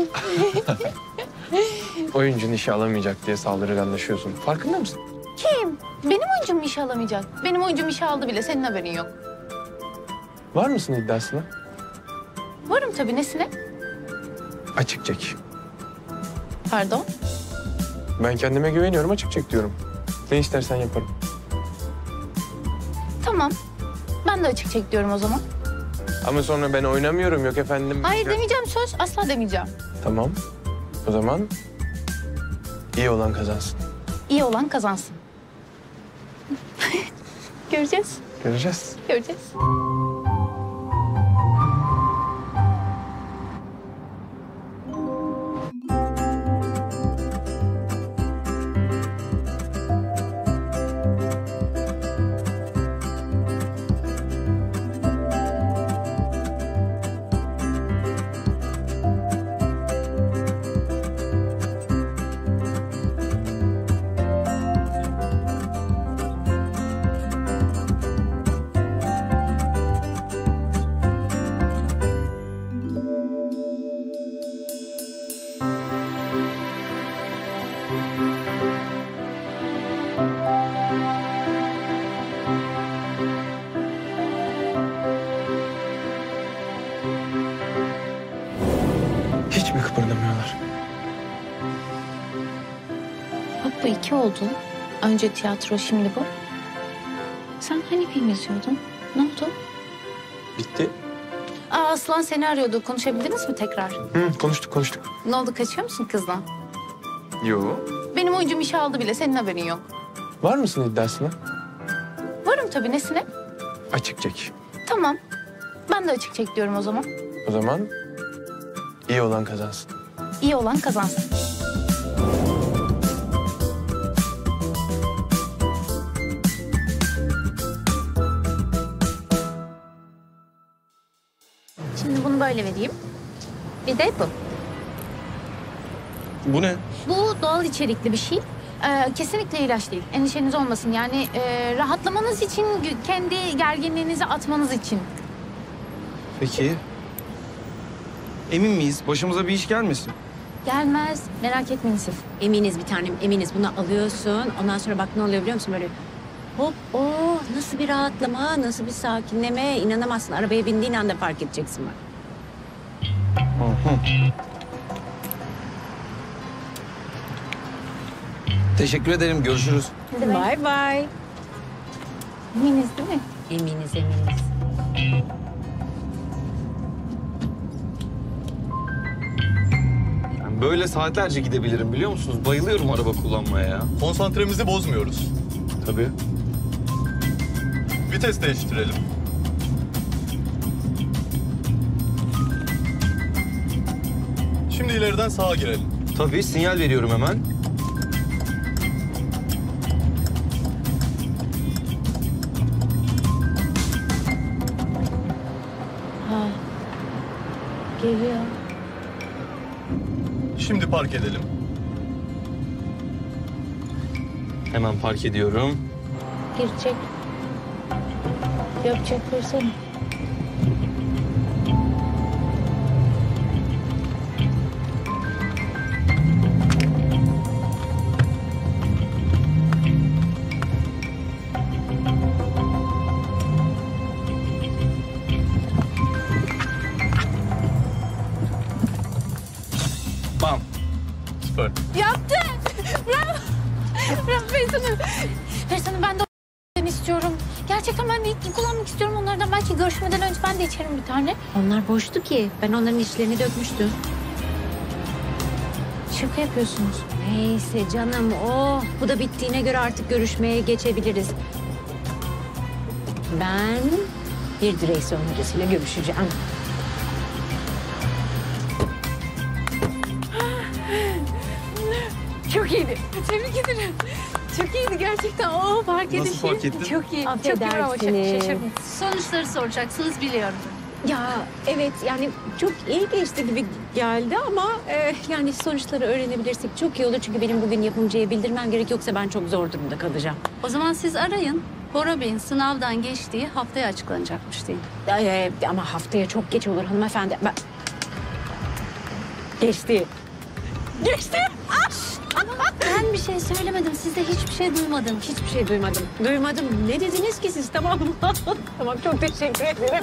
Speaker 7: Oyuncun işe alamayacak diye saldırganlaşıyorsun. Farkında mısın?
Speaker 3: Kim? Benim oyuncum işe alamayacak. Benim oyuncum işe aldı bile. Senin haberin yok.
Speaker 7: Var mısın iddiasına?
Speaker 3: Varım tabii. Nesine?
Speaker 7: Açık çek.
Speaker 3: Pardon?
Speaker 7: Ben kendime güveniyorum, açık çek diyorum. Ne istersen yaparım.
Speaker 3: Tamam. Ben de açık çek diyorum o zaman.
Speaker 7: Ama sonra ben oynamıyorum, yok efendim.
Speaker 3: Hayır demeyeceğim söz. Asla demeyeceğim.
Speaker 7: Tamam. O zaman iyi olan kazansın.
Speaker 3: İyi olan kazansın. Göreceğiz.
Speaker 7: Göreceğiz.
Speaker 3: Göreceğiz.
Speaker 7: Hiç mi kıpırdamıyorlar?
Speaker 3: Bak bu 2 oldu. Önce tiyatro, şimdi bu. Sen hani film yazıyordun? Ne oldu?
Speaker 7: Bitti.
Speaker 3: Aslan seni arıyordu. Konuşabildiniz mi tekrar?
Speaker 7: Konuştuk.
Speaker 3: Ne oldu? Kaçıyor musun kızdan?
Speaker 7: Yo.
Speaker 3: Benim oyuncum işe aldı bile. Senin haberin yok.
Speaker 7: Var mısın iddiasına?
Speaker 3: Varım tabii. Nesine?
Speaker 7: Açık çek.
Speaker 3: Tamam. Ben de açık çek diyorum o zaman.
Speaker 7: O zaman iyi olan kazansın.
Speaker 3: İyi olan kazansın. Şimdi bunu böyle vereyim. Bir de bu.
Speaker 7: Bu ne?
Speaker 3: Bu doğal içerikli bir şey. Kesinlikle ilaç değil. Endişeniz olmasın. Yani rahatlamanız için, kendi gerginliğinizi atmanız için.
Speaker 9: Peki. Emin miyiz? Başımıza bir iş gelmesin.
Speaker 3: Gelmez. Merak etmeyin siz.
Speaker 4: Eminiz bir tanem, eminiz. Bunu alıyorsun. Ondan sonra bak ne oluyor biliyor musun? Böyle hop, oh nasıl bir rahatlama, nasıl bir sakinleme. İnanamazsın. Arabaya bindiğin anda fark edeceksin bak.
Speaker 9: Teşekkür ederim. Görüşürüz.
Speaker 4: Bye bye.
Speaker 3: Eminiz değil mi?
Speaker 4: Eminiz.
Speaker 9: Ben böyle saatlerce gidebilirim biliyor musunuz? Bayılıyorum araba kullanmaya ya.
Speaker 5: Konsantremizi bozmuyoruz.
Speaker 9: Tabii.
Speaker 5: Vites değiştirelim. Şimdi ileriden sağa girelim.
Speaker 9: Tabii sinyal veriyorum hemen.
Speaker 3: Ha. Geliyor.
Speaker 5: Şimdi park edelim.
Speaker 9: Hemen park ediyorum.
Speaker 3: Girecek. Yapacak versene. Feris Hanım ben de istiyorum. Gerçekten ben de kullanmak istiyorum onlardan. Belki görüşmeden önce ben de içerim bir tane.
Speaker 4: Onlar boştu ki. Ben onların içlerini dökmüştüm.
Speaker 3: Şaka yapıyorsunuz.
Speaker 4: Neyse canım. Oh, bu da bittiğine göre artık görüşmeye geçebiliriz. Ben bir direksiyon hocasıyla görüşeceğim.
Speaker 3: Çok iyiydi. Tebrik ederim. Çok iyiydi gerçekten. Oo, fark edişi.
Speaker 9: Nasıl fark ettin?
Speaker 3: Çok iyi. Çok iyi bravo. Şaşırdım. Sonuçları soracaksınız biliyorum.
Speaker 4: Ya evet yani çok iyi geçti gibi geldi ama yani sonuçları öğrenebilirsek çok iyi olur. Çünkü benim bugün yapımcıya bildirmem gerek yoksa ben çok zor durumda kalacağım.
Speaker 17: O zaman siz arayın. Bora Bey'in sınavdan geçtiği haftaya açıklanacakmış deyin.
Speaker 4: Ama haftaya çok geç olur hanımefendi. Geçti. Geçti.
Speaker 17: Ben bir şey söylemedim. Siz de hiçbir şey duymadınız.
Speaker 4: Hiçbir şey duymadım. Duymadım. Ne dediniz ki siz? Tamam mı? Tamam çok teşekkür ederim.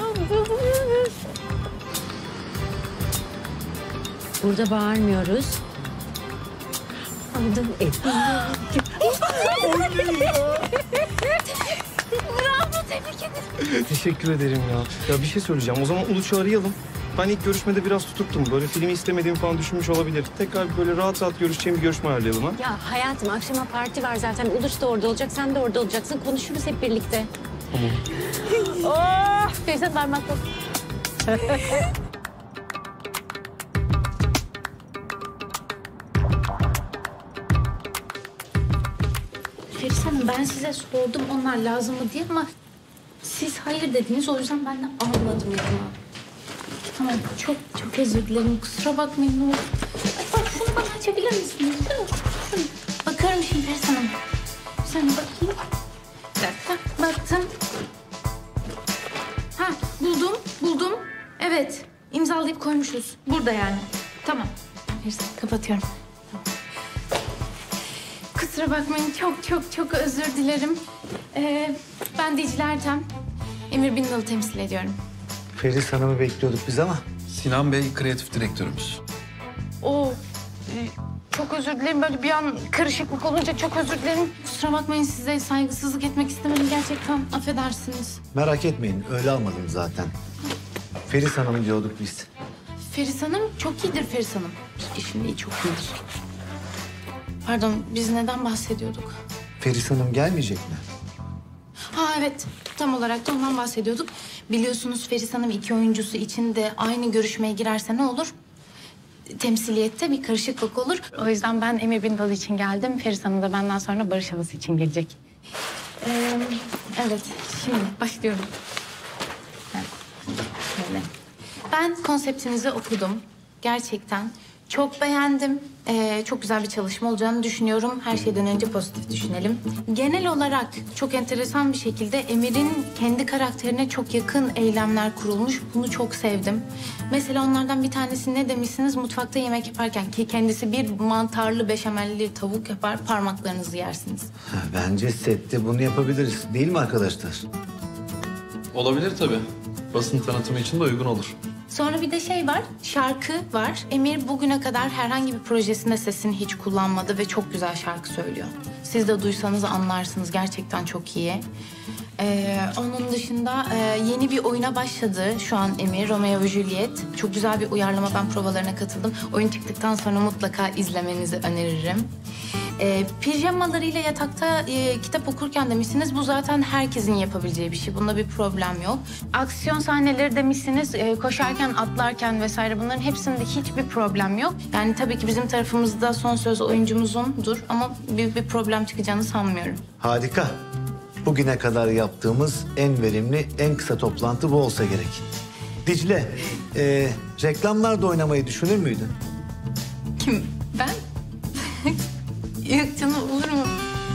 Speaker 4: Burada bağırmıyoruz. Aldım ettim.
Speaker 3: Bravo, tebrik ederim.
Speaker 9: Teşekkür ederim ya. Ya bir şey söyleyeceğim. O zaman Uluç'u arayalım. Ben ilk görüşmede biraz tutuktum. Böyle filmi istemediğimi falan düşünmüş olabilir. Tekrar böyle rahat rahat görüşeceğim bir görüşme ayarlayalım ha.
Speaker 4: Ya hayatım akşama parti var zaten. Uluç da orada olacak, sen de orada olacaksın. Konuşuruz hep birlikte.
Speaker 9: Tamam.
Speaker 3: Oh, Feris'e parmak bas. Feris Hanım ben size sordum onlar lazım mı diye ama siz hayır dediniz o yüzden ben de almadım yanıma. Tamam çok özür dilerim kusura bakmayın ne olur. Ay, bak şunu bana açabilir misiniz? Şunu. Bakarım şimdi Feris Hanım. Sen bakayım. Bir dakika baktım. Ha buldum. Evet imzalayıp koymuşuz. Burada yani. Tamam. Feris Hanım kapatıyorum. Kusura bakmayın çok özür dilerim. Ben Dicle Ertem. Emir Bindal'ı temsil ediyorum.
Speaker 19: Feris Hanım'ı bekliyorduk biz ama.
Speaker 11: Sinan Bey kreatif direktörümüz.
Speaker 3: Çok özür dilerim böyle bir an karışıklık olunca çok özür dilerim. Kusura bakmayın size saygısızlık etmek istemedim gerçekten affedersiniz.
Speaker 19: Merak etmeyin öyle almadım zaten. Feris Hanım diyorduk biz.
Speaker 3: Feris Hanım çok iyidir Feris Hanım. İşinde iyi çok iyidir. Pardon biz neden bahsediyorduk?
Speaker 19: Feris Hanım gelmeyecek mi?
Speaker 3: Ha evet tam olarak da ondan bahsediyorduk. Biliyorsunuz Feris Hanım 2 oyuncusu için de aynı görüşmeye girerse ne olur? Temsiliyette bir karışıklık olur. O yüzden ben Emir Bindal için geldim. Feris Hanım da benden sonra Barış Havası için gelecek. Evet şimdi başlıyorum. Şöyle. Ben konseptinizi okudum. Gerçekten çok beğendim. Çok güzel bir çalışma olacağını düşünüyorum. Her şeyden önce pozitif düşünelim. Genel olarak çok enteresan bir şekilde Emir'in kendi karakterine çok yakın eylemler kurulmuş. Bunu çok sevdim. Mesela onlardan bir tanesi ne demişsiniz? Mutfakta yemek yaparken ki kendisi bir mantarlı beşamelli tavuk yapar, parmaklarınızı yersiniz.
Speaker 19: Bence sette bunu yapabiliriz. Değil mi arkadaşlar?
Speaker 11: Olabilir tabii. Basın tanıtımı için de uygun olur.
Speaker 3: Sonra bir de şey var, şarkı var. Emir bugüne kadar herhangi bir projesinde sesini hiç kullanmadı ve çok güzel şarkı söylüyor. Siz de duysanız anlarsınız, gerçekten çok iyi. Onun dışında yeni bir oyuna başladı şu an Emir, Romeo ve Juliet. Çok güzel bir uyarlama, ben provalarına katıldım. Oyun çıktıktan sonra mutlaka izlemenizi öneririm. Pijamalarıyla yatakta kitap okurken demişsiniz. Bu zaten herkesin yapabileceği bir şey. Bunda bir problem yok. Aksiyon sahneleri demişsiniz. Koşarken, atlarken vesaire bunların hepsinde hiçbir problem yok. Yani tabii ki bizim tarafımızda son söz oyuncumuzundur ama büyük bir problem çıkacağını sanmıyorum.
Speaker 19: Harika. Bugüne kadar yaptığımız en verimli, en kısa toplantı bu olsa gerek. Dicle, reklamlarda oynamayı düşünür müydün?
Speaker 3: Kim? Ben? Yok canım, olur mu?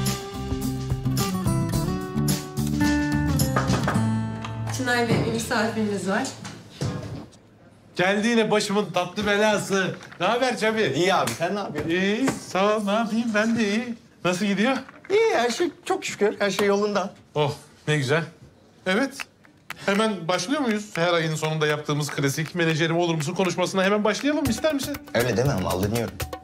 Speaker 2: Çınar Bey, bir misafiriniz var.
Speaker 6: Geldi yine başımın tatlı belası. Ne haber Çabi?
Speaker 16: İyi abi, sen ne yapıyorsun?
Speaker 6: İyi, sağ ol. Ne yapayım? Ben de iyi. Nasıl gidiyor?
Speaker 16: İyi, her şey çok şükür. Her şey yolunda.
Speaker 6: Oh, ne güzel. Evet. Hemen başlıyor muyuz? Her ayın sonunda yaptığımız klasik menajerim olur musun konuşmasına hemen başlayalım mı? İster misin?
Speaker 16: Öyle deme ama alınıyorum.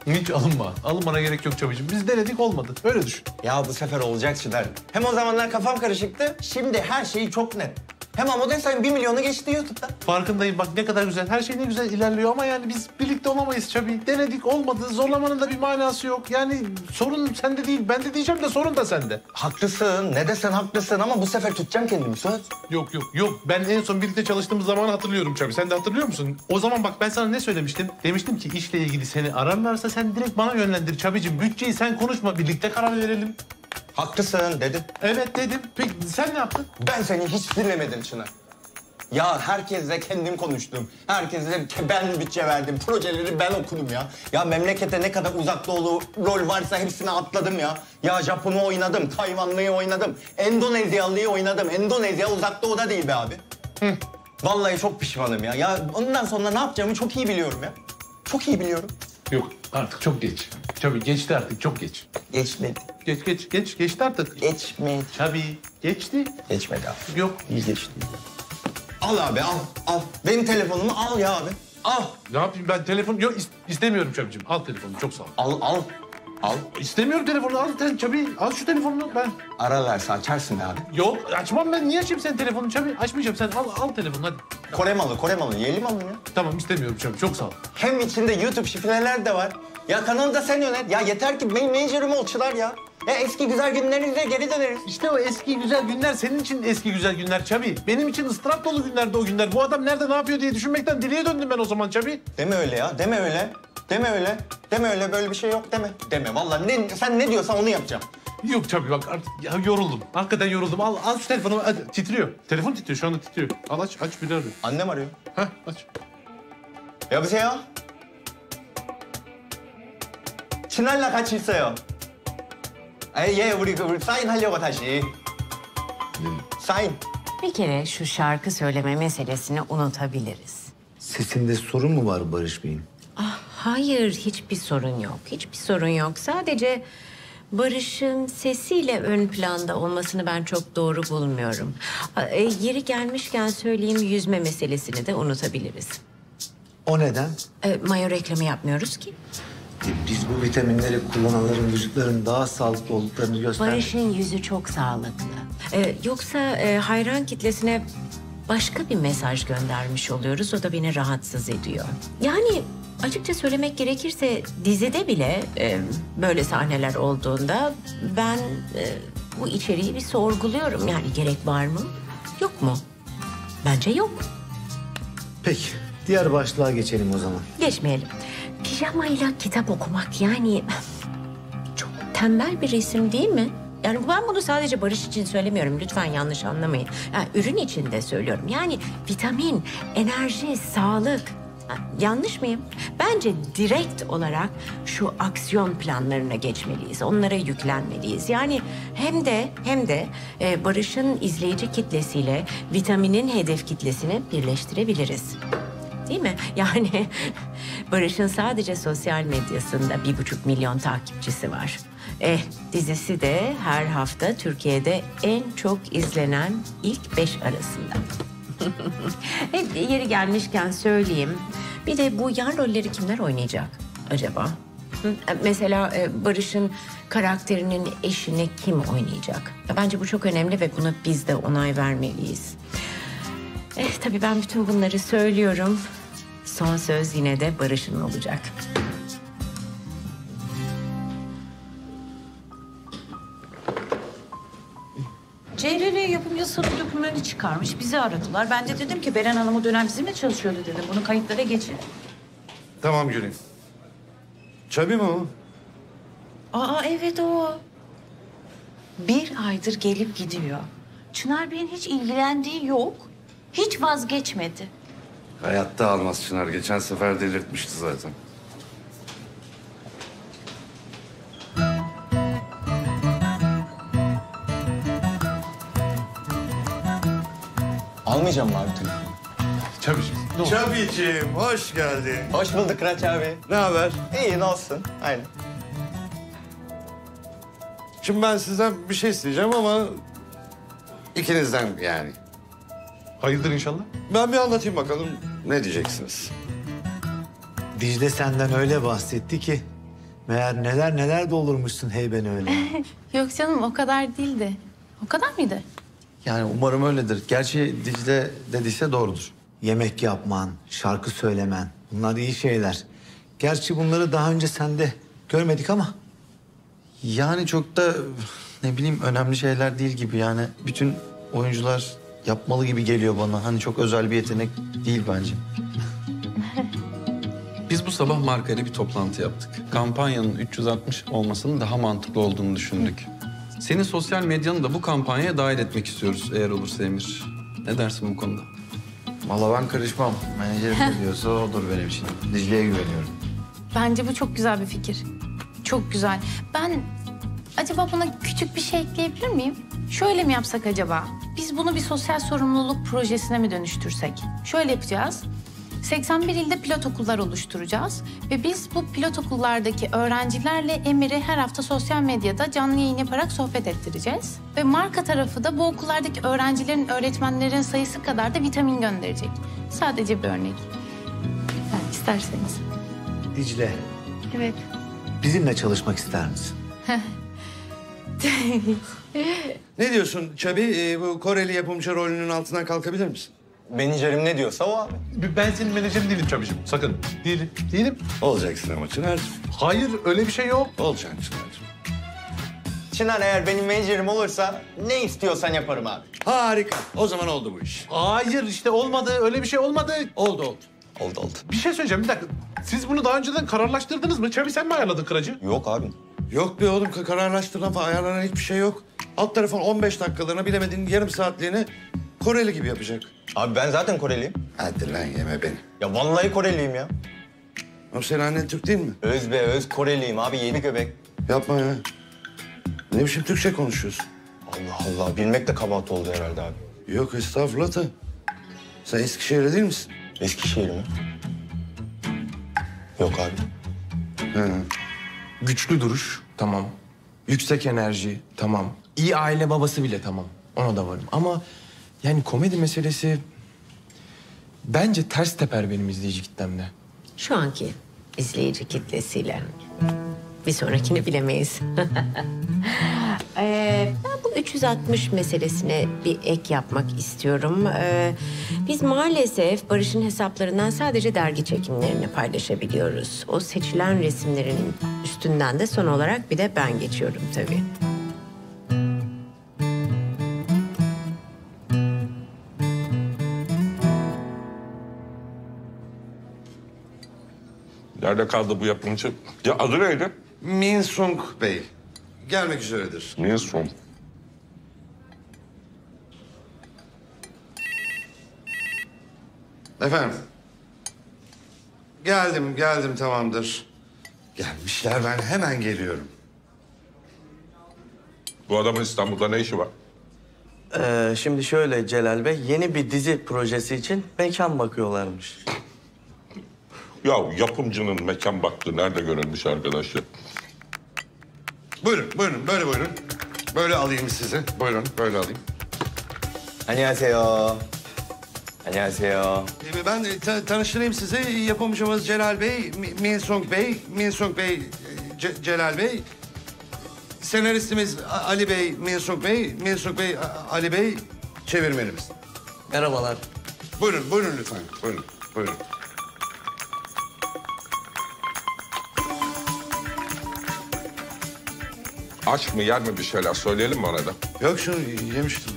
Speaker 6: Hiç alınma. Alınmana gerek yok Çabicim. Biz denedik olmadı. Öyle düşün.
Speaker 16: Ya bu sefer olacak Çınar. Hem o zamanlar kafam karışıktı. Şimdi her şey çok net. Hem Amodem sayın 1 milyonu geçti YouTube'da.
Speaker 6: Farkındayım bak ne kadar güzel. Her şey ne güzel ilerliyor ama yani biz birlikte olamayız Çabi. Denedik olmadı. Zorlamanın da bir manası yok. Yani sorun sende değil. Ben de diyeceğim de sorun da sende.
Speaker 16: Haklısın. Ne desen haklısın ama bu sefer tutacağım kendimi. Söz.
Speaker 6: Yok. Ben en son birlikte çalıştığımız zamanı hatırlıyorum Çabi. Sen de hatırlıyor musun? O zaman bak ben sana ne söylemiştim? Demiştim ki işle ilgili seni ararlarsa sen direkt bana yönlendir Çabicim. Bütçeyi sen konuşma. Birlikte karar verelim.
Speaker 16: Haklısın dedim.
Speaker 6: Evet dedim. Peki sen ne yaptın?
Speaker 16: Ben seni hiç dinlemedim Çınar. Ya herkesle kendim konuştum. Herkesle ben bütçe verdim. Projeleri ben okudum ya. Ya memlekete ne kadar uzak doğulu rol varsa hepsini atladım ya. Ya Japon'u oynadım, Tayvanlıyı oynadım. Endonezyalıyı oynadım. Endonezya uzak doğuda değil be abi. Vallahi çok pişmanım ya. Ya ondan sonra ne yapacağımı çok iyi biliyorum ya. Çok iyi biliyorum.
Speaker 6: Yok artık çok geç. Çabi geçti artık çok geç.
Speaker 16: Geçmedi.
Speaker 6: Geçti artık.
Speaker 16: Geçmedi.
Speaker 6: Çabi geçti.
Speaker 16: Geçmedi abi.
Speaker 6: Yok.
Speaker 16: İyi geçti. Al abi al. Benim telefonumu al ya abi. Al.
Speaker 6: Ne yapayım ben telefon... Yok istemiyorum Çabicim. Al telefonu çok sağ ol.
Speaker 16: Al.
Speaker 6: İstemiyorum telefonu. Al sen Çabi. Al şu telefonunu ben.
Speaker 16: Ararlarsa açarsın abi.
Speaker 6: Yok açmam ben. Niye açayım senin telefonunu Çabi? Açmayacağım sen. Al telefonu hadi.
Speaker 16: Kore malı. Yerli malı ya.
Speaker 6: Tamam istemiyorum Çabi. Çok sağ ol.
Speaker 16: Hem içinde YouTube şifreler de var. Ya kanalı da sen yönet. Ya yeter ki benim menajerim ol Çınar ya. Ya eski güzel günlerimize geri döneriz.
Speaker 6: İşte o eski güzel günler senin için eski güzel günler Çabi. Benim için ıstırap dolu günlerdi o günler. Bu adam nerede ne yapıyor diye düşünmekten deliye döndüm ben o zaman Çabi.
Speaker 16: Deme öyle ya. Deme öyle. Böyle bir şey yok deme. Vallahi sen ne diyorsan onu yapacağım.
Speaker 6: Yok Çabi bak artık ya, yoruldum. Hakikaten yoruldum. Al şu telefonu. Hadi, titriyor. Telefon titriyor şu anda titriyor. Al aç biri arıyor.
Speaker 16: Annem arıyor.
Speaker 6: Hah aç.
Speaker 16: 여보세요? 친할라 같이 있어요. 예, 우리 사인 하려고 다시. 사인.
Speaker 4: Bir kere şu şarkı söyleme meselesini unutabiliriz.
Speaker 19: Sesinde sorun mu var Barış Bey'in?
Speaker 4: Hayır, hiçbir sorun yok. Hiçbir sorun yok. Sadece Barış'ın sesiyle ön planda olmasını ben çok doğru bulmuyorum. Yeri gelmişken söyleyeyim, yüzme meselesini de unutabiliriz.
Speaker 19: O neden?
Speaker 4: Mayo reklamı yapmıyoruz ki.
Speaker 19: Biz bu vitaminleri kullananların vücutlarının daha sağlıklı olduklarını göster.
Speaker 4: Barış'ın yüzü çok sağlıklı. Yoksa hayran kitlesine başka bir mesaj göndermiş oluyoruz. O da beni rahatsız ediyor. Yani açıkça söylemek gerekirse dizide bile böyle sahneler olduğunda ben bu içeriği bir sorguluyorum. Yani gerek var mı? Yok mu? Bence yok.
Speaker 19: Peki, diğer başlığa geçelim o zaman.
Speaker 4: Geçmeyelim. Pijamayla kitap okumak yani çok tembel bir resim değil mi? Yani ben bunu sadece Barış için söylemiyorum. Lütfen yanlış anlamayın. Yani ürün için de söylüyorum. Yani vitamin, enerji, sağlık. Yanlış mıyım? Bence direkt olarak şu aksiyon planlarına geçmeliyiz. Onlara yüklenmeliyiz. Yani hem de Barış'ın izleyici kitlesiyle vitaminin hedef kitlesini birleştirebiliriz. Değil mi? Yani Barış'ın sadece sosyal medyasında 1,5 milyon takipçisi var. Dizisi de her hafta Türkiye'de en çok izlenen ilk 5 arasında. Yeri gelmişken söyleyeyim. Bir de bu yan rolleri kimler oynayacak acaba? Mesela Barış'ın karakterinin eşini kim oynayacak? Bence bu çok önemli ve buna biz de onay vermeliyiz. Tabii ben bütün bunları söylüyorum. Son söz yine de Barış'ın olacak.
Speaker 18: CRR yapımcısı dokümanını çıkarmış. Bizi aradılar. Ben de dedim ki Beren Hanım o dönem bizimle çalışıyordu dedim. Bunu kayıtlara geçin.
Speaker 1: Tamam Gül'üm. Çabi mi o?
Speaker 18: Aa evet o. 1 aydır gelip gidiyor. Çınar Bey'in hiç ilgilendiği yok. Hiç vazgeçmedi.
Speaker 1: Hayatta almaz Çınar. Geçen sefer delirtmişti zaten.
Speaker 16: Almayacağım mı abi telefonu?
Speaker 6: Çabiciğim.
Speaker 1: Çabiciğim hoş geldin.
Speaker 16: Hoş bulduk Kıraç abi.
Speaker 1: Ne haber?
Speaker 16: İyi ne olsun. Aynen.
Speaker 1: Şimdi ben sizden bir şey isteyeceğim ama ikinizden yani.
Speaker 6: Hayırdır inşallah?
Speaker 1: Ben bir anlatayım bakalım ne diyeceksiniz?
Speaker 19: Dicle senden öyle bahsetti ki Meğer neler neler doldurmuşsun heybeni öyle.
Speaker 3: Yok canım o kadar değildi. O kadar mıydı?
Speaker 16: Yani umarım öyledir. Gerçi Dicle dediyse doğrudur.
Speaker 19: Yemek yapman, şarkı söylemen bunlar iyi şeyler. Gerçi bunları daha önce sende görmedik ama.
Speaker 16: Yani çok da ne bileyim önemli şeyler değil gibi yani. Bütün oyuncular yapmalı gibi geliyor bana. Hani çok özel bir yetenek değil bence.
Speaker 8: Biz bu sabah markayla bir toplantı yaptık. Kampanyanın 360 olmasının daha mantıklı olduğunu düşündük. Senin sosyal medyanı da bu kampanyaya dahil etmek istiyoruz eğer olursa Emir. Ne dersin bu konuda?
Speaker 16: Vallahi ben karışmam. Menajerim ne diyorsa odur benim için. Dicle'ye güveniyorum.
Speaker 3: Bence bu çok güzel bir fikir. Çok güzel. Ben acaba buna küçük bir şey ekleyebilir miyim? Şöyle mi yapsak acaba? Biz bunu bir sosyal sorumluluk projesine mi dönüştürsek? Şöyle yapacağız. 81 ilde pilot okullar oluşturacağız. Ve biz bu pilot okullardaki öğrencilerle Emir'i her hafta sosyal medyada canlı yayın yaparak sohbet ettireceğiz. Ve marka tarafı da bu okullardaki öğrencilerin, öğretmenlerin sayısı kadar da vitamin gönderecek. Sadece bir örnek. Yani isterseniz.
Speaker 19: Dicle,
Speaker 3: Evet.
Speaker 19: bizimle çalışmak ister misin?
Speaker 1: Ne diyorsun Çabi? Bu Koreli yapımcı rolünün altından kalkabilir misin?
Speaker 16: Menajerim ne diyorsa o abi.
Speaker 6: Ben senin menajerin değilim Çabicim. Sakın. Değilim. Değilim.
Speaker 1: Olacaksın ama Çınar'cığım.
Speaker 6: Hayır öyle bir şey yok.
Speaker 1: Olacaksın Çınar'cığım.
Speaker 16: Çınar eğer benim menajerim olursa ne istiyorsan yaparım abi.
Speaker 1: Harika. O zaman oldu bu iş.
Speaker 6: Hayır işte olmadı. Öyle bir şey olmadı.
Speaker 1: Oldu oldu.
Speaker 16: Oldu.
Speaker 6: Bir şey söyleyeceğim bir dakika. Siz bunu daha önceden kararlaştırdınız mı? Çabi sen mi ayarladın Kıracı?
Speaker 16: Yok abi.
Speaker 1: Yok be oğlum kararlaştırılan falan ayarlanan hiçbir şey yok. Alt tarafın 15 dakikalığına bilemediğin yarım saatliğini Koreli gibi yapacak.
Speaker 16: Abi ben zaten Koreliyim.
Speaker 1: Hadi lan yeme beni.
Speaker 16: Ya vallahi Koreliyim ya.
Speaker 1: Oğlum senin annen Türk değil mi?
Speaker 16: Öz be öz Koreliyim abi yeni göbek.
Speaker 1: Yapma ya. Ne biçim Türkçe konuşuyorsun?
Speaker 16: Allah Allah bilmek de kabahat oldu herhalde abi.
Speaker 1: Yok estağfurullah da. Sen Eskişehir'de değil misin?
Speaker 16: Eskişehir mi? Yok abi.
Speaker 1: He.
Speaker 7: Güçlü duruş, tamam. Yüksek enerji, tamam. İyi aile babası bile tamam. Ona da varım. Ama yani komedi meselesi bence ters teper benim izleyici kitlemle.
Speaker 4: Şu anki izleyici kitlesiyle. Bir sonrakini bilemeyiz. Ben bu 360 meselesine bir ek yapmak istiyorum. Biz maalesef Barış'ın hesaplarından sadece dergi çekimlerini paylaşabiliyoruz. O seçilen resimlerin üstünden de son olarak bir de ben geçiyorum tabii.
Speaker 12: Nerede kaldı bu yapımcı? Ya adı neydi?
Speaker 1: Min Sung Bey. Gelmek üzeredir.
Speaker 12: Min Sung.
Speaker 1: Efendim. Geldim tamamdır. Gelmişler ben hemen geliyorum.
Speaker 12: Bu adamın İstanbul'da ne işi var?
Speaker 16: Şimdi şöyle Celal Bey, yeni bir dizi projesi için mekan bakıyorlarmış.
Speaker 12: Ya yapımcının mekan baktığı nerede görülmüş arkadaş ya?
Speaker 1: Buyurun böyle buyurun. Böyle alayım sizi. Buyurun böyle alayım.
Speaker 16: 안녕하세요. 안녕하세요.
Speaker 1: Ben tanıştırayım sizi. Yapımcımız Celal Bey, Min Sung Bey, Celal Bey. Senaristimiz Ali Bey, Min Sung Bey, Ali Bey, çevirmenimiz.
Speaker 16: Merhabalar.
Speaker 1: Buyurun lütfen. Buyurun.
Speaker 12: Aç mı yer mi bir şeyler söyleyelim mi arada?
Speaker 1: Yok şunu yemiştim.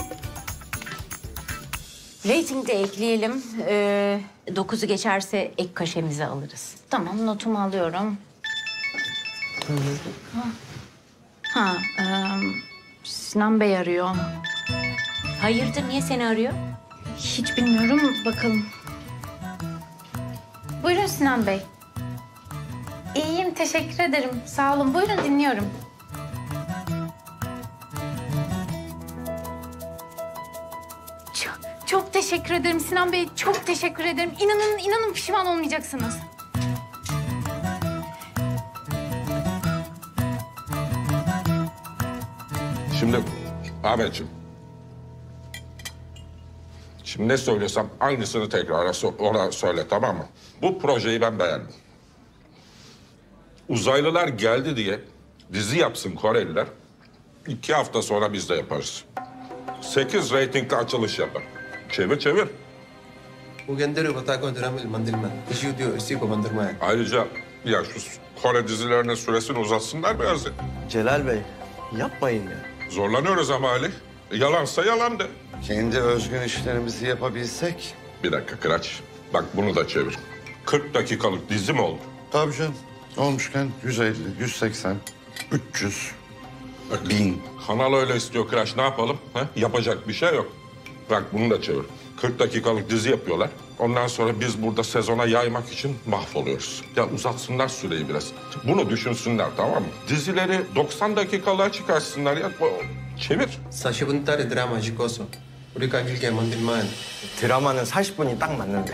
Speaker 4: Rating de ekleyelim. 9'u geçerse ek kaşemizi alırız.
Speaker 3: Tamam notumu alıyorum. Sinan Bey arıyor.
Speaker 4: Hayırdır niye seni arıyor?
Speaker 3: Hiç bilmiyorum bakalım. Buyurun Sinan Bey. İyiyim teşekkür ederim. Sağ olun buyurun dinliyorum. Çok teşekkür ederim Sinan Bey. Çok teşekkür ederim. İnanın pişman olmayacaksınız.
Speaker 12: Şimdi Ahmetciğim. Şimdi ne söylesem aynısını tekrar ona söyle tamam mı? Bu projeyi ben beğendim. Uzaylılar geldi diye dizi yapsın Koreliler. 2 hafta sonra biz de yaparız. 8 reytingli açılış yapar. Çevir çevir. Ayrıca ya şu Kore dizilerinin süresini uzatsınlar biraz ya.
Speaker 16: Celal Bey, yapmayın ya.
Speaker 12: Zorlanıyoruz ama Ali. Yalansa yalan de.
Speaker 1: Kendi özgün işlerimizi yapabilsek.
Speaker 12: Bir dakika Kıraç. Bak bunu da çevir. 40 dakikalık dizi mi oldu?
Speaker 1: Tabii canım. Olmuşken 150, 180, 300, 1000.
Speaker 12: Kanal öyle istiyor Kıraç. Ne yapalım? Ha? Yapacak bir şey yok. Bak bunu da çevir. 40 dakikalık dizi yapıyorlar. Ondan sonra biz burada sezona yaymak için mahvoluyoruz. Ya uzatsınlar süreyi biraz. Bunu düşünsünler, tamam mı? Dizileri 90 dakikalığa çıkarsınlar ya. Çevir.
Speaker 7: 40분짜리 드라마 찍어서 우리가 길게 만들면
Speaker 16: 드라마는 40분이 딱 맞는데.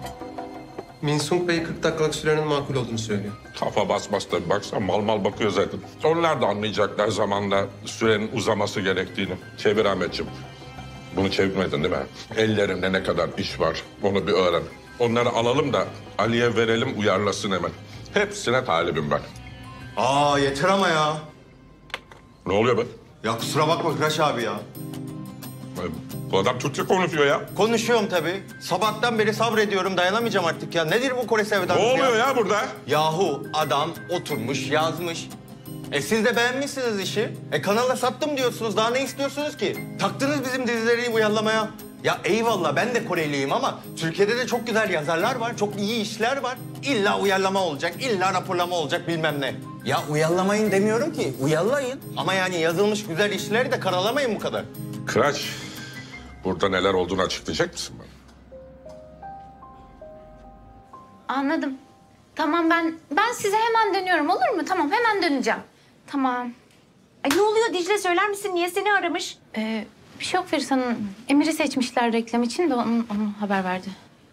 Speaker 7: 민숙 Bey 40 dakikalık sürenin makul olduğunu söylüyor.
Speaker 12: Kafa basmaz tabii. Baksana mal mal bakıyor zaten. Onlar da anlayacaklar zamanla sürenin uzaması gerektiğini. Çevir Ahmetciğim. Bunu çevirmedin değil mi? Ellerinde ne kadar iş var onu bir öğren. Onları alalım da Ali'ye verelim uyarlasın hemen. Hepsine talibim ben.
Speaker 16: Aa yeter ama ya.
Speaker 12: Ne oluyor be?
Speaker 16: Ya kusura bakma Kıraç abi ya.
Speaker 12: Bu adam Türkçe konuşuyor ya.
Speaker 16: Konuşuyorum tabii. Sabahtan beri sabrediyorum, dayanamayacağım artık ya. Nedir bu Kore sevdası ya?
Speaker 12: Ne oluyor ya burada?
Speaker 16: Yahu adam oturmuş yazmış. Siz de beğenmişsiniz işi. Kanala sattım diyorsunuz. Daha ne istiyorsunuz ki? Taktınız bizim dizileri uyarlamaya. Ya eyvallah ben de Koreliyim ama Türkiye'de de çok güzel yazarlar var. Çok iyi işler var. İlla uyarlama olacak, illa raporlama olacak bilmem ne. Ya uyarlamayın demiyorum ki. Uyarlayın. Ama yani yazılmış güzel işleri de karalamayın bu kadar.
Speaker 12: Kıraç, burada neler olduğunu açıklayacak mısın bana?
Speaker 3: Anladım. Tamam ben size hemen dönüyorum olur mu? Tamam hemen döneceğim. Tamam.
Speaker 4: Ay ne oluyor Dicle, söyler misin? Niye seni aramış?
Speaker 3: Bir şey yok Feris Hanım. Emir'i seçmişler reklam için de onu haber verdi.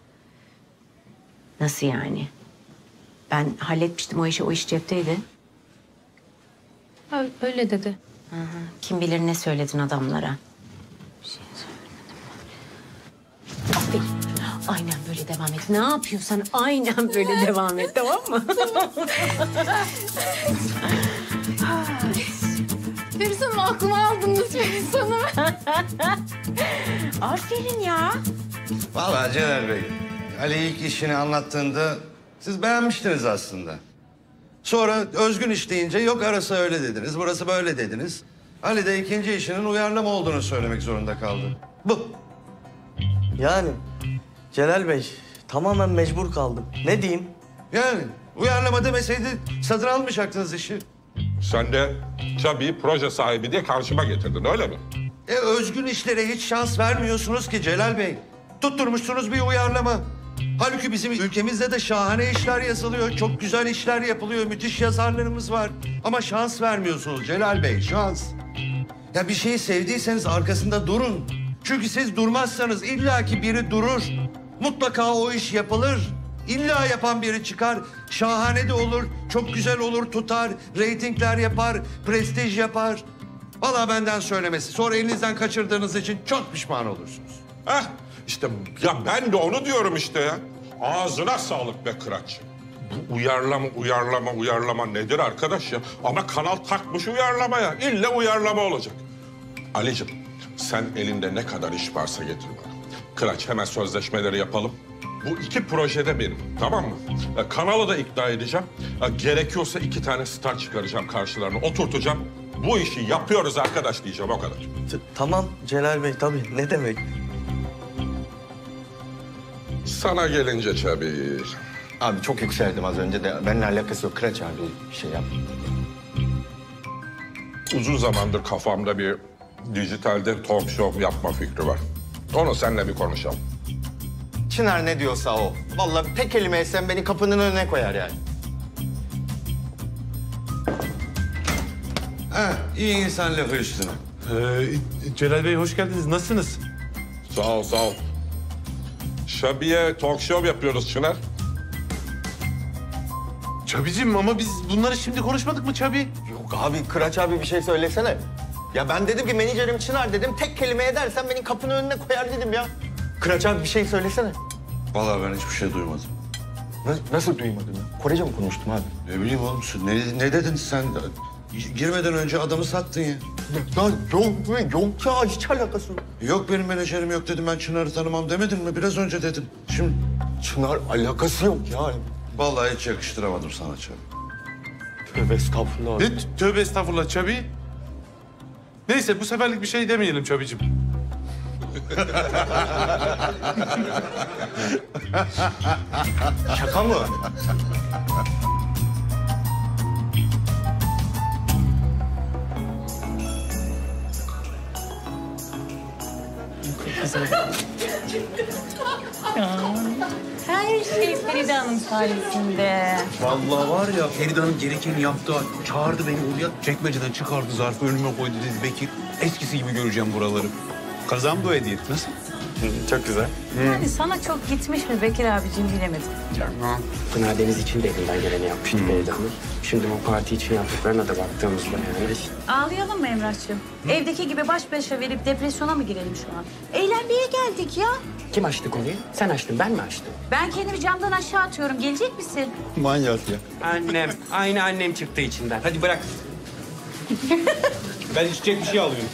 Speaker 4: Nasıl yani? Ben halletmiştim o işi, o iş cepteydi.
Speaker 3: Öyle dedi.
Speaker 4: Hı hı. Kim bilir ne söyledin adamlara. Aferin. Aynen böyle devam et. Ne yapıyorsan aynen böyle devam et, tamam mı?
Speaker 3: Feris Hanım aklıma aldınız Feris Hanım.
Speaker 4: Aferin ya.
Speaker 1: Vallahi Celal Bey, Ali ilk işini anlattığında siz beğenmiştiniz aslında. Sonra özgün iş deyince yok arası öyle dediniz, burası böyle dediniz. Ali de ikinci işinin uyarlama olduğunu söylemek zorunda kaldı. Bu.
Speaker 16: Yani Celal Bey tamamen mecbur kaldım. Ne diyeyim?
Speaker 1: Yani uyarlama demeseydi satın almayacaktınız işi.
Speaker 12: Sen de tabii proje sahibi diye karşıma getirdin, öyle mi?
Speaker 1: Özgün işlere hiç şans vermiyorsunuz ki Celal Bey. Tutturmuşsunuz bir uyarlama. Halbuki bizim ülkemizde de şahane işler yazılıyor. Çok güzel işler yapılıyor. Müthiş yazarlarımız var. Ama şans vermiyorsunuz Celal Bey, şans. Ya bir şeyi sevdiyseniz arkasında durun. Çünkü siz durmazsanız illaki biri durur. Mutlaka o iş yapılır. İlla yapan biri çıkar. Şahane de olur, çok güzel olur, tutar. Reytingler yapar, prestij yapar. Vallahi benden söylemesi. Sonra elinizden kaçırdığınız için çok pişman olursunuz.
Speaker 12: İşte ya ben de onu diyorum işte ya. Ağzına sağlık be Kıraç. Bu uyarlama nedir arkadaş ya? Ama kanal takmış uyarlamaya. İlle uyarlama olacak. Ali'cim sen elinde ne kadar iş varsa getir bana. Kıraç hemen sözleşmeleri yapalım. Bu 2 projede benim, tamam mı? Kanalı da ikna edeceğim. Gerekiyorsa 2 tane star çıkaracağım karşılarına, oturtacağım. Bu işi yapıyoruz arkadaş diyeceğim, o kadar.
Speaker 16: Tamam Celal Bey tabii. Ne demek?
Speaker 12: Sana gelince tabii.
Speaker 16: Abi çok yükseldim az önce de. Benimle alakası yok. Kıraç abi bir şey yap.
Speaker 12: Uzun zamandır kafamda bir dijitalde talk show yapma fikri var. Onu seninle bir konuşalım.
Speaker 16: Çınar ne diyorsa o. Vallahi tek kelime etsem beni kapının önüne koyar yani.
Speaker 1: İyi insan lafı üstüne.
Speaker 6: Celal Bey hoş geldiniz. Nasılsınız?
Speaker 12: Sağ ol, sağ ol. Şabiye talk show yapıyoruz Çınar.
Speaker 6: Çabicim ama biz bunları şimdi konuşmadık mı Çabi?
Speaker 16: Yok abi Kıraç abi bir şey söylesene. Ya ben dedim ki menajerim Çınar dedim. Tek kelime edersen beni kapının önüne koyar dedim ya. Kıraç abi bir şey söylesene.
Speaker 1: Vallahi ben hiçbir şey duymadım.
Speaker 20: Nasıl duymadın ya? Korece mi konuştum abi?
Speaker 1: Ne bileyim oğlum ne dedin sen? Girmeden önce adamı sattın ya.
Speaker 20: Yok ya hiç alakası yok.
Speaker 1: Yok benim menajerim yok dedim, ben Çınar'ı tanımam demedin mi? Biraz önce dedim. Şimdi...
Speaker 20: Çınar alakası yok ya.
Speaker 1: Vallahi hiç yakıştıramadım sana Çabi.
Speaker 20: Tövbe estağfurullah.
Speaker 6: Ne tövbe estağfurullah Çabi. Neyse bu seferlik bir şey demeyelim Çabi'cim.
Speaker 20: Şaka mı?
Speaker 18: Her şey Feride Hanım sayesinde.
Speaker 14: Vallahi var ya Feride Hanım gerekeni yaptı. Çağırdı beni oraya. Çekmeceden çıkardı zarfı önüme koydu dedi Bekir. Eskisi gibi göreceğim buraları. Kazandı o hediye. Nasıl?
Speaker 20: Çok güzel.
Speaker 18: Yani sana çok gitmiş mi Bekir abicim bilemedim.
Speaker 10: Pınar Deniz için de elinden geleni yapmıştı Feride Hanım. Şimdi bu parti için yaptıklarına da baktığımızda yani...
Speaker 18: Ağlayalım mı Emrah'cığım? Evdeki gibi baş başa verip depresyona mı girelim şu an? Eğlenmeye geldik ya.
Speaker 10: Kim açtı konuyu? Sen açtın, ben mi açtım?
Speaker 18: Ben kendimi camdan aşağı atıyorum. Gelecek misin?
Speaker 20: Manyak ya.
Speaker 10: Annem, aynı annem çıktı içinden. Hadi bırak.
Speaker 14: Ben içecek bir şey alıyorum.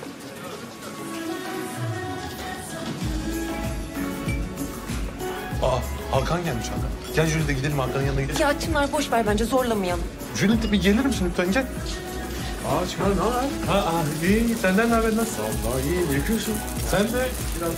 Speaker 6: Hakan gelmiş Hakan. Gel Jülide gidelim Hakan'ın yanına gidelim.
Speaker 2: Ya Çınar boş ver bence zorlamayalım.
Speaker 6: Jülide bir gelir misin lütfen gel. Çınar ne haber? İyi. Senden ne haber nasıl? Vallahi iyi. Ne yapıyorsun? Sen de biraz...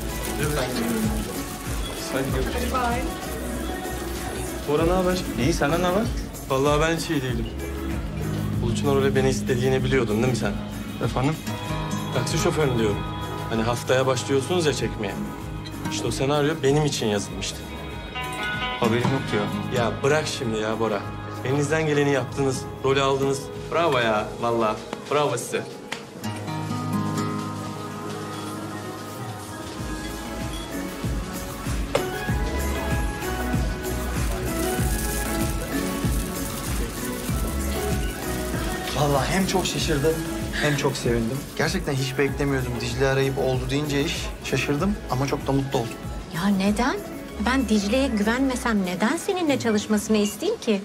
Speaker 6: Sen görüşürüz.
Speaker 2: Bye.
Speaker 21: Bora ne haber? İyi, senden ne haber? Vallahi ben hiç iyi değilim. Uluçlar öyle beni istediğini biliyordun değil mi sen? Efendim? Taksi şoförün diyorum. Hani haftaya başlıyorsunuz ya çekmeye. İşte o senaryo benim için yazılmıştı. Haberim yok ya. Ya bırak şimdi ya Bora. Elinizden geleni yaptınız, rolü aldınız. Bravo ya, vallahi. Bravo size.
Speaker 16: Vallahi hem çok şaşırdım hem çok sevindim. Gerçekten hiç beklemiyordum. Dicle arayıp oldu deyince iş şaşırdım ama çok da mutlu oldum.
Speaker 4: Ya neden? Ben Dicle'ye güvenmesem neden seninle çalışmasını isteyeyim ki?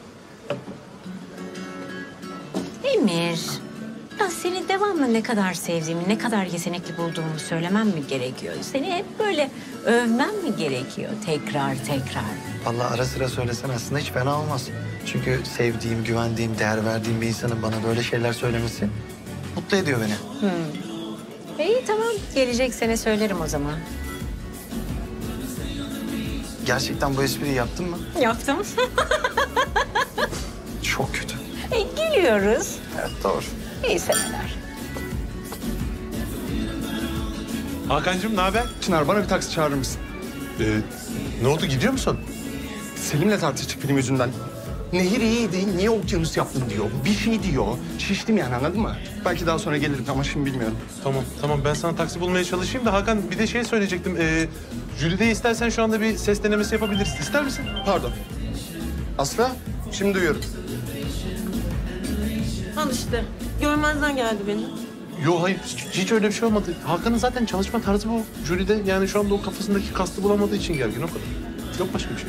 Speaker 4: Emir, ya seni devamlı ne kadar sevdiğimi, ne kadar yetenekli bulduğumu söylemem mi gerekiyor? Seni hep böyle övmem mi gerekiyor tekrar tekrar?
Speaker 16: Vallahi ara sıra söylesen aslında hiç fena olmaz. Çünkü sevdiğim, güvendiğim, değer verdiğim bir insanın bana böyle şeyler söylemesi mutlu ediyor beni.
Speaker 4: İyi tamam, gelecek sene söylerim o zaman.
Speaker 16: Gerçekten bu espriyi yaptın mı?
Speaker 4: Yaptım.
Speaker 16: Çok kötü.
Speaker 4: Gülüyoruz.
Speaker 16: Evet doğru.
Speaker 4: İyi seneler.
Speaker 6: Hakan'cığım ne haber?
Speaker 20: Çınar bana bir taksi çağırır mısın?
Speaker 6: Ne oldu gidiyor musun?
Speaker 20: Selim'le tartıştık film yüzünden. Nehir iyiydi, niye okyanus yaptın diyor. Bir şey diyor. Şiştim yani anladın mı? Belki daha sonra gelirim ama şimdi bilmiyorum.
Speaker 6: Tamam ben sana taksi bulmaya çalışayım da Hakan bir de şey söyleyecektim. Jülide'ye istersen şu anda bir ses denemesi yapabiliriz. İster misin?
Speaker 20: Pardon. Aslı, şimdi duyuyorum.
Speaker 2: Al işte. Görmezden geldi beni.
Speaker 6: Yok hayır hiç öyle bir şey olmadı. Hakan'ın zaten çalışma tarzı bu. Jülide yani şu anda o kafasındaki kastı bulamadığı için gergin o kadar. Yok başka bir şey.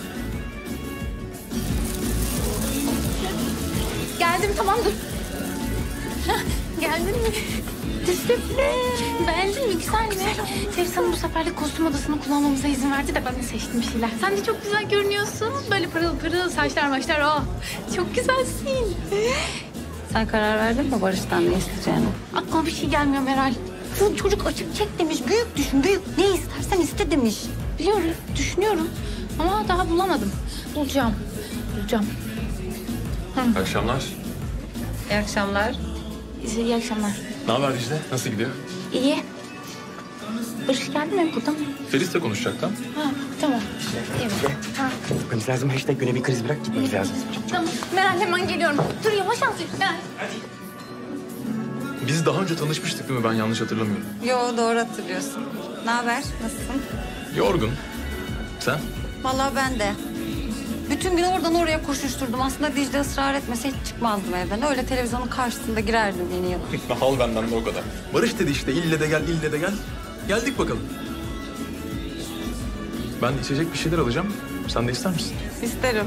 Speaker 3: Geldim tamamdır. Geldin mi? Beğendin mi? Güzel mi? Feris Hanım bu seferlik kostüm odasını kullanmamıza izin verdi de ben de seçtim bir şeyler. Sen de çok güzel görünüyorsun. Böyle pırıl pırıl saçlar maçlar. Oh, çok güzelsin.
Speaker 17: Sen karar verdin mi Barış'tan ne isteyeceğini?
Speaker 3: Aklıma bir şey gelmiyor Meral. Bu çocuk açık çek demiş. Büyük düşün, büyük. Ne istersen iste demiş. Biliyorum, düşünüyorum. Ama daha bulamadım. Bulacağım.
Speaker 11: İyi akşamlar.
Speaker 17: İyi akşamlar.
Speaker 3: İyi akşamlar.
Speaker 11: Ne haber Dicle? Nasıl gidiyor?
Speaker 3: İyi. Barış geldi mi? Burada mı?
Speaker 11: Feris'le konuşacaktan.
Speaker 3: Ha, tamam. Evet. Ha.
Speaker 10: Gitmemiz lazım. Hashtag güne bir kriz bırak gitmemiz lazım.
Speaker 3: Tamam. Meral hemen geliyorum. Dur yavaş azıcık. Meral.
Speaker 11: Biz daha önce tanışmıştık değil mi? Ben yanlış hatırlamıyorum.
Speaker 17: Yo doğru hatırlıyorsun. Ne haber? Nasılsın?
Speaker 11: Yorgun. Sen?
Speaker 17: Vallahi ben de. Bütün gün oradan oraya koşuşturdum. Aslında Dicle ısrar etmese hiç çıkmazdım evden. Öyle televizyonun karşısında girerdim yeni yıl.
Speaker 11: Al benden de o kadar. Barış dedi işte ille de gel, ille de gel. Geldik bakalım. Ben içecek bir şeyler alacağım.
Speaker 6: Sen de ister misin?
Speaker 2: İsterim.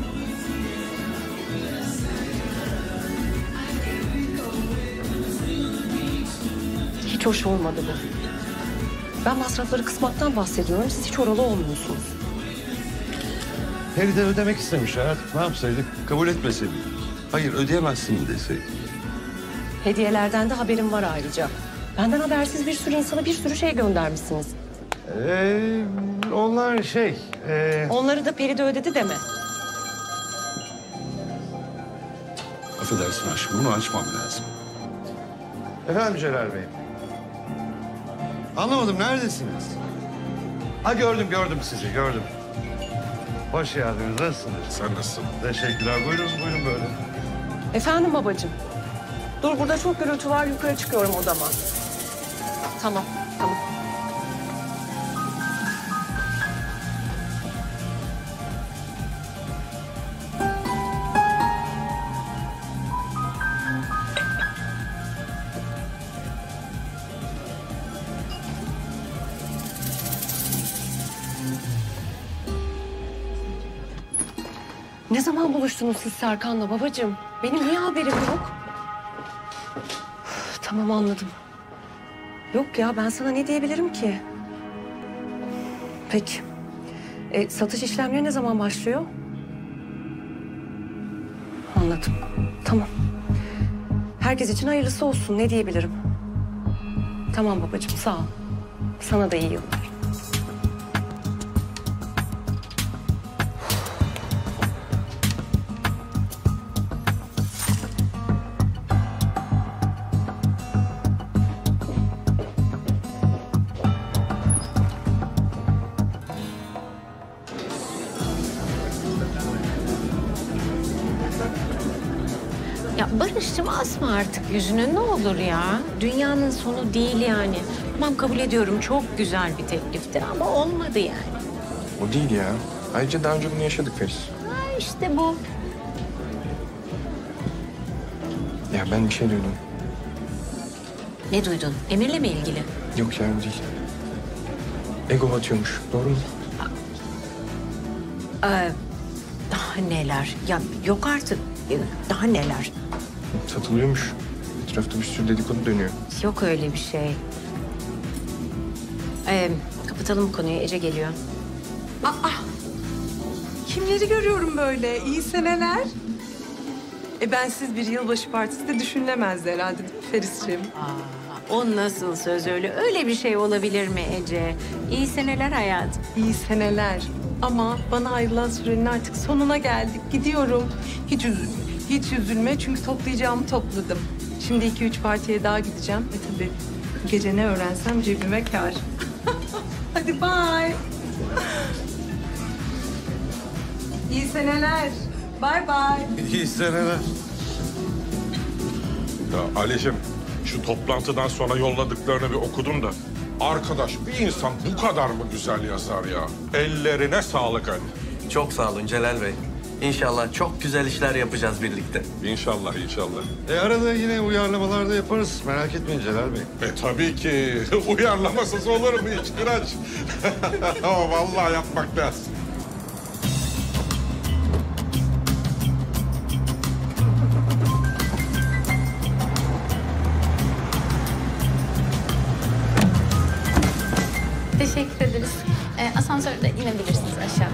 Speaker 2: Hiç hoş olmadı bu. Ben masrafları kısmaktan bahsediyorum. Siz hiç oralı olmuyorsunuz.
Speaker 1: Feride ödemek istemiş hayatım. Ne yapsaydık? Kabul etmeseydik. Hayır ödeyemezsin deseydik.
Speaker 2: Hediyelerden de haberim var ayrıca. Benden habersiz bir sürü insana bir sürü şey göndermişsiniz.
Speaker 1: Onlar şey...
Speaker 2: Onları da Feride ödedi deme.
Speaker 1: Affedersin aşkım, bunu açmam lazım. Efendim Celal Bey. Anlamadım, neredesiniz? Ha gördüm sizi, gördüm. Hoş geldiniz, nasılsınız?
Speaker 12: Sen nasılsın?
Speaker 1: Teşekkürler, buyurun böyle.
Speaker 2: Efendim babacığım. Dur burada çok gürültü var, yukarı çıkıyorum odama. Tamam. Ne zaman buluştunuz siz Serkan'la babacığım? Benim niye haberim yok? Üf, tamam anladım. Yok ya ben sana ne diyebilirim ki? Peki. Satış işlemleri ne zaman başlıyor? Anladım. Tamam. Herkes için hayırlısı olsun. Ne diyebilirim? Tamam babacığım sağ ol. Sana da iyi yıllar.
Speaker 4: Ya Barış'cığım asma artık yüzünü ne olur ya. Dünyanın sonu değil yani. Tamam kabul ediyorum çok güzel bir teklifti ama olmadı yani.
Speaker 11: O değil ya. Ayrıca daha önce bunu yaşadık Feris.
Speaker 4: Ha işte bu.
Speaker 11: Ya ben bir şey duydum.
Speaker 4: Ne duydun? Emir'le mi ilgili?
Speaker 11: Yok ya o değil. Ego batıyormuş. Doğru mu?
Speaker 4: Daha neler? Ya yok artık. Daha neler?
Speaker 11: Satılıyormuş. Etrafta bir sürü dedikodu dönüyor.
Speaker 4: Yok öyle bir şey. Kapatalım bu konuyu. Ece geliyor.
Speaker 13: Kimleri görüyorum böyle? İyi seneler. Bensiz bir yılbaşı partisi de düşünülemezdi herhalde değil mi Feris'ciğim?
Speaker 4: O nasıl söz öyle? Öyle bir şey olabilir mi Ece? İyi seneler hayatım.
Speaker 13: İyi seneler. Ama bana ayrılan sürenin artık sonuna geldik. Gidiyorum. Hiç üzülme. Hiç üzülme çünkü toplayacağımı topladım. Şimdi 2-3 partiye daha gideceğim. Tabii gece ne öğrensem cebime kâr. Hadi bye. İyi seneler. Bye bye.
Speaker 1: İyi seneler.
Speaker 12: Ya Ali'cim şu toplantıdan sonra yolladıklarını bir okudum da. Arkadaş bir insan bu kadar mı güzel yazar ya? Ellerine sağlık Ali.
Speaker 21: Çok sağ olun Celal Bey. İnşallah çok güzel işler yapacağız birlikte.
Speaker 12: İnşallah.
Speaker 1: Arada yine uyarlamalar da yaparız. Merak etmeyin Celal Bey.
Speaker 12: Tabii ki. Uyarlamasız olur mu hiç Kıraç? Vallahi yapmak lazım.
Speaker 3: Teşekkür ederiz. Asansörde inebilirsiniz aşağı.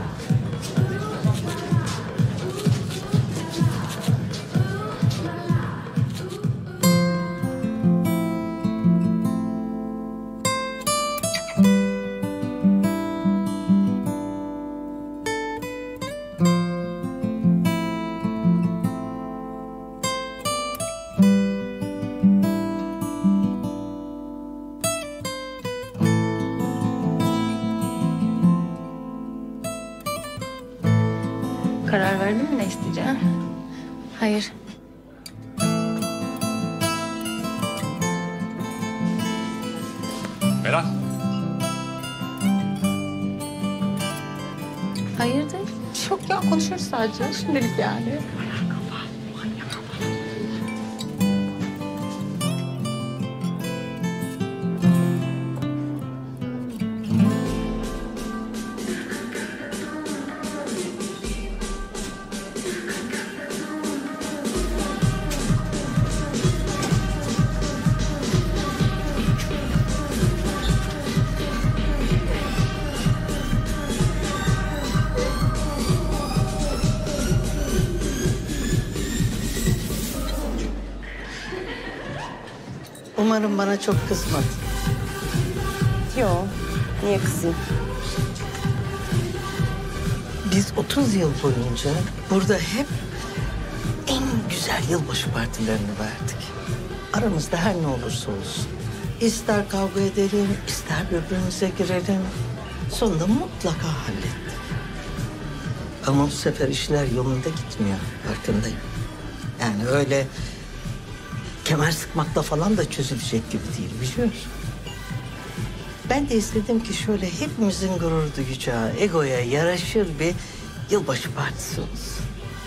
Speaker 3: Karar verdin mi ne isteyeceğim? Hayır.
Speaker 6: Meral.
Speaker 3: Hayırdır? Çok ya konuşuruz sadece şimdilik yani.
Speaker 15: Umarım bana çok kızmadın.
Speaker 2: Yok. Niye kızayım?
Speaker 15: Biz 30 yıl boyunca burada hep en güzel yılbaşı partilerini verdik. Aramızda her ne olursa olsun. İster kavga edelim, ister birbirimize girelim. Sonunda mutlaka hallettik. Ama bu sefer işler yolunda gitmiyor, farkındayım. Yani öyle kemer sıkmakla falan da çözülecek gibi değil, biliyorsun. Ben de istedim ki şöyle hepimizin gurur duyacağı, egoya yaraşır bir yılbaşı partisi olsun.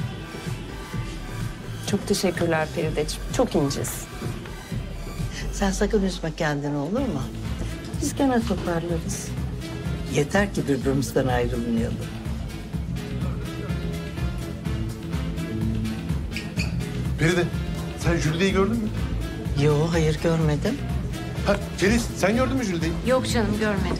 Speaker 2: Çok teşekkürler Ferideciğim. Çok incesin.
Speaker 15: Sen sakın üzme kendini, olur mu? Biz gene toparlarız. Yeter ki birbirimizden ayrılmayalım.
Speaker 6: Feride, sen Jülide'yi gördün mü?
Speaker 15: Yo, hayır görmedim.
Speaker 6: Ha, Feriz, sen gördün mü Jülide'yi?
Speaker 4: Yok canım görmedim.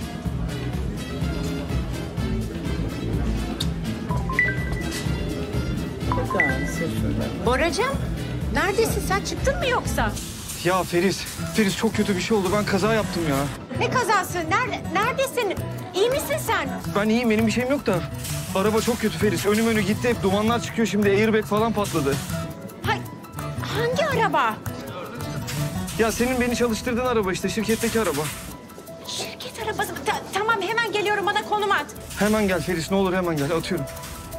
Speaker 4: Boracığım, neredesin sen? Çıktın mı yoksa?
Speaker 9: Ya Feriz çok kötü bir şey oldu. Ben kaza yaptım ya.
Speaker 4: Ne kazası? Neredesin? İyi misin sen?
Speaker 9: Ben iyiyim, benim bir şeyim yok da. Araba çok kötü Feriz. Önü gitti, hep dumanlar çıkıyor şimdi. Airbag falan patladı.
Speaker 4: Hangi araba?
Speaker 9: Ya senin beni çalıştırdığın araba işte, şirketteki araba.
Speaker 4: Şirket arabası. Tamam hemen geliyorum, bana konum at.
Speaker 9: Hemen gel Feriz, ne olur hemen gel. Atıyorum.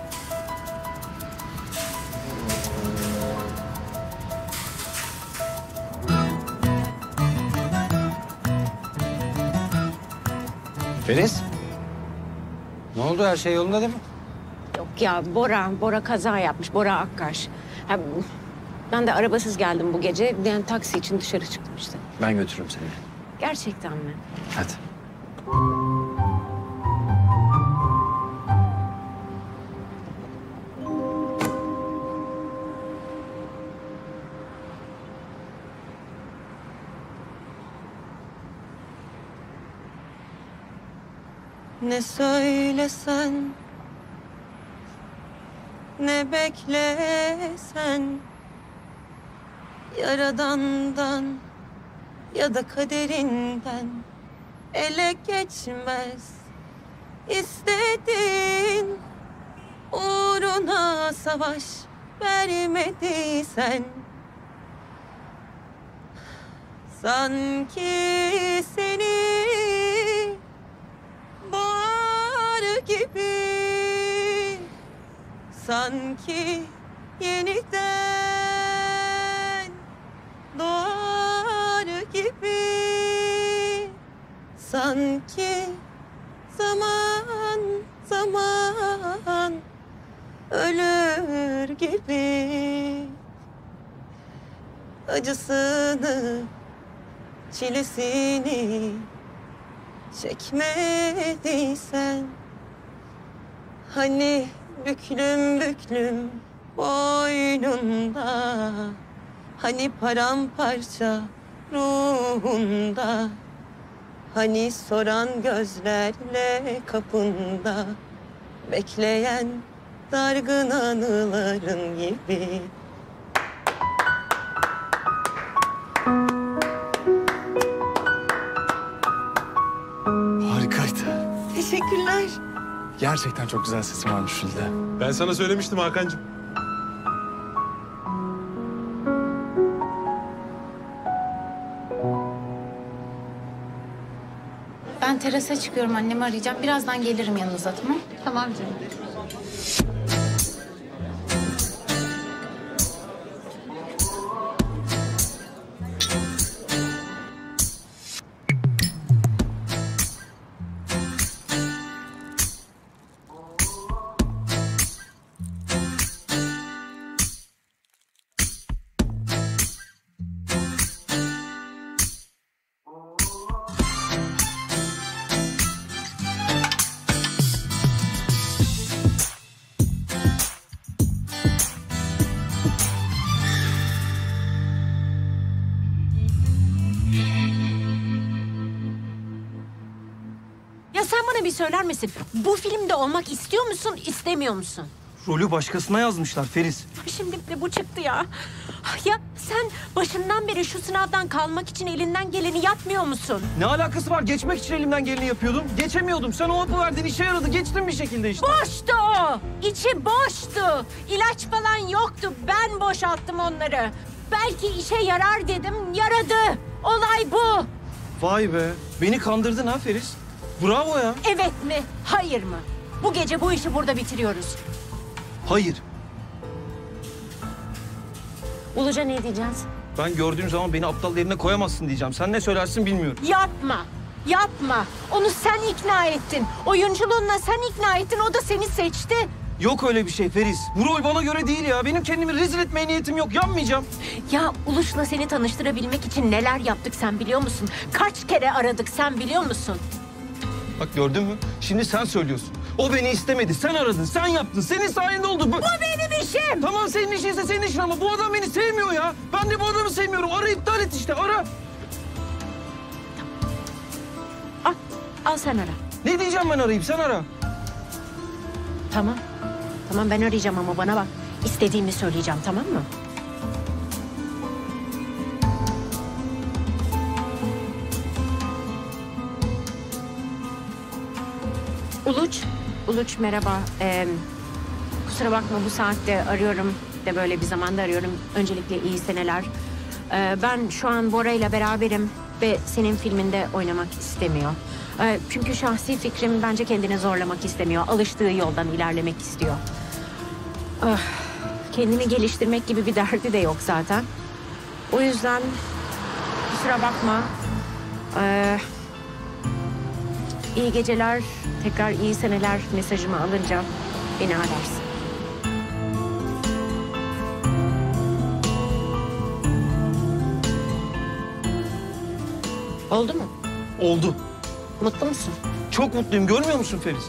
Speaker 10: Feriz. Ne oldu, her şey yolunda değil mi?
Speaker 4: Yok ya Bora kaza yapmış. Bora Akkaş. Ben de arabasız geldim bu gece. Yani taksi için dışarı çıktım işte.
Speaker 10: Ben götürürüm seni.
Speaker 4: Gerçekten mi?
Speaker 10: Hadi.
Speaker 22: Ne söylesen, ne beklesen, Yaradan'dan ya da kaderinden ele geçmez. İstedin, uğruna savaş vermediysen, sanki seni boğar gibi, sanki yeniden doğar gibi, sanki zaman zaman ölür gibi, acısını, çilesini çekmediysen, hani büklüm büklüm boynunda, hani paramparça ruhunda, hani soran gözlerle kapında bekleyen dargın anıların gibi.
Speaker 6: Harikaydı.
Speaker 3: Teşekkürler.
Speaker 20: Gerçekten çok güzel sesin varmış Jülide.
Speaker 6: Ben sana söylemiştim Hakan'cığım.
Speaker 3: Ben terasa çıkıyorum, annemi arayacağım. Birazdan gelirim yanınıza, tamam?
Speaker 17: Tamam canım.
Speaker 4: Ya sen bana bir söyler misin? Bu filmde olmak istiyor musun, istemiyor musun?
Speaker 9: Rolü başkasına yazmışlar Feris.
Speaker 4: Şimdi de bu çıktı ya. Ya sen başından beri şu sınavdan kalmak için elinden geleni yapmıyor musun?
Speaker 9: Ne alakası var? Geçmek için elimden geleni yapıyordum. Geçemiyordum. Sen o hapı verdin, işe yaradı. Geçtim bir şekilde işte.
Speaker 4: Boştu o. İçi boştu. İlaç falan yoktu. Ben boşalttım onları. Belki işe yarar dedim. Yaradı. Olay bu.
Speaker 9: Vay be. Beni kandırdın ha Feris. Bravo ya.
Speaker 4: Evet mi? Hayır mı? Bu gece bu işi burada bitiriyoruz.
Speaker 9: Hayır.
Speaker 4: Uluca ne diyeceğiz?
Speaker 9: Ben gördüğüm zaman beni aptal yerine koyamazsın diyeceğim. Sen ne söylersin bilmiyorum.
Speaker 4: Yapma. Yapma. Onu sen ikna ettin. Oyunculuğunla sen ikna ettin. O da seni seçti.
Speaker 9: Yok öyle bir şey Feris. Bu rol bana göre değil ya. Benim kendimi rezil etmeye niyetim yok. Yanmayacağım.
Speaker 4: Ya Uluş'la seni tanıştırabilmek için neler yaptık sen biliyor musun? Kaç kere aradık sen biliyor musun?
Speaker 9: Bak gördün mü? Şimdi sen söylüyorsun. O beni istemedi. Sen aradın, sen yaptın. Senin sayende oldu.
Speaker 4: Bu benim işim.
Speaker 9: Tamam senin işinse senin işin ama bu adam beni sevmiyor ya. Ben de bu adamı sevmiyorum. Ara iptal et işte ara.
Speaker 4: Al sen ara.
Speaker 9: Ne diyeceğim ben arayıp sen ara.
Speaker 4: Tamam. Tamam ben arayacağım ama bana bak. İstediğimi söyleyeceğim tamam mı? Uluç merhaba. Kusura bakma bu saatte arıyorum de böyle bir zamanda arıyorum. Öncelikle iyi seneler. Ben şu an Bora ile beraberim ve senin filminde oynamak istemiyor. Çünkü şahsi fikrim bence kendini zorlamak istemiyor. Alıştığı yoldan ilerlemek istiyor. Kendini geliştirmek gibi bir derdi de yok zaten. O yüzden kusura bakma. İyi geceler, tekrar iyi seneler mesajımı alınca beni ararsın. Oldu mu?
Speaker 9: Oldu.
Speaker 4: Mutlu musun?
Speaker 9: Çok mutluyum. Görmüyor musun Feris?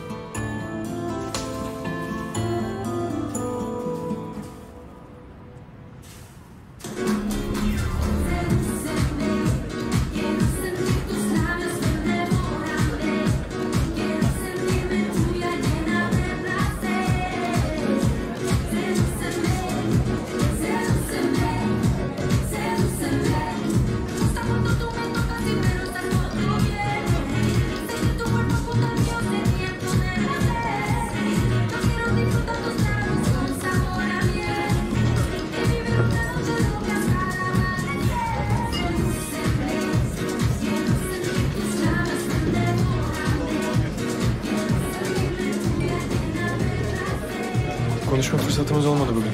Speaker 7: Konuşma fırsatımız olmadı bugün.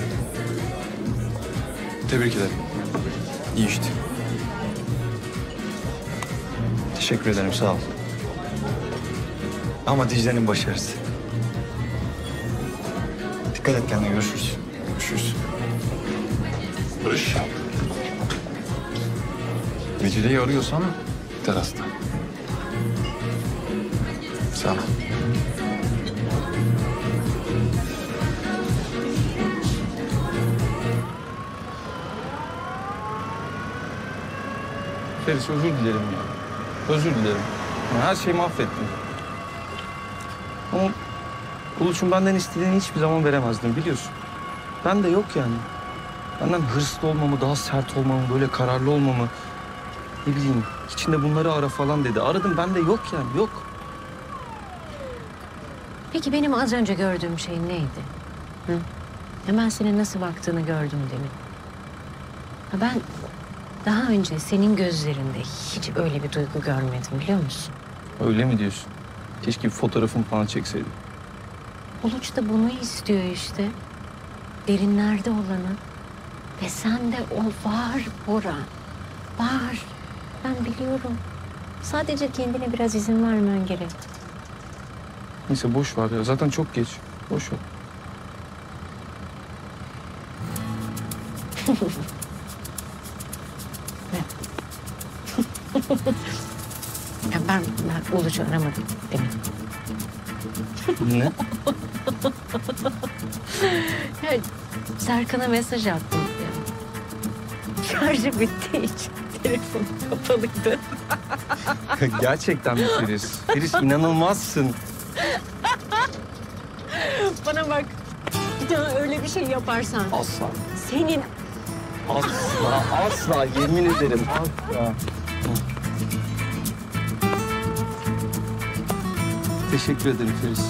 Speaker 7: Tebrik ederim. İyi işte.
Speaker 1: Teşekkür ederim, sağ ol. Ama Dicle'nin başarısı. Dikkat et kendine, görüşürüz.
Speaker 7: Görüşürüz.
Speaker 12: Barış.
Speaker 11: Dicle'yi arıyorsan terasta.
Speaker 7: Sağ ol.
Speaker 9: Feris özür dilerim ya. Özür dilerim. Yani her şeyi mahvettim. Ama Uluç'un benden istediğini hiçbir zaman veremezdim biliyorsun. Ben de yok yani. Benden hırslı olmamı, daha sert olmamı, böyle kararlı olmamı... Ne bileyim, içinde bunları ara falan dedi. Aradım, bende yok yani, yok.
Speaker 4: Peki benim az önce gördüğüm şey neydi? Hı? Ya ben senin nasıl baktığını gördüm demin. Ha ben daha önce senin gözlerinde hiç öyle bir duygu görmedim biliyor musun?
Speaker 9: Öyle mi diyorsun? Keşke bir fotoğrafımı falan çekseydim.
Speaker 4: Uluç da bunu istiyor işte. Derinlerde olanı. Ve sende o var Bora. Var. Ben biliyorum. Sadece kendine biraz izin vermen gerek.
Speaker 9: Neyse boş ver ya. Zaten çok geç. Boş ver.
Speaker 4: Ya ben Uluç'u aramadım demin.
Speaker 9: Ne?
Speaker 4: Ya Serkan'a mesaj attım. Şarjı bittiği için telefon kapalıydı.
Speaker 9: Gerçekten mi Feris? Feris inanılmazsın.
Speaker 4: Bana bak. Bir daha öyle bir şey yaparsan.
Speaker 9: Asla.
Speaker 4: Senin
Speaker 9: Asla yemin ederim asla. Teşekkür ederim Feris.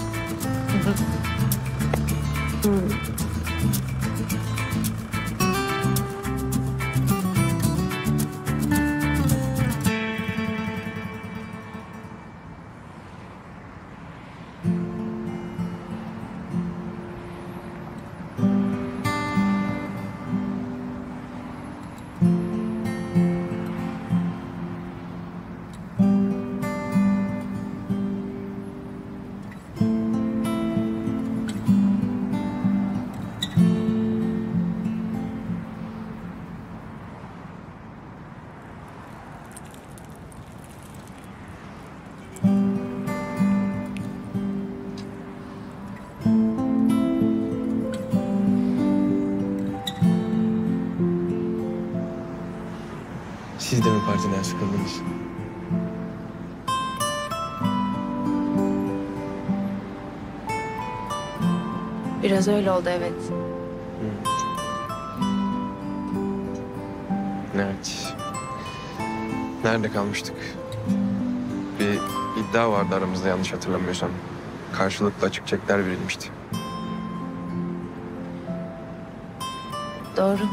Speaker 7: Siz de mi partiden sıkıldınız?
Speaker 3: Biraz öyle oldu, evet.
Speaker 7: Evet. Nerede kalmıştık? Bir iddia vardı aramızda yanlış hatırlamıyorsam. Karşılıklı açık çekler verilmişti.
Speaker 3: Doğru.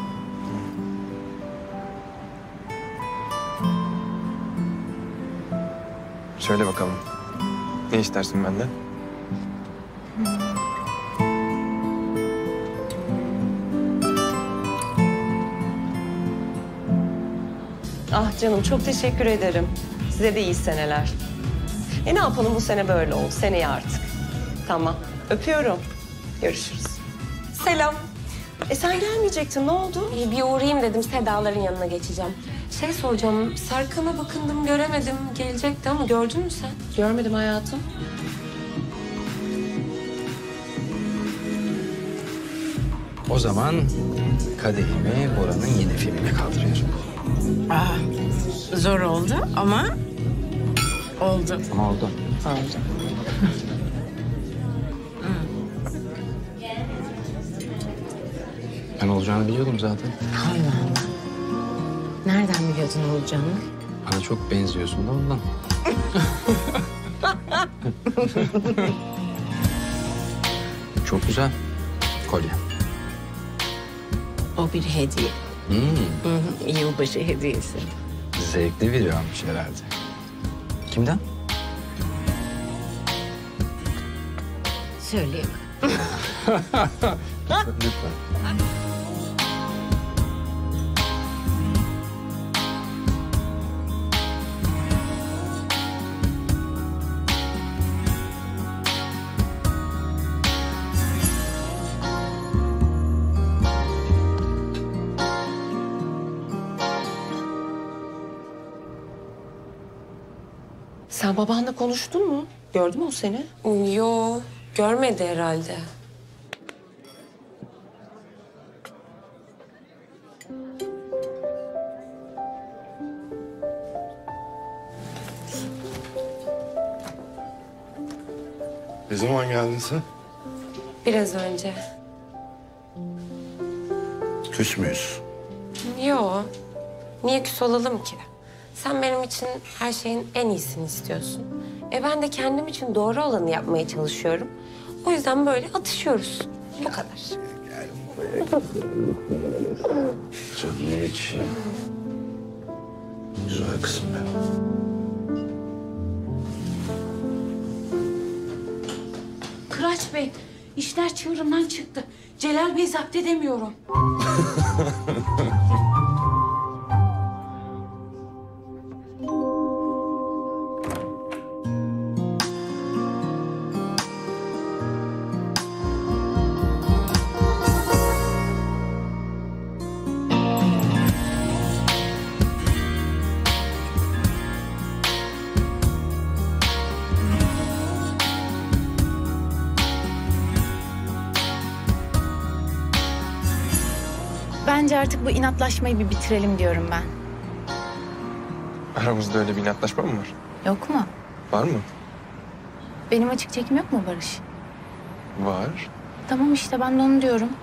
Speaker 7: Söyle bakalım. Ne istersin benden?
Speaker 2: Ah canım çok teşekkür ederim. Size de iyi seneler. Ne yapalım bu sene böyle oldu. Seneye artık. Tamam. Öpüyorum. Görüşürüz. Selam. Sen gelmeyecektin. Ne oldu?
Speaker 5: Bir uğrayayım dedim. Sedaların yanına geçeceğim. Şey soracağım. Serkan'a bakındım göremedim. Gelecekti ama gördün mü sen?
Speaker 2: Görmedim hayatım.
Speaker 10: O zaman kadehimi Bora'nın yeni filmine kaldırıyorum.
Speaker 8: Zor oldu ama oldu.
Speaker 10: Ama oldu.
Speaker 8: Oldu.
Speaker 10: Ben olacağını biliyordum zaten.
Speaker 8: Allah Allah. Nereden biliyordun olacağını?
Speaker 10: Bana çok benziyorsun da ondan. Çok güzel. Kolye.
Speaker 8: O bir hediye.
Speaker 10: Hmm.
Speaker 8: Yılbaşı hediyesi.
Speaker 10: Zevkli biri almış herhalde. Kimden?
Speaker 8: Söyleyeyim.
Speaker 10: Lütfen.
Speaker 2: Sen babanla konuştun mu? Gördü mü o seni?
Speaker 5: Yo, görmedi herhalde.
Speaker 1: Ne zaman geldin sen?
Speaker 5: Biraz önce.
Speaker 1: Küs müyüz?
Speaker 5: Yo, niye küs olalım ki? Sen benim için her şeyin en iyisini istiyorsun. Ben de kendim için doğru olanı yapmaya çalışıyorum. O yüzden böyle atışıyoruz. Bu kadar.
Speaker 1: Canım için. Güzel kızım benim.
Speaker 18: Kıraç Bey, işler çığırından çıktı. Celal Bey'i zapt edemiyorum.
Speaker 3: Bence artık bu inatlaşmayı bir bitirelim diyorum ben.
Speaker 7: Aramızda öyle bir inatlaşma mı var?
Speaker 3: Yok mu?
Speaker 7: Var mı?
Speaker 3: Benim açık çekim yok mu Barış?
Speaker 7: Var.
Speaker 3: Tamam işte ben de onu diyorum.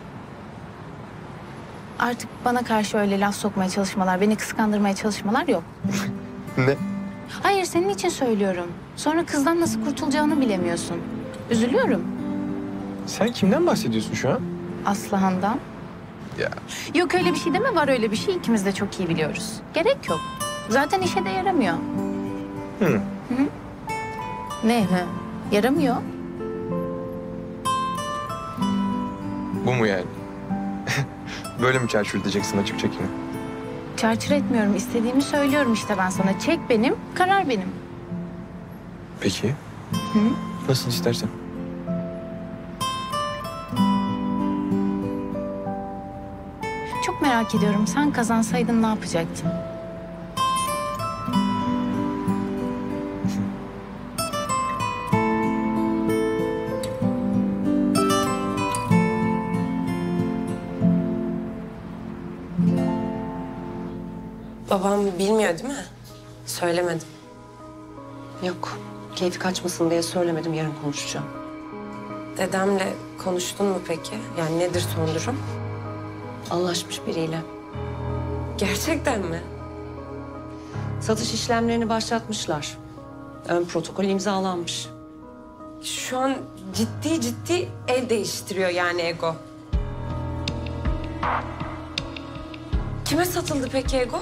Speaker 3: Artık bana karşı öyle laf sokmaya çalışmalar, beni kıskandırmaya çalışmalar yok.
Speaker 7: Ne?
Speaker 3: Hayır senin için söylüyorum. Sonra kızdan nasıl kurtulacağını bilemiyorsun. Üzülüyorum.
Speaker 7: Sen kimden bahsediyorsun şu an?
Speaker 3: Aslıhan'dan.
Speaker 7: Ya.
Speaker 3: Yok öyle bir şey deme, var öyle bir şey. İkimiz de çok iyi biliyoruz. Gerek yok. Zaten işe de yaramıyor.
Speaker 7: Hı.
Speaker 3: Hı? Ne hı? Yaramıyor.
Speaker 7: Bu mu yani? Böyle mi çarçur edeceksin açıp çekini?
Speaker 3: Çarçur etmiyorum. İstediğimi söylüyorum işte ben sana. Çek benim, karar benim.
Speaker 7: Peki.
Speaker 3: Hı?
Speaker 7: Nasıl istersen.
Speaker 3: Çok merak ediyorum. Sen kazansaydın ne yapacaktın?
Speaker 5: Babam bilmiyor değil mi? Söylemedim.
Speaker 2: Yok. Keyfi kaçmasın diye söylemedim. Yarın konuşacağım.
Speaker 5: Dedemle konuştun mu peki? Yani nedir son durum?
Speaker 2: Anlaşmış biriyle.
Speaker 5: Gerçekten mi?
Speaker 2: Satış işlemlerini başlatmışlar. Ön protokol imzalanmış.
Speaker 5: Şu an ciddi el değiştiriyor yani Ego. Kime satıldı peki Ego?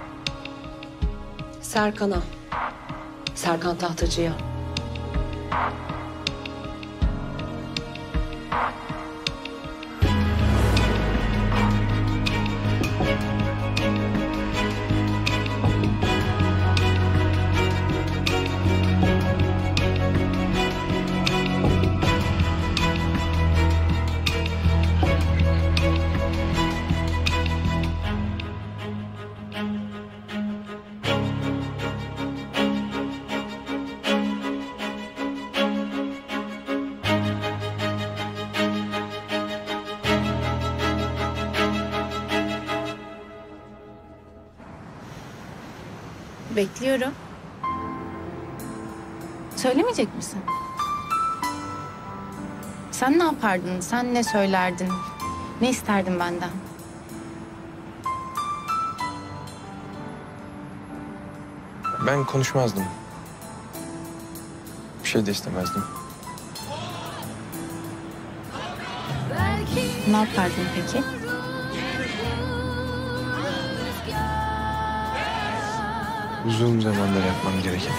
Speaker 2: Serkan'a. Serkan Tahtacı'ya.
Speaker 3: Bekliyorum. Söylemeyecek misin? Sen ne yapardın? Sen ne söylerdin? Ne isterdin benden?
Speaker 7: Ben konuşmazdım. Bir şey de istemezdim.
Speaker 3: Ne yapardın peki?
Speaker 7: Uzun zamandır yapmam gereken.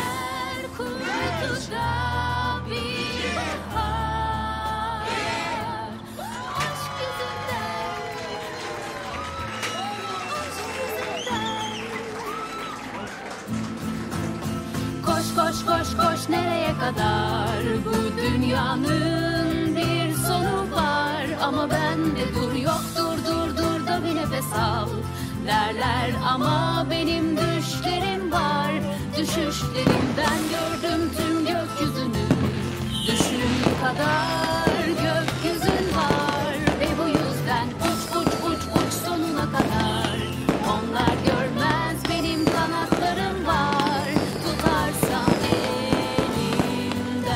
Speaker 14: Koş koş koş koş nereye kadar? Bu dünyanın bir sonu var. Ama bende dur yok dur da bir nefes al derler. Ama benim düşlerim var. Düşüşlerimden gördüm tüm gökyüzünü. Düşüm kadar gökyüzün var. Ve bu yüzden uç sonuna kadar. Onlar görmez benim kanatlarım var. Tutarsan elimden.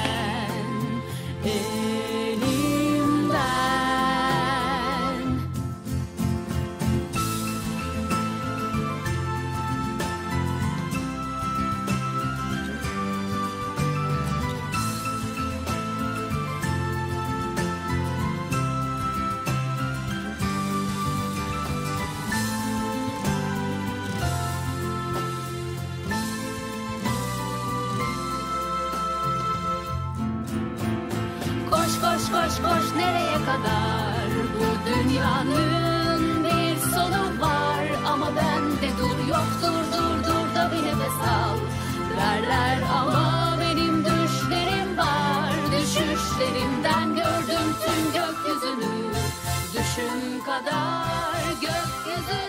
Speaker 14: Koş nereye kadar? Bu dünyanın bir sonu var. Ama bende dur yok dur da bir nefes al derler. Ama benim düşlerim var. Düşüşlerimden gördüm tüm gökyüzünü. Düşüm kadar gökyüzü